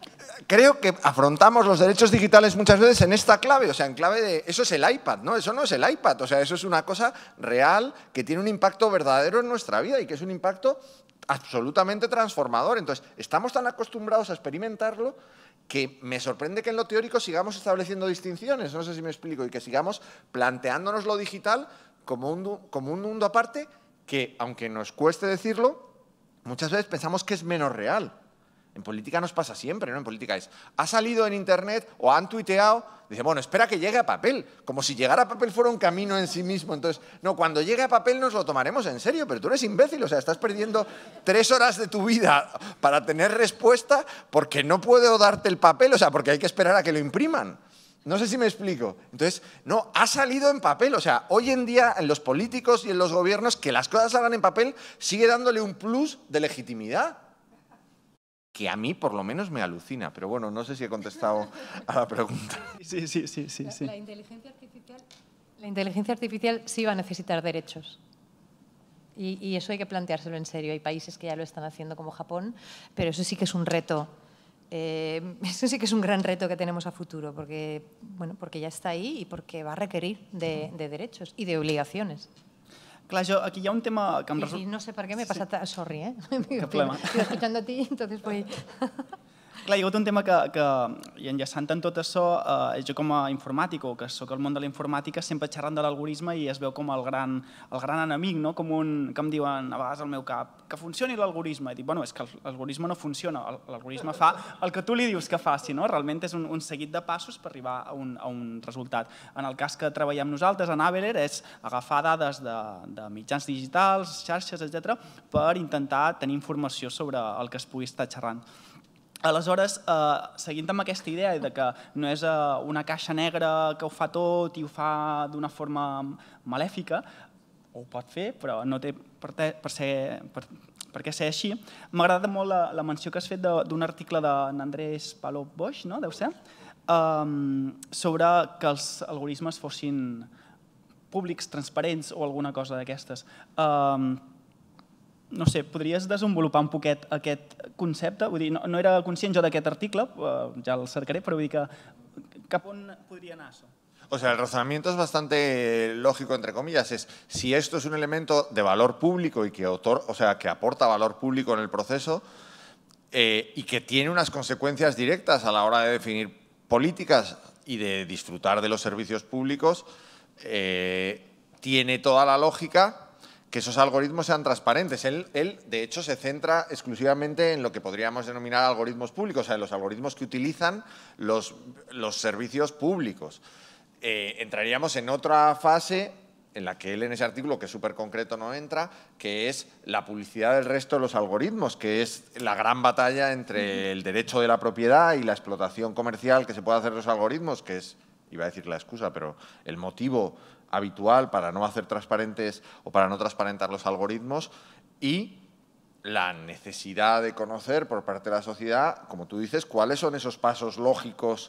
creo que afrontamos los derechos digitales muchas veces en esta clave, o sea, en clave de, eso es el iPad, ¿no? Eso no es el iPad, o sea, eso es una cosa real que tiene un impacto verdadero en nuestra vida y que es un impacto absolutamente transformador. Entonces, estamos tan acostumbrados a experimentarlo que me sorprende que en lo teórico sigamos estableciendo distinciones, no sé si me explico, y que sigamos planteándonos lo digital como un, como un mundo aparte que, aunque nos cueste decirlo, muchas veces pensamos que es menos real. En política nos pasa siempre, ¿no? En política es, ha salido en internet o han tuiteado, dice, bueno, espera que llegue a papel, como si llegar a papel fuera un camino en sí mismo. Entonces, no, cuando llegue a papel nos lo tomaremos en serio, pero tú eres imbécil, o sea, estás perdiendo tres horas de tu vida para tener respuesta porque no puedo darte el papel, o sea, porque hay que esperar a que lo impriman. No sé si me explico. Entonces, no, ha salido en papel. O sea, hoy en día en los políticos y en los gobiernos que las cosas salgan en papel sigue dándole un plus de legitimidad, que a mí por lo menos me alucina. Pero bueno, no sé si he contestado a la pregunta. Sí, sí, sí, sí, sí. La, la, inteligencia artificial, la inteligencia artificial sí va a necesitar derechos. Y, y eso hay que planteárselo en serio. Hay países que ya lo están haciendo como Japón, pero eso sí que es un reto. Eh, eso sí que es un gran reto que tenemos a futuro, porque, bueno, porque ya está ahí y porque va a requerir de, de derechos y de obligaciones. Clar, jo, aquí hi ha un tema que em resulta... I no sé per què m'he passat... Sí. Sorry, eh? Cap problema. Estoy escuchando a ti, entonces voy... Clar, hi ha hagut un tema que, que i enllaçant en tot això, eh, jo com a informàtic, o que soc al món de la informàtica, sempre xerrant de l'algoritme i es veu com el gran, el gran enemic, no? Com un, que em diuen a vegades al meu cap, que funcioni l'algoritme. I dic, bueno, és que l'algoritme no funciona, l'algoritme fa el que tu li dius que faci, no? Realment és un, un seguit de passos per arribar a un, a un resultat. En el cas que treballem nosaltres, en Averer, és agafar dades de, de mitjans digitals, xarxes, etcètera, per intentar tenir informació sobre el que es pugui estar xerrant. Aleshores, eh, seguint amb aquesta idea de que no és eh, una caixa negra que ho fa tot i ho fa d'una forma malèfica, o ho pot fer, però no té per, te, per, ser, per, per què ser així, m'ha agradat molt la, la menció que has fet d'un article d'Andrés Palop Boix, no? Deu ser, eh, sobre que els algoritmes fossin públics, transparents o alguna cosa d'aquestes. Eh, No sé, podries desenvolupar un poquet aquest concepte? Vull dir, no, no era conscient jo d'aquest article, ja el cercaré, però vull dir que cap on podria anar això? O sea, el razonamiento es bastante lógico, entre comillas. Es, si esto es un elemento de valor público y que, autor, o sea, que aporta valor público en el proceso eh, y que tiene unas consecuencias directas a la hora de definir políticas y de disfrutar de los servicios públicos, eh, tiene toda la lógica que esos algoritmos sean transparentes. Él, él, de hecho, se centra exclusivamente en lo que podríamos denominar algoritmos públicos, o sea, en los algoritmos que utilizan los, los servicios públicos. Eh, entraríamos en otra fase en la que él en ese artículo, que es súper concreto, no entra, que es la publicidad del resto de los algoritmos, que es la gran batalla entre el derecho de la propiedad y la explotación comercial que se puede hacer de los algoritmos, que es, iba a decir la excusa, pero el motivo habitual para no hacer transparentes o para no transparentar los algoritmos, y la necesidad de conocer por parte de la sociedad, como tú dices, cuáles son esos pasos lógicos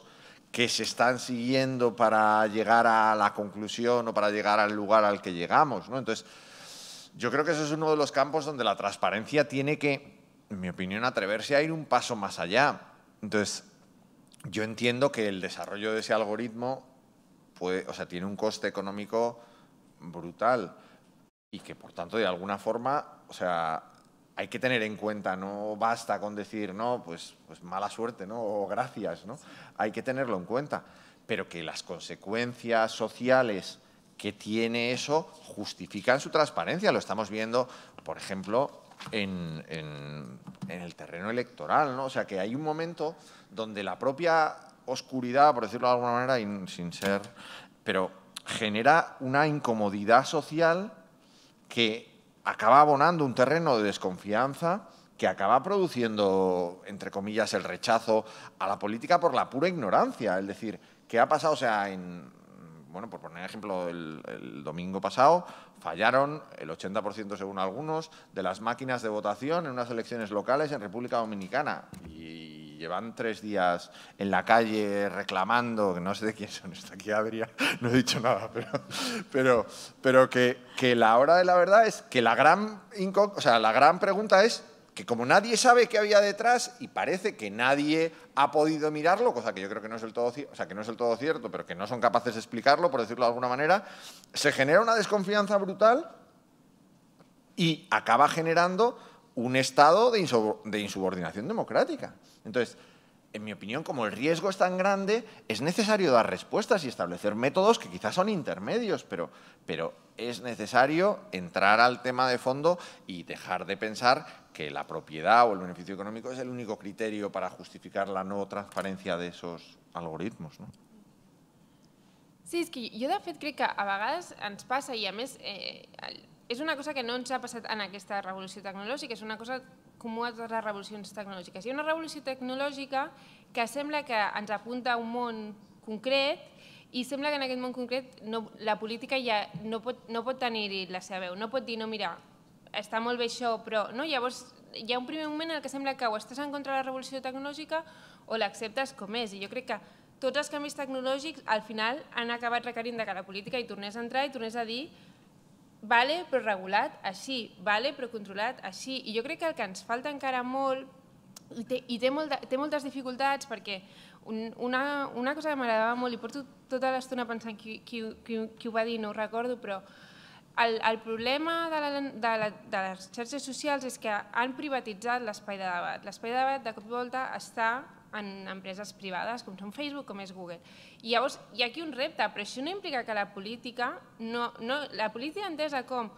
que se están siguiendo para llegar a la conclusión o para llegar al lugar al que llegamos, ¿no? Entonces, yo creo que ese es uno de los campos donde la transparencia tiene que, en mi opinión, atreverse a ir un paso más allá. Entonces, yo entiendo que el desarrollo de ese algoritmo puede, o sea, tiene un coste económico brutal y que, por tanto, de alguna forma, o sea, hay que tener en cuenta, no basta con decir, no, pues, pues mala suerte, ¿no? O gracias, ¿no? Hay que tenerlo en cuenta, pero que las consecuencias sociales que tiene eso justifican su transparencia. Lo estamos viendo, por ejemplo, en, en, en el terreno electoral, ¿no? O sea, que hay un momento donde la propia oscuridad, por decirlo de alguna manera, y sin ser, pero genera una incomodidad social que acaba abonando un terreno de desconfianza que acaba produciendo, entre comillas, el rechazo a la política por la pura ignorancia. Es decir, ¿qué ha pasado? O sea, en, bueno, por poner ejemplo, el, el domingo pasado fallaron el ochenta por ciento, según algunos, de las máquinas de votación en unas elecciones locales en República Dominicana. Y llevan tres días en la calle reclamando, que no sé de quién son, está aquí Adrián, no he dicho nada, pero, pero, pero que, que la hora de la verdad es que la gran, o sea, la gran pregunta es que como nadie sabe qué había detrás y parece que nadie ha podido mirarlo, cosa que yo creo que no es del todo, o sea, que no es del todo cierto, pero que no son capaces de explicarlo, por decirlo de alguna manera, se genera una desconfianza brutal y acaba generando un estado de, de insubordinación democrática. Entonces, en mi opinión, como el riesgo es tan grande, es necesario dar respuestas y establecer métodos que quizás son intermedios, pero, pero es necesario entrar al tema de fondo y dejar de pensar que la propiedad o el beneficio económico es el único criterio para justificar la no transparencia de esos algoritmos, ¿no? Sí, és que jo de fet crec que a vegades ens passa, i a més eh, és una cosa que no ens ha passat en aquesta revolució tecnològica, és una cosa comú a totes les revolucions tecnològiques. Hi ha una revolució tecnològica que sembla que ens apunta a un món concret i sembla que en aquest món concret no, la política ja no pot, no pot tenir-hi la seva veu, no pot dir, no, mira, està molt bé això, però no, llavors hi ha un primer moment en què sembla que o estàs en contra de la revolució tecnològica o l'acceptes com és. I jo crec que tots els canvis tecnològics al final han acabat requerint que la política hi tornés a entrar i tornés a dir vale, però regulat així, vale, però controlat així. I jo crec que el que ens falta encara molt, i té, i té, molt, té moltes dificultats, perquè un, una, una cosa que m'agradava molt, i porto tota l'estona pensant qui, qui, qui, qui ho va dir, no ho recordo, però el, el problema de, la, de, la, de les xarxes socials és que han privatitzat l'espai de debat. L'espai de debat, de cop i volta, està en empreses privades, com són Facebook, com és Google. I llavors hi ha aquí un repte, però això no implica que la política, no, no, la política entesa com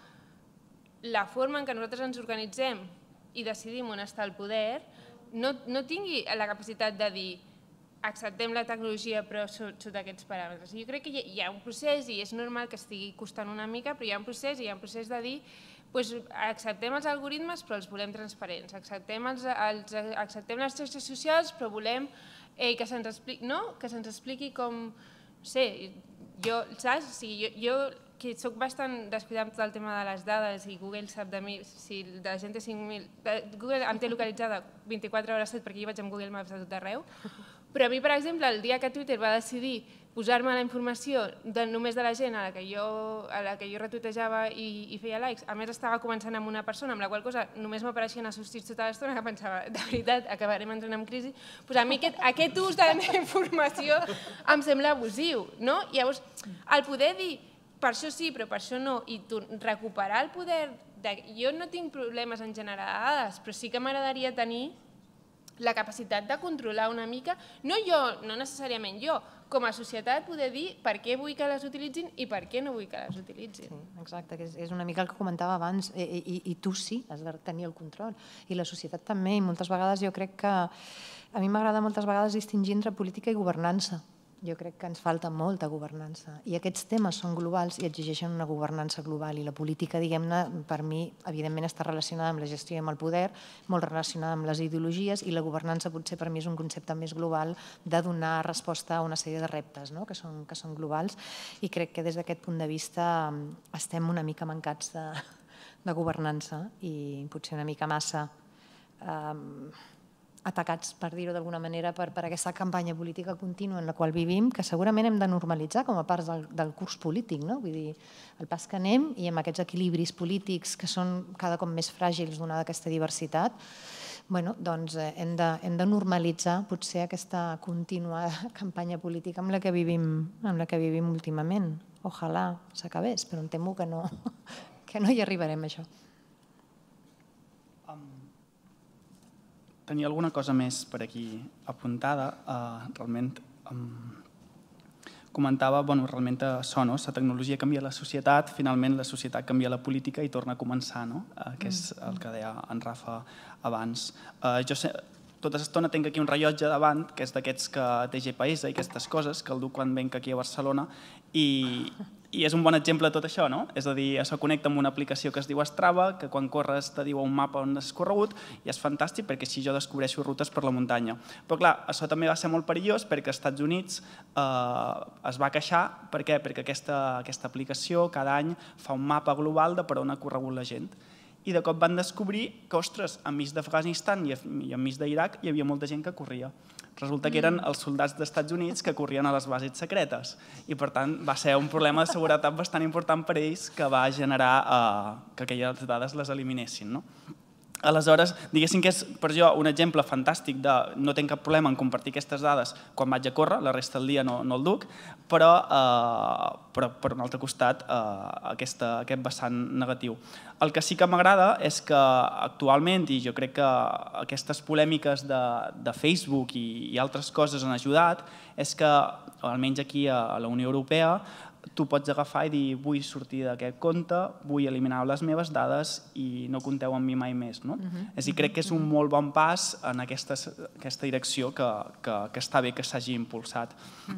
la forma en què nosaltres ens organitzem i decidim on està el poder, no, no tingui la capacitat de dir acceptem la tecnologia però sota aquests paràmetres. Jo crec que hi ha un procés i és normal que estigui costant una mica, però hi ha un procés i hi ha un procés de dir doncs acceptem els algoritmes però els volem transparents, acceptem, els, els, acceptem les xarxes socials però volem eh, que se'ns expliqui, no? que se'ns expliqui com, no sé, jo, saps? O sigui, jo, jo que soc bastant descuidada amb tot el tema de les dades i Google sap de mi, si de la gent té cinc mil... Google em té localitzada vint-i-quatre hores set perquè jo vaig amb Google Maps de tot arreu, però a mi, per exemple, el dia que Twitter va decidir posar-me la informació de, només de la gent a la que jo, a la que jo retuitejava i, i feia likes, a més estava començant amb una persona amb la qual cosa només m'apareixien assustits tota l'estona, que pensava, de veritat, acabarem entrant en crisi, doncs a mi aquest, aquest ús de la meva informació em sembla abusiu, no? I llavors, el poder dir, per això sí, però per això no, i recuperar el poder, de, jo no tinc problemes en generar dades, però sí que m'agradaria tenir la capacitat de controlar una mica, no jo, no necessàriament jo, com a societat poder dir per què vull que les utilitzin i per què no vull que les utilitzin. Sí, exacte, que és, és una mica el que comentava abans, i, i, i tu sí, has de tenir el control, i la societat també, i moltes vegades jo crec que, a mi m'agrada moltes vegades distingir entre política i governança. Jo crec que ens falta molta governança i aquests temes són globals i exigeixen una governança global i la política, diguem-ne, per mi, evidentment està relacionada amb la gestió i amb el poder, molt relacionada amb les ideologies i la governança potser per mi és un concepte més global de donar resposta a una sèrie de reptes, no? que, són, que són globals i crec que des d'aquest punt de vista estem una mica mancats de, de governança i potser una mica massa... Eh, atacats, per dir-ho d'alguna manera, per aquesta campanya política contínua en la qual vivim, que segurament hem de normalitzar com a part del curs polític. Vull dir, el pas que anem i amb aquests equilibris polítics que són cada cop més fràgils donada aquesta diversitat, doncs hem de normalitzar potser aquesta contínua campanya política amb la que vivim últimament. Ojalà s'acabés, però em temo que no hi arribarem a això. Tenia alguna cosa més per aquí apuntada. Realment comentava, bueno, realment això, no? La tecnologia canvia la societat, finalment la societat canvia la política i torna a començar, no? Que és el que deia en Rafa abans. Jo tota l'estona tinc aquí un rellotge davant, que és d'aquests que té G P S i aquestes coses, que el duc quan venc aquí a Barcelona, i és un bon exemple de tot això, no? És a dir, això connecta amb una aplicació que es diu Strava, que quan corres te diu un mapa on has corregut, i és fantàstic perquè així jo descobreixo rutes per la muntanya. Però clar, això també va ser molt perillós perquè als Estats Units es va queixar. Per què? Perquè aquesta aplicació cada any fa un mapa global de per on ha corregut la gent. I de cop van descobrir que, ostres, enmig d'Afganistan i enmig d'Iraq hi havia molta gent que corria. Resulta que eren els soldats dels Estats Units que corrien a les bases secretes i, per tant, va ser un problema de seguretat bastant important per a ells que va generar que aquelles dades les eliminessin. Aleshores, diguéssim que és per jo un exemple fantàstic de no tenc cap problema en compartir aquestes dades quan vaig a córrer, la resta del dia no el duc, però per un altre costat aquest vessant negatiu. El que sí que m'agrada és que actualment, i jo crec que aquestes polèmiques de Facebook i altres coses han ajudat, és que, almenys aquí a la Unió Europea, tu pots agafar i dir vull sortir d'aquest compte, vull eliminar les meves dades i no compteu amb mi mai més. És a dir, crec que és un molt bon pas en aquesta direcció que està bé que s'hagi impulsat.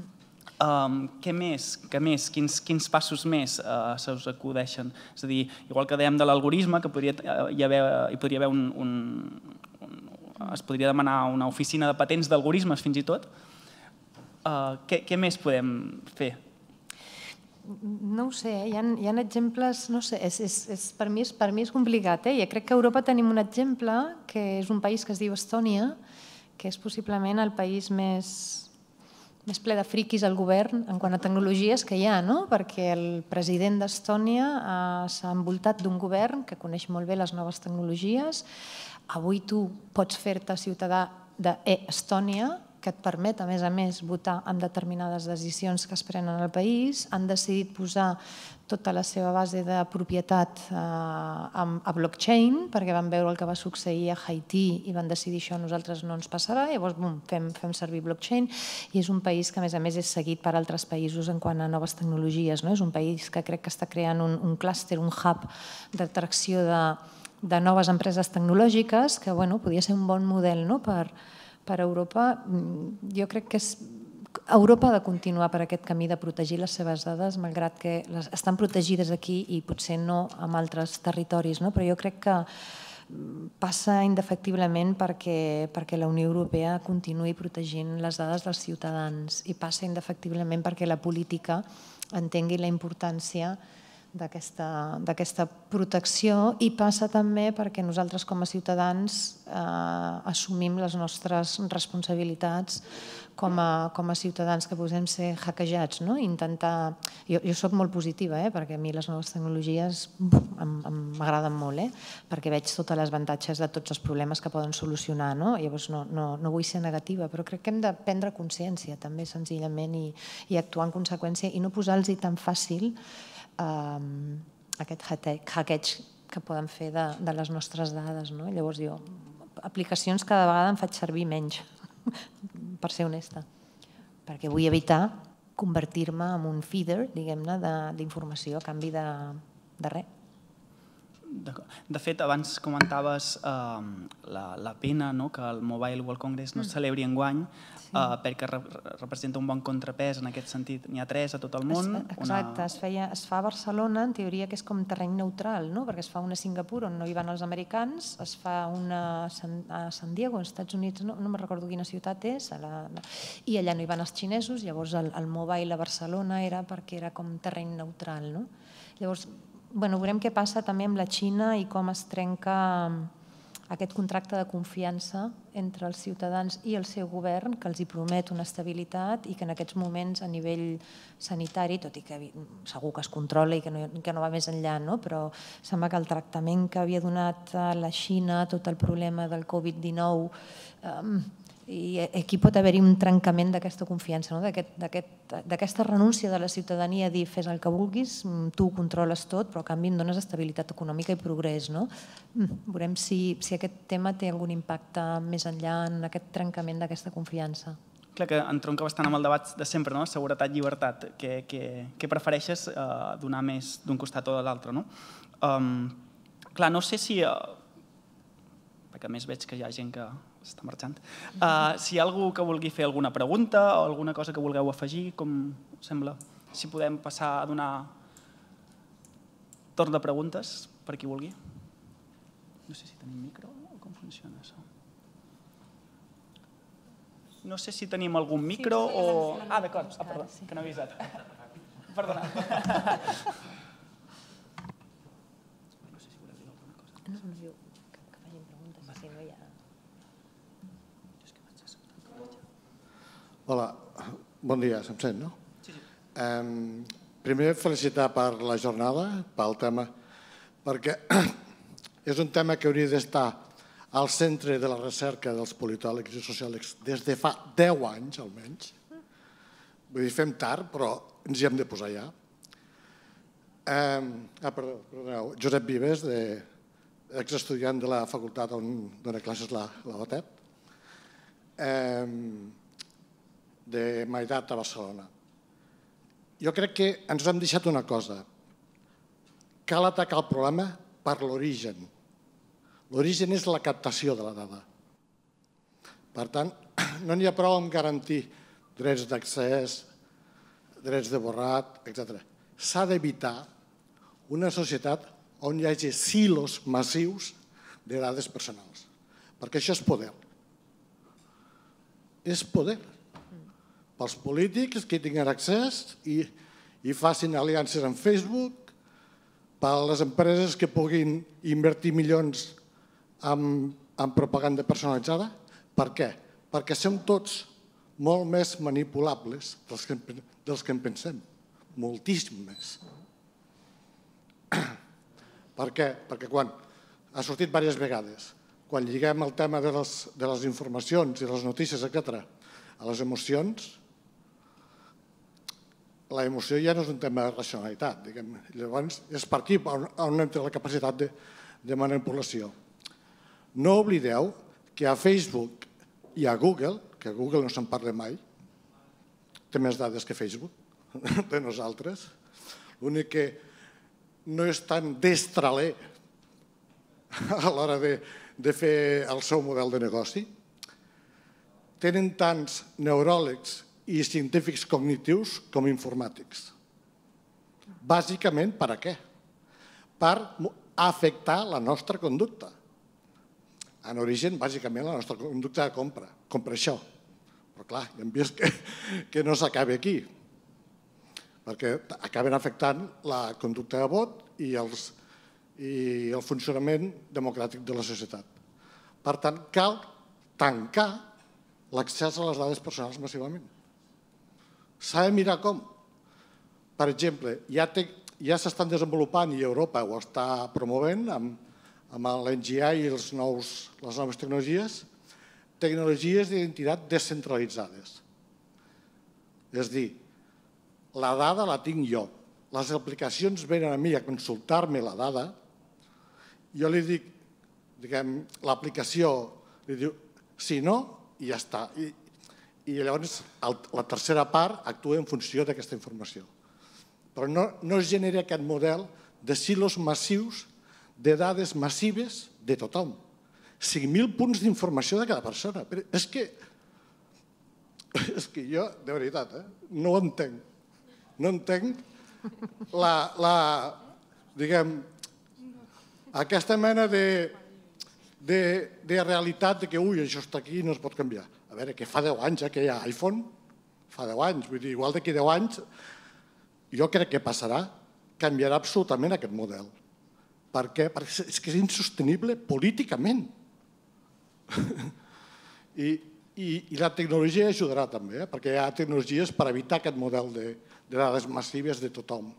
Què més? Quins passos més se us acudeixen? És a dir, igual que dèiem de l'algoritme, que hi podria haver un... es podria demanar una oficina de patents d'algoritmes fins i tot. Què més podem fer? No ho sé, hi ha exemples, no sé, per mi és complicat. Jo crec que a Europa tenim un exemple, que és un país que es diu Estònia, que és possiblement el país més ple de friquis al govern en quant a tecnologies que hi ha, perquè el president d'Estònia s'ha envoltat d'un govern que coneix molt bé les noves tecnologies. Avui tu pots fer-te ciutadà d'Estònia, que et permet, a més a més, votar en determinades decisions que es prenen al país. Han decidit posar tota la seva base de propietat a blockchain, perquè van veure el que va succeir a Haití i van decidir això a nosaltres no ens passarà, llavors fem servir blockchain, i és un país que, a més a més, és seguit per altres països en quant a noves tecnologies. És un país que crec que està creant un clúster, un hub d'atracció de noves empreses tecnològiques, que podria ser un bon model per per Europa. Jo crec que Europa ha de continuar per aquest camí de protegir les seves dades, malgrat que estan protegides aquí i potser no en altres territoris, però jo crec que passa indefectiblement perquè la Unió Europea continuï protegint les dades dels ciutadans i passa indefectiblement perquè la política entengui la importància d'aquesta protecció, i passa també perquè nosaltres com a ciutadans assumim les nostres responsabilitats com a ciutadans que podem ser hackejats. Jo soc molt positiva perquè a mi les noves tecnologies m'agraden molt, perquè veig tots els avantatges de tots els problemes que poden solucionar. Llavors no vull ser negativa, però crec que hem de prendre consciència també senzillament i actuar en conseqüència i no posar-los tan fàcil aquest hackeig que poden fer de les nostres dades. Llavors jo, aplicacions cada vegada en faig servir menys, per ser honesta, perquè vull evitar convertir-me en un feeder, diguem-ne, d'informació a canvi de res. De fet, abans comentaves la pena que el Mobile World Congress no es celebri enguany perquè representa un bon contrapès en aquest sentit. N'hi ha tres a tot el món. Exacte, es fa a Barcelona, en teoria que és com terreny neutral, perquè es fa una a Singapur on no hi van els americans, es fa una a San Diego, als Estats Units, no me'n recordo quina ciutat és, i allà no hi van els xinesos, llavors el Mobile a Barcelona era perquè era com terreny neutral. Llavors, veurem què passa també amb la Xina i com es trenca aquest contracte de confiança entre els ciutadans i el seu govern que els hi promet una estabilitat i que en aquests moments a nivell sanitari, tot i que segur que es controla i que no, que no va més enllà, no? Però sembla que el tractament que havia donat a la Xina, tot el problema del Covid dinou, eh, i aquí pot haver-hi un trencament d'aquesta confiança, no? D'aquesta renúncia de la ciutadania a dir fes el que vulguis, tu ho controles tot, però a canvi em dones estabilitat econòmica i progrés. No? Veurem si, si aquest tema té algun impacte més enllà en aquest trencament d'aquesta confiança. Clar que entronca bastant amb el debat de sempre, no? Seguretat, llibertat. Què, què, què prefereixes eh, donar més d'un costat o de l'altre? No? Um, clar, no sé si... Uh, perquè a més veig que hi ha gent que està marxant. Uh, si hi ha algú que vulgui fer alguna pregunta o alguna cosa que vulgueu afegir, com sembla? Si podem passar a donar torn de preguntes per qui vulgui. No sé si tenim micro o com funciona això. No sé si tenim algun micro o... Ah, d'acord. Ah, perdó, que no he avisat. Perdona. No sé si voleu dir alguna cosa. No, no diu que facin preguntes, si no hi ha... Hola, bon dia, se'm sent, no? Sí, sí. Um, primer, felicitar per la jornada, pel tema, perquè és un tema que hauria d'estar al centre de la recerca dels politòlegs i sociòlegs des de fa deu anys, almenys. Vull dir, fem tard, però ens hi hem de posar ja. Um, ah, perdó, perdoneu, Josep Vives, de, exestudiant de la facultat on dona classes la, la Batet. Um, de Maidat a Barcelona. Jo crec que ens hem deixat una cosa. Cal atacar el problema per l'origen. L'origen és la captació de la dada. Per tant, no n'hi ha prou amb garantir drets d'accés, drets de borrat, etcètera. S'ha d'evitar una societat on hi hagi silos massius de dades personals. Perquè això és poder. És poder. Els polítics que tinguin accés i, i facin aliances amb Facebook, per a les empreses que puguin invertir milions en, en propaganda personalitzada. Per què? Perquè som tots molt més manipulables dels que, dels que en pensem. Moltíssim més. Per què? Perquè quan ha sortit diverses vegades, quan lliguem el tema de les, de les informacions i les notícies, etcètera, a les emocions, la emoció ja no és un tema de racionalitat. Diguem. Llavors, és per aquí on entra la capacitat de, de manipulació. No oblideu que a Facebook i a Google, que a Google no se'n parla mai, té més dades que Facebook, de nosaltres. L'únic que no és tan destraler a l'hora de, de fer el seu model de negoci. Tenen tants neuròlegs i científics cognitius com informàtics. Bàsicament, per a què? Per afectar la nostra conducta. En origen, bàsicament, la nostra conducta de compra. Compra això. Però clar, hem vist que, que no s'acaba aquí. Perquè acaben afectant la conducta de vot i, els, i el funcionament democràtic de la societat. Per tant, cal tancar l'accés a les dades personals massivament. S'ha de mirar com. Per exemple, ja, ja s'estan desenvolupant i Europa ho està promovent amb, amb l'N G I i els nous, les noves tecnologies, tecnologies d'identitat descentralitzades. És a dir, la dada la tinc jo. Les aplicacions venen a mi a consultar-me la dada, jo li dic, diguem, l'aplicació li diu si no, i ja està. I, i llavors la tercera part actua en funció d'aquesta informació. Però no, no es genera aquest model de silos massius de dades massives de tothom. cinc mil punts d'informació de cada persona. Però és que, és que jo, de veritat, eh, no ho entenc. No entenc la, la diguem, aquesta mena de, de, de realitat de que, ui, això està aquí i no es pot canviar. A veure, que fa deu anys que hi ha iPhone, fa deu anys, vull dir, igual d'aquí deu anys, jo crec que passarà, canviarà absolutament aquest model. Per què? Perquè és que és insostenible políticament. I, i, i la tecnologia ajudarà també, perquè hi ha tecnologies per evitar aquest model de, de dades massives de tothom.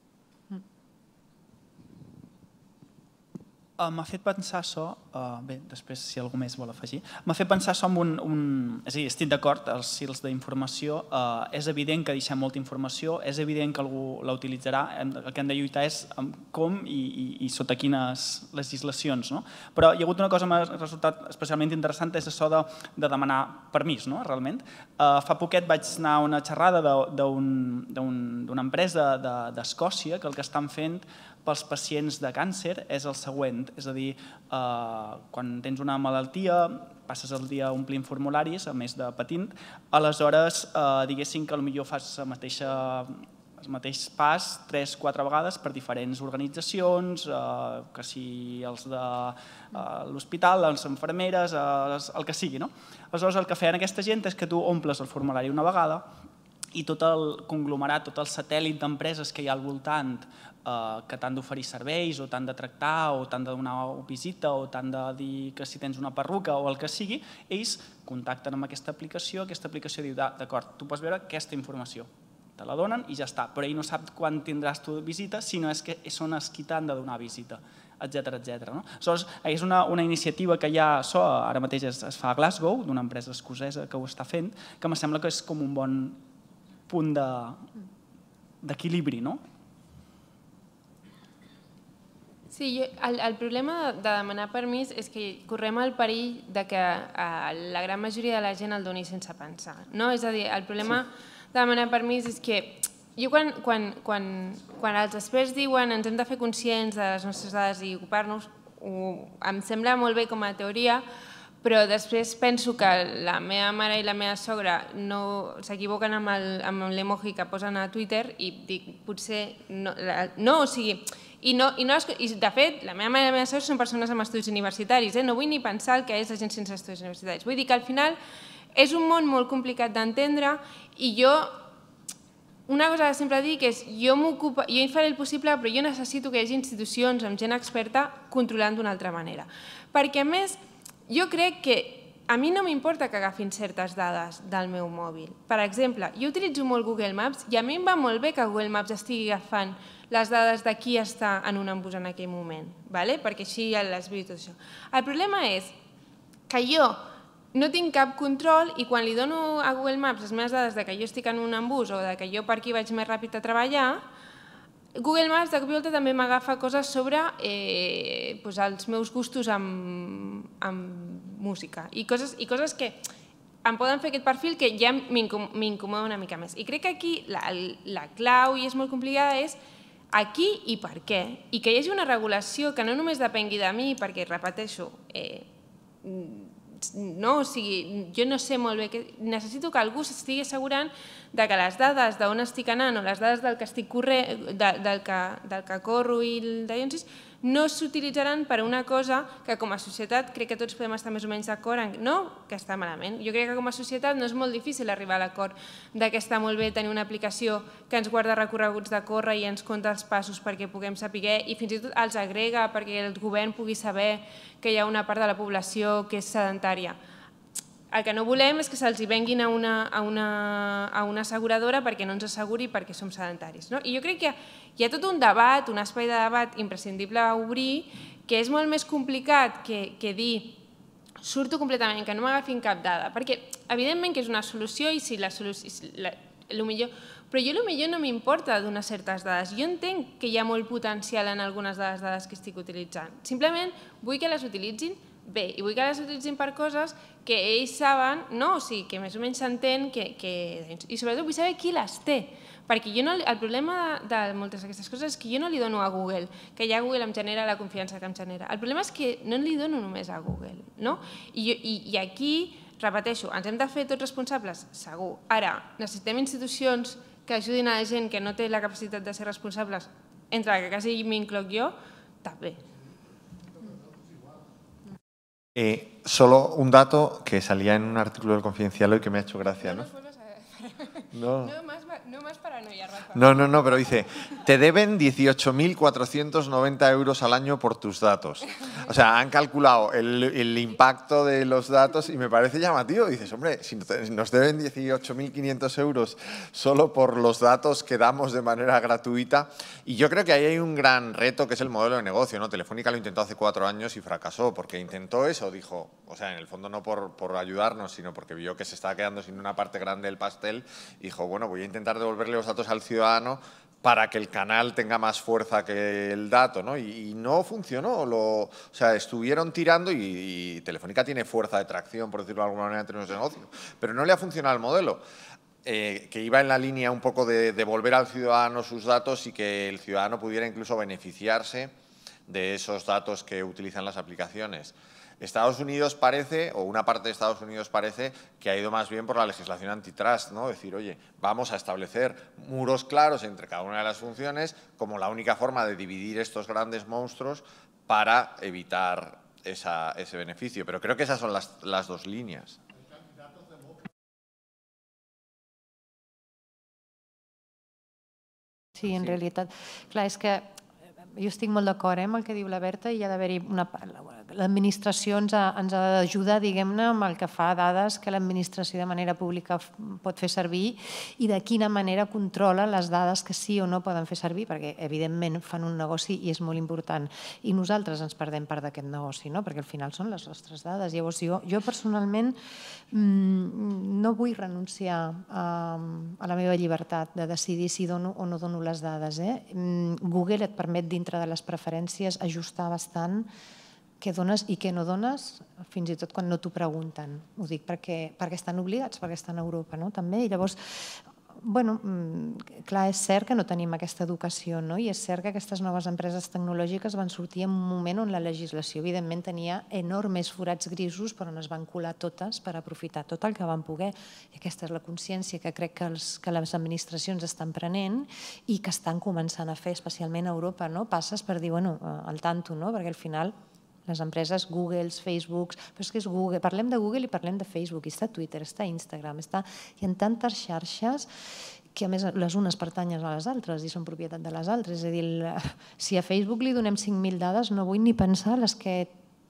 Uh, M'ha fet pensar això, uh, bé, després si algú més vol afegir, m'ha fet pensar això amb un... un és a dir, estic d'acord, els fils d'informació, uh, és evident que deixem molta informació, és evident que algú la utilitzarà, el que hem de lluitar és amb com i, i, i sota quines legislacions, no? Però hi ha hagut una cosa que m'ha resultat especialment interessant, és això de, de demanar permís, no? Realment. Uh, fa poquet vaig anar a una xerrada d'una empresa d'Escòcia que el que estan fent pels pacients de càncer és el següent, és a dir, eh, quan tens una malaltia, passes el dia omplint formularis, a més de patint, aleshores, eh, diguéssim que potser fas la mateixa, el mateix pas tres o quatre vegades per diferents organitzacions, eh, que si els de eh, l'hospital, les infermeres, eh, el que sigui, no? Aleshores, el que feien aquesta gent és que tu omples el formulari una vegada i tot el conglomerat, tot el satèl·lit d'empreses que hi ha al voltant que t'han d'oferir serveis o t'han de tractar o t'han de donar visita o t'han de dir que si tens una perruca o el que sigui, ells contacten amb aquesta aplicació, aquesta aplicació diu, d'acord, tu pots veure aquesta informació, te la donen i ja està, però ell no sap quan tindràs tu visita, sinó és que són els qui t'han de donar visita, etcètera, etcètera. Aleshores, és una iniciativa que ja ara mateix es fa a Glasgow, d'una empresa escocesa que ho està fent, que em sembla que és com un bon punt d'equilibri, no? Sí, jo, el, el problema de demanar permís és que correm el perill de que eh, la gran majoria de la gent el doni sense pensar. No? És a dir, el problema sí. de demanar permís és que jo quan, quan, quan, quan els experts diuen ens hem de fer conscients de les nostres dades i ocupar-nos, em sembla molt bé com a teoria, però després penso que la meva mare i la meva sogra no s'equivoquen amb l'emoji que posen a Twitter i dic, potser no, no o sigui, I, no, i, no, i de fet, la meva mare i la meva sogra són persones amb estudis universitaris, eh? No vull ni pensar el que és la gent sense estudis universitaris. Vull dir que al final és un món molt complicat d'entendre i jo, una cosa que sempre dic és, jo m'ocupo, jo hi faré el possible, però jo necessito que hi hagi institucions amb gent experta controlant d'una altra manera. Perquè a més, jo crec que a mi no m'importa que agafin certes dades del meu mòbil. Per exemple, jo utilitzo molt Google Maps i a mi em va molt bé que Google Maps estigui agafant les dades de qui està en un embús en aquell moment, perquè així ja les veig tot això. El problema és que jo no tinc cap control i quan li dono a Google Maps les meves dades de que jo estic en un embús o que jo per aquí vaig més ràpid a treballar, Google Maps de cop i volta també m'agafa coses sobre els meus gustos amb música i coses que em poden fer aquest perfil que ja m'incomoda una mica més. I crec que aquí la clau, i és molt complicada, és aquí i per què. I que hi hagi una regulació que no només depengui de mi, perquè, repeteixo, no, o sigui, jo no sé molt bé, necessito que algú s'estigui assegurant que les dades d'on estic anant o les dades del que estic corrent, del que corro i d'allò, no s'utilitzaran per a una cosa que com a societat crec que tots podem estar més o menys d'acord en no que està malament. Jo crec que com a societat no és molt difícil arribar a l'acord que està molt bé tenir una aplicació que ens guarda recorreguts de córrer i ens compta els passos perquè puguem saber i fins i tot els agrega perquè el govern pugui saber que hi ha una part de la població que és sedentària. El que no volem és que se'ls venguin a una asseguradora perquè no ens asseguri perquè som sedentaris. I jo crec que hi ha tot un debat, un espai de debat imprescindible a obrir, que és molt més complicat que dir surto completament, que no m'agafin cap dada, perquè evidentment que és una solució i si la solució... Però jo potser no m'importa donar certes dades. Jo entenc que hi ha molt potencial en algunes de les dades que estic utilitzant. Simplement vull que les utilitzin bé i vull que les utilitzin per coses que ells saben, o sigui, que més o menys s'entén, i sobretot vull saber qui les té. Perquè el problema de moltes d'aquestes coses és que jo no li dono a Google, que ja Google em genera la confiança que em genera. El problema és que no li dono només a Google. I aquí, repeteixo, ens hem de fer tots responsables? Segur. Ara, necessitem institucions que ajudin a la gent que no té la capacitat de ser responsables, entre la que quasi m'incloc jo, també. Eh, solo un dato que salía en un artículo del Confidencial hoy que me ha hecho gracia, ¿no? No, no, más No más paranoia, Rafa. No, no, no, pero dice, te deben dieciocho mil cuatrocientos noventa euros al año por tus datos. O sea, han calculado el, el impacto de los datos y me parece llamativo. Dices, hombre, si nos deben dieciocho mil quinientos euros solo por los datos que damos de manera gratuita. Y yo creo que ahí hay un gran reto que es el modelo de negocio, ¿no? Telefónica lo intentó hace cuatro años y fracasó porque intentó eso, dijo, o sea, en el fondo no por, por ayudarnos, sino porque vio que se estaba quedando sin una parte grande del pastel. Dijo, bueno, voy a intentar devolverle los datos al ciudadano para que el canal tenga más fuerza que el dato, ¿no? Y, y no funcionó. Lo, o sea, estuvieron tirando y, y Telefónica tiene fuerza de tracción, por decirlo de alguna manera, en términos de negocio, pero no le ha funcionado el modelo. Eh, que iba en la línea un poco de devolver al ciudadano sus datos y que el ciudadano pudiera incluso beneficiarse de esos datos que utilizan las aplicaciones. Estados Unidos parece, o una parte de Estados Unidos parece, que ha ido más bien por la legislación antitrust, ¿no? Decir, oye, vamos a establecer muros claros entre cada una de las funciones como la única forma de dividir estos grandes monstruos para evitar esa, ese beneficio. Pero creo que esas son las, las dos líneas. Sí, en realitat. Clar, és que jo estic molt d'acord amb el que diu la Berta i hi ha d'haver-hi una... L'administració ens ha d'ajudar, diguem-ne, amb el que fa dades que l'administració de manera pública pot fer servir i de quina manera controla les dades que sí o no poden fer servir, perquè evidentment fan un negoci i és molt important. I nosaltres ens perdem part d'aquest negoci, perquè al final són les nostres dades. Llavors, jo personalment no vull renunciar a la meva llibertat de decidir si dono o no dono les dades. Google et permet, dintre de les preferències, ajustar bastant què dones i què no dones, fins i tot quan no t'ho pregunten. Ho dic perquè estan obligats, perquè estan a Europa també. I llavors, bueno, clar, és cert que no tenim aquesta educació i és cert que aquestes noves empreses tecnològiques van sortir en un moment on la legislació, evidentment, tenia enormes forats grisos per on es van colar totes per aprofitar tot el que van poder. I aquesta és la consciència que crec que les administracions estan prenent i que estan començant a fer, especialment a Europa. Passes per dir, bueno, al tanto, perquè al final les empreses, Google, Facebook, però és que és Google, parlem de Google i parlem de Facebook, i està Twitter, està Instagram, hi ha tantes xarxes que a més les unes pertanyen a les altres i són propietat de les altres. És a dir, si a Facebook li donem cinc mil dades, no vull ni pensar les que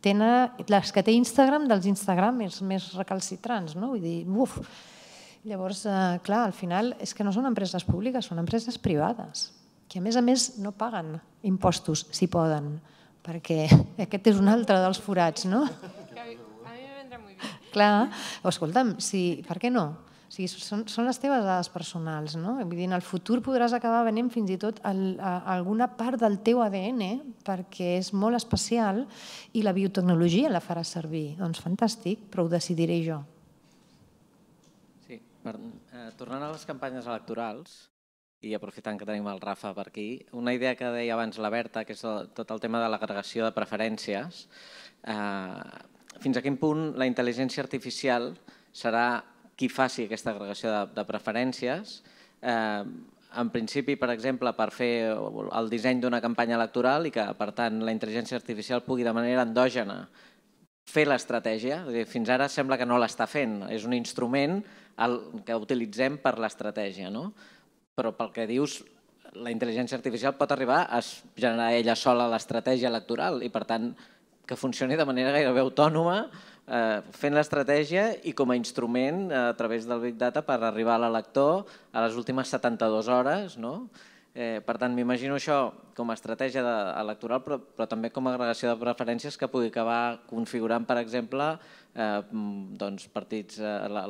té Instagram dels Instagramers més recalcitrants, no? Vull dir, uf! Llavors, clar, al final és que no són empreses públiques, són empreses privades, que a més a més no paguen impostos, si poden, perquè aquest és un altre dels forats, no? A mi me vendrà molt bé. Clar, escolta'm, per què no? Són les teves dades personals, no? Vull dir, en el futur podràs acabar venent fins i tot alguna part del teu A D N perquè és molt especial i la biotecnologia la farà servir. Doncs fantàstic, però ho decidiré jo. Sí, tornant a les campanyes electorals, i aprofitant que tenim el Rafa per aquí, una idea que deia abans la Berta, que és tot el tema de l'agregació de preferències. Fins a quin punt la intel·ligència artificial serà qui faci aquesta agregació de preferències? En principi, per exemple, per fer el disseny d'una campanya electoral i que, per tant, la intel·ligència artificial pugui de manera endògena fer l'estratègia. Fins ara sembla que no l'està fent. És un instrument que utilitzem per l'estratègia, no? Però pel que dius, la intel·ligència artificial pot arribar a generar ella sola l'estratègia electoral i, per tant, que funcioni de manera gairebé autònoma, fent l'estratègia i com a instrument a través del Big Data per arribar a l'elector a les últimes setanta-dues hores. Per tant, m'imagino això com a estratègia electoral, però també com a agregació de preferències que pugui acabar configurant, per exemple, partits,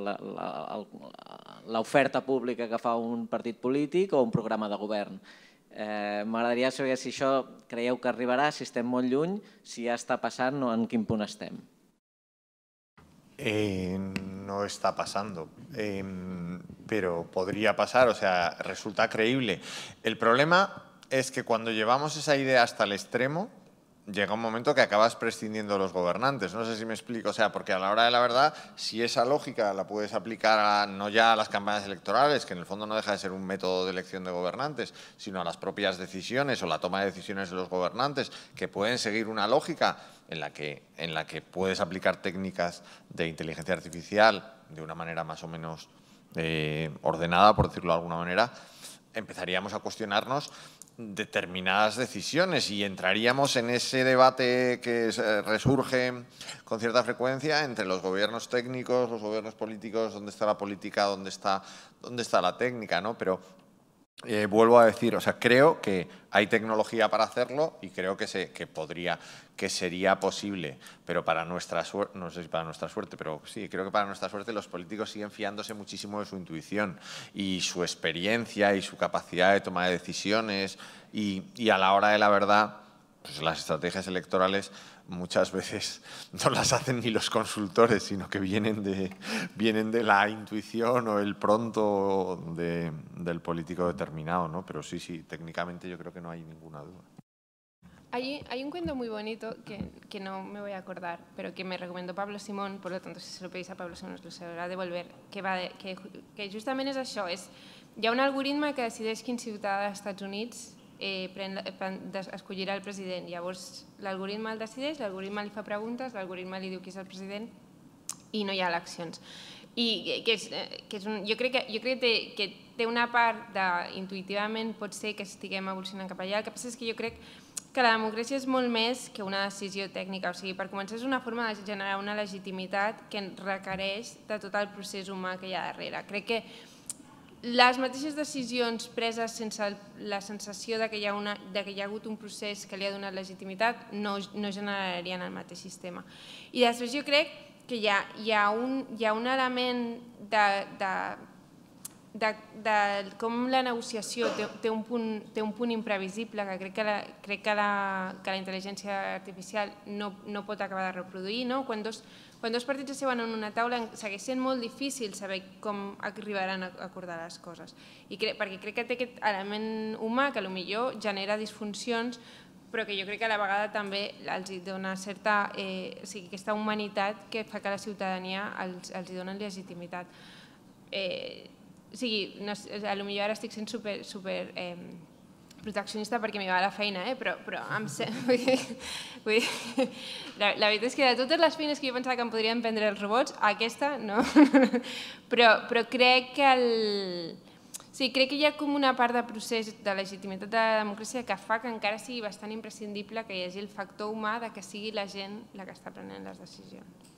l'oferta pública que fa un partit polític o un programa de govern. M'agradaria saber si això creieu que arribarà, si estem molt lluny, si ja està passant o en quin punt estem. No está pasando, pero podría pasar, o sea, resulta creíble. El problema es que cuando llevamos esa idea hasta el extremo, llega un momento que acabas prescindiendo de los gobernantes. No sé si me explico, o sea, porque a la hora de la verdad, si esa lógica la puedes aplicar a, no ya a las campañas electorales, que en el fondo no deja de ser un método de elección de gobernantes, sino a las propias decisiones o la toma de decisiones de los gobernantes, que pueden seguir una lógica en la que, en la que puedes aplicar técnicas de inteligencia artificial de una manera más o menos ordenada, por decirlo de alguna manera, empezaríamos a cuestionarnos determinadas decisiones y entraríamos en ese debate que resurge con cierta frecuencia entre los gobiernos técnicos, los gobiernos políticos, dónde está la política, dónde está, dónde está la técnica, ¿no? Pero eh, vuelvo a decir, o sea, creo que hay tecnología para hacerlo y creo que, se, que podría, que sería posible, pero para nuestra suerte, no sé si para nuestra suerte, pero sí, creo que para nuestra suerte los políticos siguen fiándose muchísimo de su intuición y su experiencia y su capacidad de toma de decisiones y, y a la hora de la verdad, pues las estrategias electorales muchas veces no las hacen ni los consultores, sino que vienen de, vienen de la intuición o el pronto de, del político determinado, ¿no? Pero sí, sí, técnicamente yo creo que no hay ninguna duda. Hay, hay un cuento muy bonito que, que no me voy a acordar, pero que me recomendó Pablo Simón, por lo tanto, si se lo pedís a Pablo Simón, os lo sabrà devolver, que, va de, que, que justament és això, és, hi ha un algoritme que decideix quin ciutadà dels Estats Units eh, pren, escollirà el president. Llavors, l'algoritme el decideix, l'algoritme li fa preguntes, l'algoritme li diu qui és el president i no hi ha eleccions. I que és, que és un, jo crec, que, jo crec que, té, que té una part d'intuïtivament pot ser que estiguem evolucionant cap allà. El que passa és que jo crec que la democràcia és molt més que una decisió tècnica. O sigui, per començar, és una forma de generar una legitimitat que requereix de tot el procés humà que hi ha darrere. Crec que les mateixes decisions preses sense la sensació de que hi ha, una, de que hi ha hagut un procés que li ha donat legitimitat no, no generarien el mateix sistema. I després jo crec que hi ha, hi ha, un, hi ha un element de, de, de, de com la negociació té, té, un punt, té un punt imprevisible que crec que la, crec que la, que la intel·ligència artificial no, no pot acabar de reproduir. No? Quan dos Quan dos partits es seuen en una taula segueix sent molt difícil saber com arribaran a acordar les coses. I crec, perquè crec que té aquest element humà que potser genera disfuncions, però que jo crec que a la vegada també els dona certa, eh, o sigui, aquesta humanitat que fa que la ciutadania els, els dona legitimitat. Eh, o sigui, no, potser ara estic sent super, super eh, proteccionista perquè m'hi va la feina, eh? però, però em sé, vull dir, vull dir, la, la veritat és que de totes les feines que jo pensava que em podrien prendre els robots, aquesta no, però, però crec que el... Sí, crec que hi ha com una part de procés de legitimitat de la democràcia que fa que encara sigui bastant imprescindible que hi hagi el factor humà de que sigui la gent la que està prenent les decisions.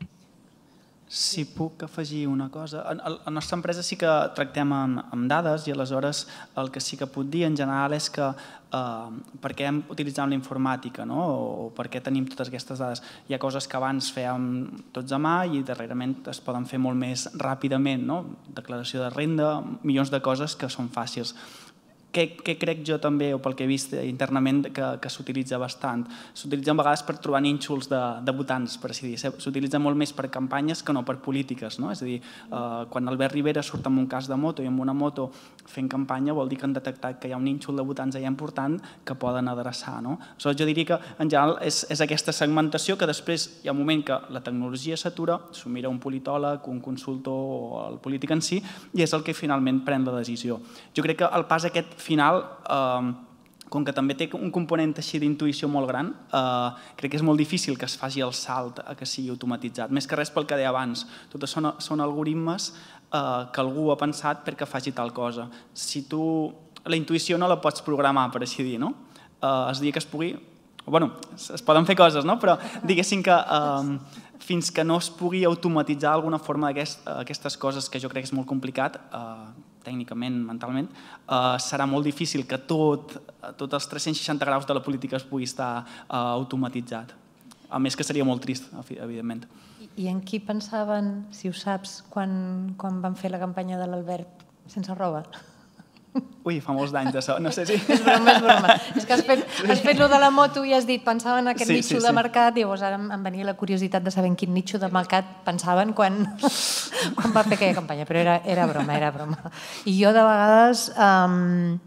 Si puc afegir una cosa, a la nostra empresa sí que tractem amb, amb dades i aleshores el que sí que puc dir en general és que eh, per què hem utilitzat la informàtica, no? O per què tenim totes aquestes dades. Hi ha coses que abans fèiem tots a mà i darrerament es poden fer molt més ràpidament, no? Declaració de renda, milions de coses que són fàcils. Què, què crec jo també, o pel que he vist internament, que, que s'utilitza bastant? S'utilitza a vegades per trobar nínxols de, de votants, per així dir. S'utilitza molt més per campanyes que no per polítiques, no? És a dir, eh, quan Albert Rivera surt amb un cas de moto i amb una moto fent campanya vol dir que han detectat que hi ha un nínxol de votants allà important que poden adreçar, no? Aleshores, jo diria que en general és, és aquesta segmentació que després hi ha un moment que la tecnologia s'atura, s'ho mira un politòleg, un consultor o el polític en si, i és el que finalment pren la decisió. Jo crec que el pas aquest final, eh, com que també té un component així d'intuïció molt gran, eh, crec que és molt difícil que es faci el salt a que sigui automatitzat. Més que res pel que deia abans, totes són, són algoritmes eh, que algú ha pensat perquè faci tal cosa. Si tu... La intuïció no la pots programar, per així dir, no? Eh, es dia que es pugui... Bueno, es poden fer coses, no? Però diguéssim que eh, fins que no es pugui automatitzar d'alguna forma aquest, aquestes coses, que jo crec que és molt complicat, eh, tècnicament, mentalment, eh, serà molt difícil que tot, tots els tres-cents seixanta graus de la política es pugui estar eh, automatitzat. A més que seria molt trist, evidentment. I, I en qui pensaven, si ho saps, quan, quan van fer la campanya de l'Albert sense roba? Ui, fa molts d'anys d'això, no sé si... És broma, és broma. És que has fet, has fet lo de la moto i has dit, pensaven en aquest sí, nicho sí, sí. de mercat, i llavors ara em venia la curiositat de saber en quin nicho de mercat pensaven quan, quan va fer aquella campanya, però era, era broma, era broma. I jo de vegades, um,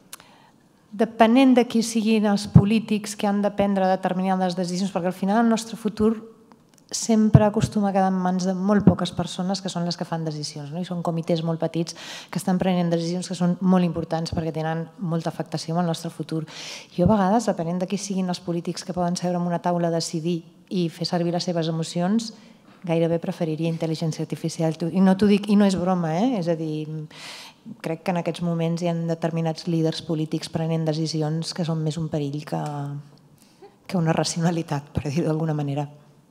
depenent de qui siguin els polítics que han de prendre determinades decisions, perquè al final el nostre futur sempre acostuma a quedar en mans de molt poques persones que són les que fan decisions, no? I són comitès molt petits que estan prenent decisions que són molt importants perquè tenen molta afectació en el nostre futur. Jo a vegades, depenent de qui siguin els polítics que poden seure en una taula a decidir i fer servir les seves emocions, gairebé preferiria intel·ligència artificial. I no t'ho dic, i no és broma, eh? És a dir, crec que en aquests moments hi ha determinats líders polítics prenent decisions que són més un perill que, que una racionalitat, per dir-ho d'alguna manera.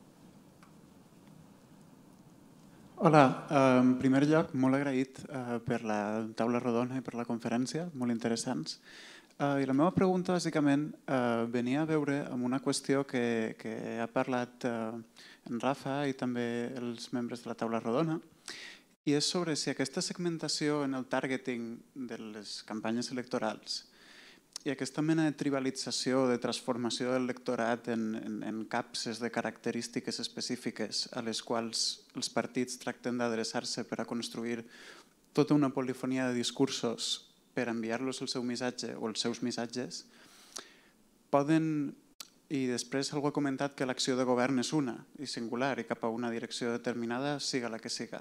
Hola, en primer lloc, molt agraït per la taula rodona i per la conferència, molt interessants. I la meva pregunta, bàsicament, venia a veure amb una qüestió que, que ha parlat en Rafa i també els membres de la taula rodona, i és sobre si aquesta segmentació en el targeting de les campanyes electorals i aquesta mena de tribalització, de transformació del lectorat en, en, en capses de característiques específiques a les quals els partits tracten d'adreçar-se per a construir tota una polifonia de discursos per enviar-los el seu missatge o els seus missatges, poden, i després algú ha comentat que l'acció de govern és una i singular i cap a una direcció determinada, siga la que siga.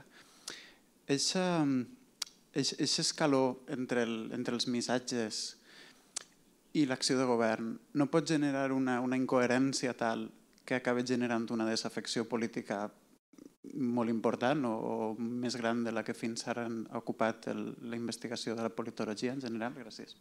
Aquest escaló entre, el, entre els missatges i l'acció de govern no pot generar una, una incoherència tal que acabi generant una desafecció política molt important o, o més gran de la que fins ara ha ocupat el, la investigació de la politologia en general? Gràcies.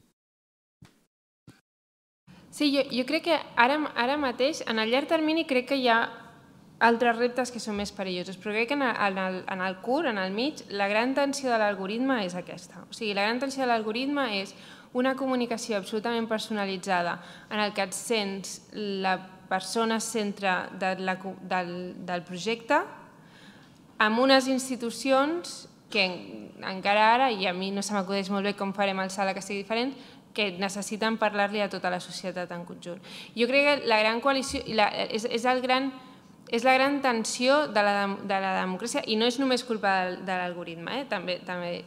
Sí, jo, jo crec que ara, ara mateix, en el llarg termini, crec que hi ha altres reptes que són més perillosos, però crec que en el, en el curt, en el mig, la gran tensió de l'algoritme és aquesta. O sigui, la gran tensió de l'algoritme és una comunicació absolutament personalitzada en el que et sents la persona centre de la, del, del projecte amb unes institucions que encara ara, i a mi no se m'acudeix molt bé com farem el sala que sigui diferent, que necessiten parlar-li a tota la societat en conjunt. Jo crec que la gran coalició la, és, és, el gran, és la gran tensió de la, de la democràcia i no és només culpa de, de l'algoritme, eh? també, també.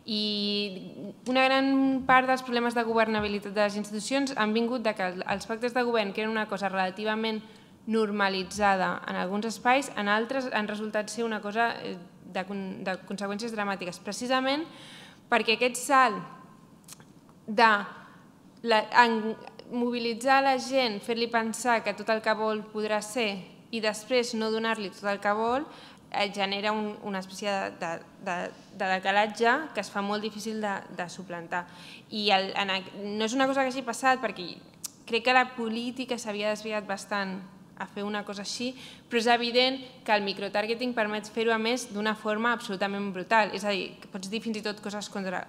I una gran part dels problemes de governabilitat de les institucions han vingut de que els pactes de govern, que eren una cosa relativament normalitzada en alguns espais, en altres han resultat ser una cosa de, de conseqüències dramàtiques, precisament perquè aquest salt de la, en, mobilitzar la gent, fer-li pensar que tot el que vol podrà ser i després no donar-li tot el que vol, genera un, una espècie de, de, de decalatge que es fa molt difícil de, de suplantar. I el, en, no és una cosa que hagi passat perquè crec que la política s'havia desviat bastant a fer una cosa així, però és evident que el microtargeting permet fer-ho a més d'una forma absolutament brutal. És a dir, que pots dir fins i tot coses contra,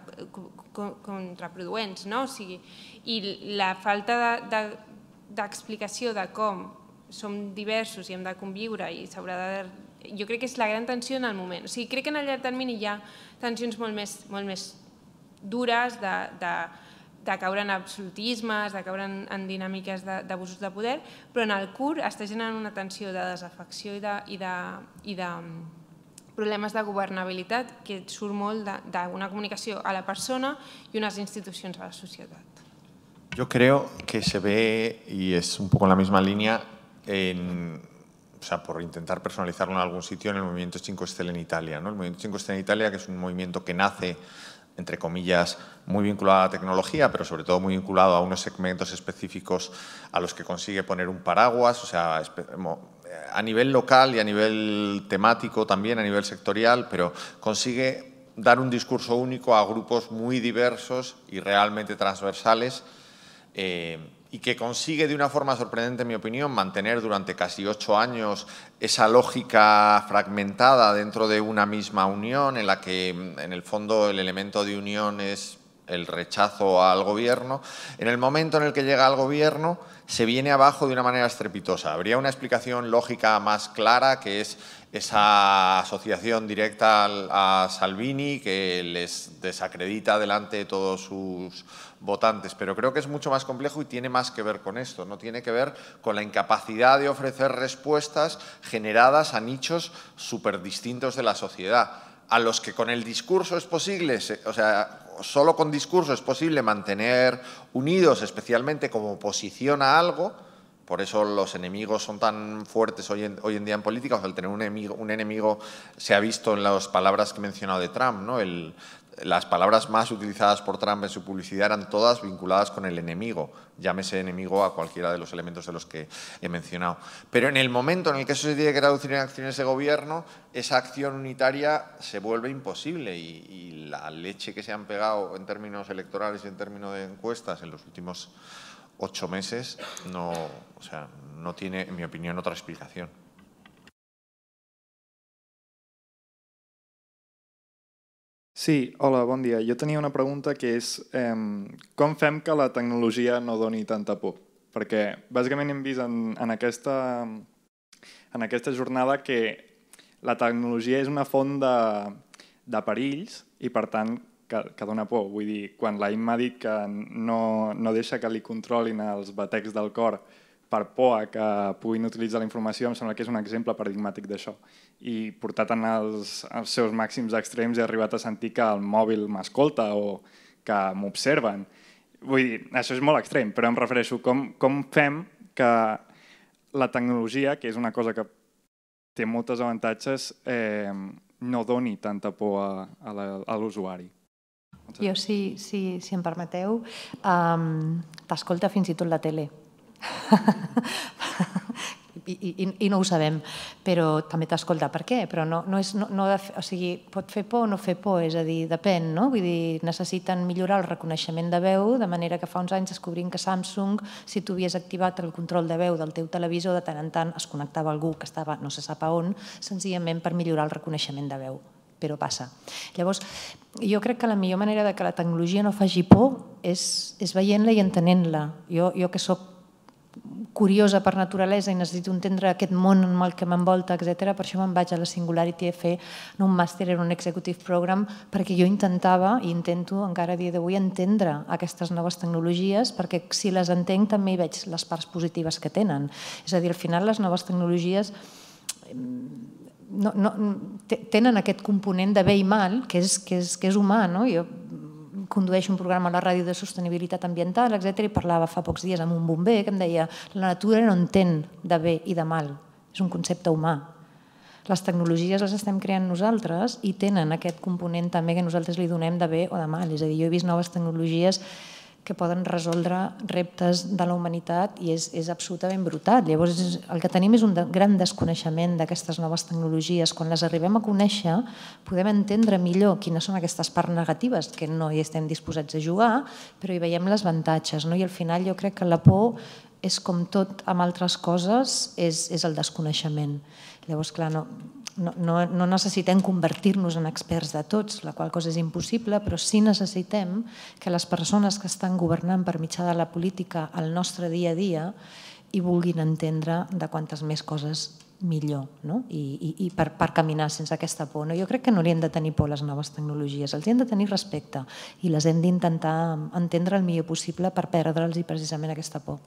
contraproduents, no? O sigui, i la falta d'explicació de, de, de com som diversos i hem de conviure i s'haurà de... Jo crec que és la gran tensió en el moment. O sigui, crec que en el llarg termini hi ha tensions molt més, molt més dures de, de, de caure en absolutismes, de caure en, en dinàmiques d'abusos de, de poder, però en el curt està generant una tensió de desafecció i de, i de, i de problemes de governabilitat que surt molt d'una comunicació a la persona i unes institucions a la societat. Yo creo que se ve, y es un poco en la misma línea, en... o sea, por intentar personalizarlo en algún sitio, en el movimiento cinco Stelle en Italia, ¿no? El movimiento cinco Stelle en Italia, que es un movimiento que nace, entre comillas, muy vinculado a la tecnología, pero sobre todo muy vinculado a unos segmentos específicos a los que consigue poner un paraguas, o sea, a nivel local y a nivel temático también, a nivel sectorial, pero consigue dar un discurso único a grupos muy diversos y realmente transversales, eh, y que consigue de una forma sorprendente, en mi opinión, mantener durante casi ocho años esa lógica fragmentada dentro de una misma unión en la que, en el fondo, el elemento de unión es el rechazo al gobierno. En el momento en el que llega al gobierno, se viene abajo de una manera estrepitosa. Habría una explicación lógica más clara, que es esa asociación directa a Salvini, que les desacredita delante de todos sus votantes, pero creo que es mucho más complejo y tiene más que ver con esto, no tiene que ver con la incapacidad de ofrecer respuestas generadas a nichos súper distintos de la sociedad, a los que con el discurso es posible, o sea, solo con discurso es posible mantener unidos, especialmente como oposición a algo. Por eso los enemigos son tan fuertes hoy en, hoy en día en política. O sea, el tener un enemigo, un enemigo se ha visto en las palabras que he mencionado de Trump, ¿no? El, las palabras más utilizadas por Trump en su publicidad eran todas vinculadas con el enemigo, llámese enemigo a cualquiera de los elementos de los que he mencionado. Pero en el momento en el que eso se tiene que traducir en acciones de gobierno, esa acción unitaria se vuelve imposible y, y la leche que se han pegado en términos electorales y en términos de encuestas en los últimos ocho meses no, o sea, no tiene, en mi opinión, otra explicación. Sí, hola, bon dia. Jo tenia una pregunta que és eh, com fem que la tecnologia no doni tanta por? Perquè bàsicament hem vist en, en, aquesta, en aquesta jornada que la tecnologia és una font de, de perills i per tant que, que dona por. Vull dir, quan la Imma ha dit que no, no deixa que li controlin els batecs del cor per por a que puguin utilitzar la informació, em sembla que és un exemple paradigmàtic d'això. I portat en els, els seus màxims extrems he arribat a sentir que el mòbil m'escolta o que m'observen. Vull dir, això és molt extrem, però em refereixo com, com fem que la tecnologia, que és una cosa que té molts avantatges, eh, no doni tanta por a, a l'usuari. Jo, si, si, si em permeteu, um, t'escolta fins i tot la tele. I, i, i no ho sabem, però també t'escolta. Per què? Però no, no és, no, no de, o sigui, pot fer por o no fer por, és a dir, depèn, no? Vull dir, necessiten millorar el reconeixement de veu, de manera que fa uns anys descobrim que Samsung, si tu havies activat el control de veu del teu televisor, de tant en tant es connectava algú que estava no se sap a on, senzillament per millorar el reconeixement de veu. Però passa. Llavors, jo crec que la millor manera de que la tecnologia no faci por és, és veient-la i entenent-la. Jo, jo que soc curiosa per naturalesa i necessito entendre aquest món en el que m'envolta, etcètera. Per això me'n vaig a la Singularity a fer un màster en un executive program, perquè jo intentava, i intento encara a dia d'avui, entendre aquestes noves tecnologies, perquè si les entenc també hi veig les parts positives que tenen. És a dir, al final les noves tecnologies no, no, tenen aquest component de bé i mal, que és, que és, que és humà, no? Jo condueixo un programa a la ràdio de sostenibilitat ambiental, etcètera, i parlava fa pocs dies amb un bomber que em deia la natura no entén de bé i de mal, és un concepte humà. Les tecnologies les estem creant nosaltres i tenen aquest component també que nosaltres li donem de bé o de mal. És a dir, jo he vist noves tecnologies que poden resoldre reptes de la humanitat i és, és absolutament brutal. Llavors, el que tenim és un gran desconeixement d'aquestes noves tecnologies. Quan les arribem a conèixer, podem entendre millor quines són aquestes parts negatives que no hi estem disposats a jugar, però hi veiem les avantatges. No? I al final jo crec que la por és com tot amb altres coses, és, és el desconeixement. Llavors, clar, no, no, no necessitem convertir-nos en experts de tots, la qual cosa és impossible, però sí necessitem que les persones que estan governant per mitjà de la política el nostre dia a dia hi vulguin entendre de quantes més coses millor, no? I, i, i per, per caminar sense aquesta por. No? Jo crec que no li hem de tenir por a les noves tecnologies, els hem de tenir respecte i les hem d'intentar entendre el millor possible per perdre'ls precisament aquesta por.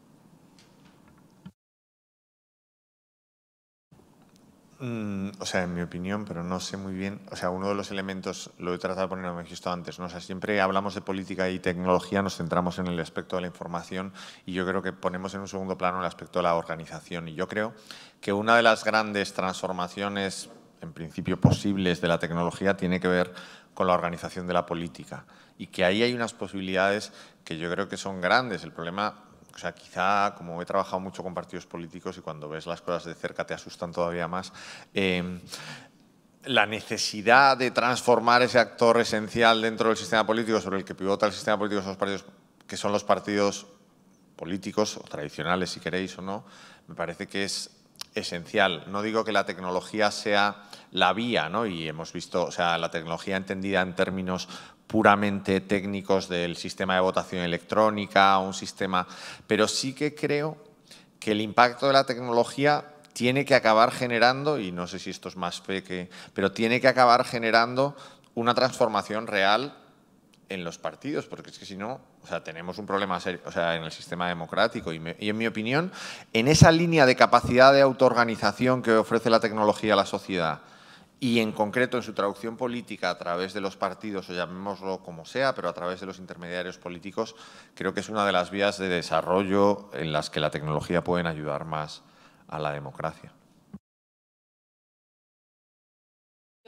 O sea, en mi opinión, pero no sé muy bien, o sea, uno de los elementos, lo he tratado de poner en manifiesto antes, ¿no? O sea, siempre hablamos de política y tecnología, nos centramos en el aspecto de la información y yo creo que ponemos en un segundo plano el aspecto de la organización. Y yo creo que una de las grandes transformaciones, en principio posibles, de la tecnología tiene que ver con la organización de la política y que ahí hay unas posibilidades que yo creo que son grandes. El problema... O sea, quizá, como he trabajado mucho con partidos políticos y cuando ves las cosas de cerca te asustan todavía más, eh, la necesidad de transformar ese actor esencial dentro del sistema político sobre el que pivota el sistema político son los partidos, que son los partidos políticos, o tradicionales si queréis o no, me parece que es esencial. No digo que la tecnología sea la vía, ¿no? Y hemos visto, o sea, la tecnología entendida en términos puramente técnicos del sistema de votación electrónica, un sistema, pero sí que creo que el impacto de la tecnología tiene que acabar generando, y no sé si esto es más fe que, pero tiene que acabar generando una transformación real en los partidos, porque es que si no, o sea, tenemos un problema serio, o sea, en el sistema democrático y, me, y en mi opinión, en esa línea de capacidad de autoorganización que ofrece la tecnología a la sociedad, y en concreto en su traducción política a través de los partidos, o llamémoslo como sea, pero a través de los intermediarios políticos, creo que es una de las vías de desarrollo en las que la tecnología puede ayudar más a la democracia. Jo,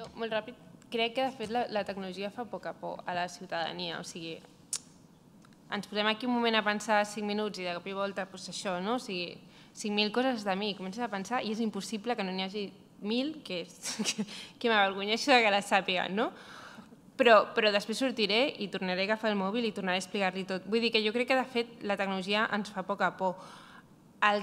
molt ràpid. Crec que, de fet, la tecnologia fa poca por a la ciutadania. O sigui, ens posem aquí un moment a pensar cinc minuts i de cop i volta, doncs això, no? O sigui, cinc mil coses de mi, comences a pensar i és impossible que no n'hi hagi mil que m'avergonyeixo que les sàpiguen, no? Però després sortiré i tornaré a agafar el mòbil i tornaré a explicar-li tot. Vull dir que jo crec que, de fet, la tecnologia ens fa poca por. El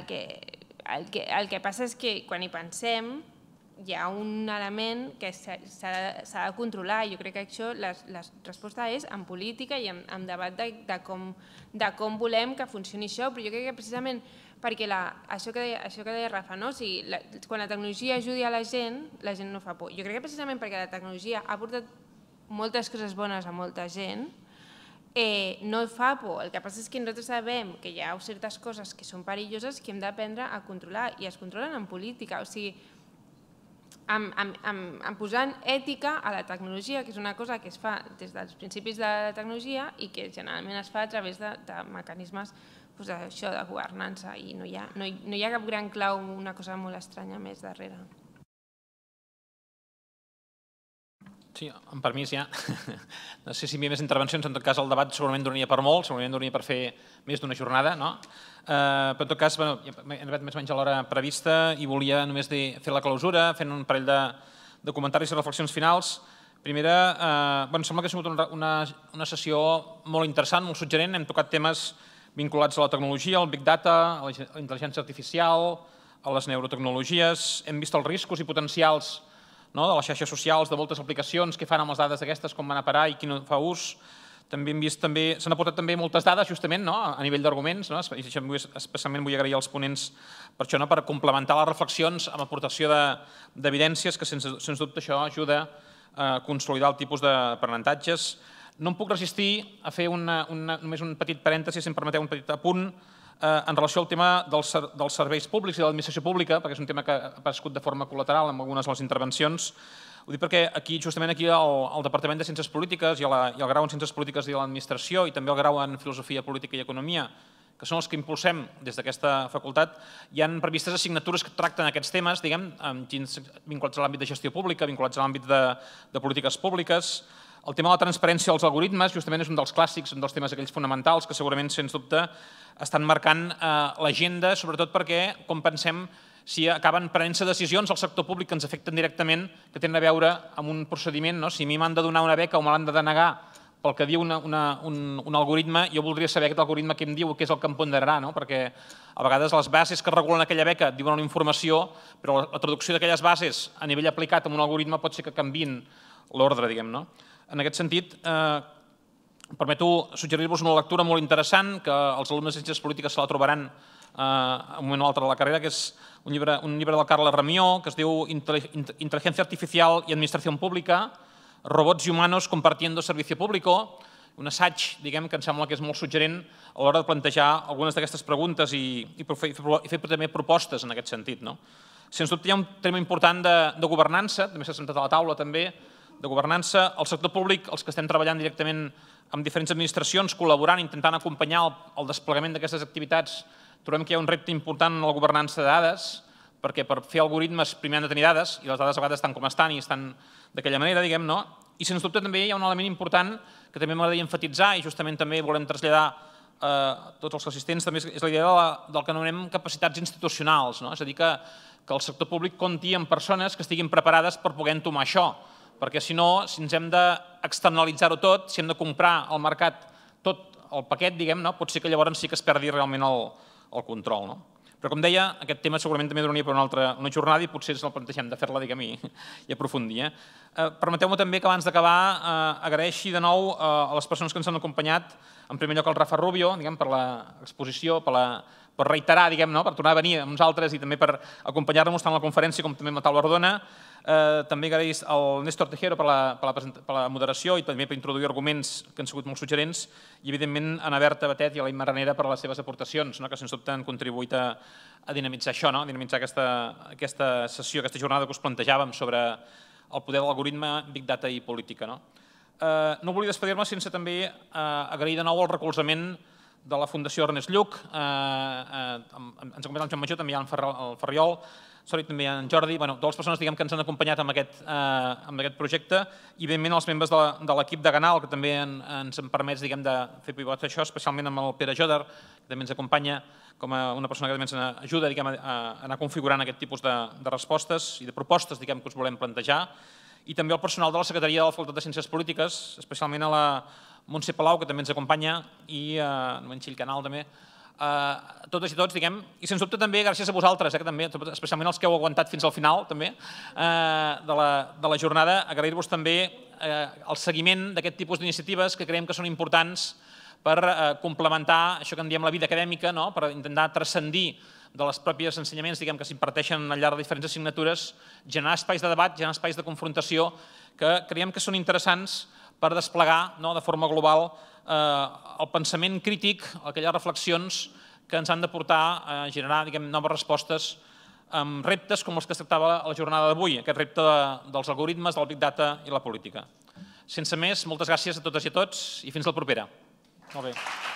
que passa és que quan hi pensem hi ha un element que s'ha de controlar. Jo crec que això, la resposta és en política i en debat de com volem que funcioni això, però jo crec que precisament perquè això que deia Rafa, quan la tecnologia ajudi a la gent, la gent no fa por. Jo crec que precisament perquè la tecnologia ha portat moltes coses bones a molta gent, no fa por. El que passa és que nosaltres sabem que hi ha certes coses que són perilloses que hem d'aprendre a controlar i es controlen en política. O sigui, en posant ètica a la tecnologia, que és una cosa que es fa des dels principis de la tecnologia i que generalment es fa a través de mecanismes de governança i no hi ha cap gran clau, una cosa molt estranya més darrere. Sí, amb permís ja. No sé si hi havia més intervencions, en tot cas el debat segurament donaria per molt, segurament donaria per fer més d'una jornada, no? Però en tot cas, hem arribat més o menys a l'hora prevista i volia només fer la clausura, fent un parell de comentaris i reflexions finals. Primera, sembla que ha sigut una sessió molt interessant, molt suggerent, hem tocat temes vinculats a la tecnologia, al Big Data, a la intel·ligència artificial, a les neurotecnologies, hem vist els riscos i potencials de les xarxes socials, de moltes aplicacions, què fan amb les dades d'aquestes, com van a parar i qui no fa ús. També hem vist, s'han aportat també moltes dades, justament, a nivell d'arguments, i especialment vull agrair als ponents per això, per complementar les reflexions amb aportació d'evidències, que sens dubte això ajuda a consolidar el tipus d'aprenentatges. No em puc resistir a fer només un petit parèntesi, si em permeteu un petit apunt, en relació al tema dels serveis públics i de l'administració pública, perquè és un tema que ha aparegut de forma col·lateral en algunes de les intervencions. Ho dic perquè justament aquí al Departament de Ciències Polítiques i el grau en Ciències Polítiques i de l'Administració i també el grau en Filosofia Política i Economia, que són els que impulsem des d'aquesta facultat, hi han previstes assignatures que tracten aquests temes, diguem, vinculats a l'àmbit de gestió pública, vinculats a l'àmbit de polítiques públiques. El tema de la transparència dels algoritmes justament és un dels clàssics, un dels temes aquells fonamentals que segurament, sens dubte, estan marcant l'agenda, sobretot perquè, com pensem, si acaben prenent-se decisions al sector públic que ens afecten directament, que tenen a veure amb un procediment, si a mi m'han de donar una beca o me l'han de denegar pel que diu un algoritme, jo voldria saber aquest algoritme què em diu, què és el que em ponderarà, perquè a vegades les bases que regulen aquella beca diuen una informació, però la traducció d'aquelles bases a nivell aplicat amb un algoritme pot ser que canviïn l'ordre, diguem, no? En aquest sentit, permeto suggerir-vos una lectura molt interessant, que els alumnes de Ciències Polítiques se la trobaran en un moment o altre de la carrera, que és un llibre del Carles Ramió, que es diu Inteligencia Artificial y Administración Pública, robots i humanos compartiendo servicio público, un assaig, diguem, que em sembla que és molt suggerent a l'hora de plantejar algunes d'aquestes preguntes i fer també propostes en aquest sentit. Sens dubte hi ha un tema important de governança, també s'ha sentat a la taula també, de governança. El sector públic, els que estem treballant directament amb diferents administracions, col·laborant, intentant acompanyar el desplegament d'aquestes activitats, trobem que hi ha un repte important en la governança de dades, perquè per fer algoritmes primer han de tenir dades, i les dades a vegades estan com estan i estan d'aquella manera, diguem, no? I sens dubte també hi ha un element important que també m'agradaria enfatitzar i justament també volem traslladar a tots els assistents, també és la idea del que anomenem capacitats institucionals, és a dir, que el sector públic compti amb persones que estiguin preparades per poder entomar això, perquè si no, si ens hem d'externalitzar-ho tot, si hem de comprar al mercat tot el paquet, diguem, pot ser que llavors sí que es perdi realment el control. Però, com deia, aquest tema segurament també donaria per una altra jornada i potser ens el plantegem de fer-la, diguem, i aprofundir. Permeteu-me també que abans d'acabar agraeixi de nou a les persones que ens han acompanyat, en primer lloc al Rafa Rubio, per l'exposició, per reiterar, diguem, per tornar a venir amb nosaltres i també per acompanyar-nos tant a la conferència com també a la taula rodona. També agrair al Néstor Tejero per la moderació i també per introduir arguments que han sigut molt suggerents i, evidentment, a Ana Berta Batet i a la Imma Ranera per les seves aportacions, que sens dubte han contribuït a dinamitzar això, a dinamitzar aquesta sessió, aquesta jornada que us plantejàvem sobre el poder de l'algoritme, Big Data i política. No volia despedir-me sense també agrair de nou el recolzament de la Fundació Ernest Lluch, ens acompanya el Joan Major, també hi ha el Ferriol, sorry, també en Jordi, bueno, totes les persones diguem, que ens han acompanyat amb aquest, eh, amb aquest projecte i, evidentment, els membres de, de l'equip de Ganal, que també en, ens en permet diguem, de fer pivot això, especialment amb el Pere Joder, que també ens acompanya com a una persona que també ens ajuda diguem, a, a anar configurant aquest tipus de, de respostes i de propostes diguem, que us volem plantejar, i també el personal de la Secretaria de la Facultat de Ciències Polítiques, especialment a la Montse Palau, que també ens acompanya, i a en Xill Canal també, a totes i tots, diguem, i sens dubte també gràcies a vosaltres, eh, que també, especialment els que heu aguantat fins al final també eh, de, la, de la jornada, agrair-vos també eh, el seguiment d'aquest tipus d'iniciatives que creiem que són importants per eh, complementar això que en diem la vida acadèmica, no? Per intentar transcendir de les pròpies ensenyaments diguem, que s'imparteixen al llarg de diferents assignatures, generar espais de debat, generar espais de confrontació que creiem que són interessants per desplegar no, de forma global eh, el pensament crític, aquelles reflexions que ens han de portar a generar diguem, noves respostes amb reptes com els que es tractava a la jornada d'avui, aquest repte de, dels algoritmes, del Big Data i la política. Sense més, moltes gràcies a totes i a tots i fins la propera. Molt bé.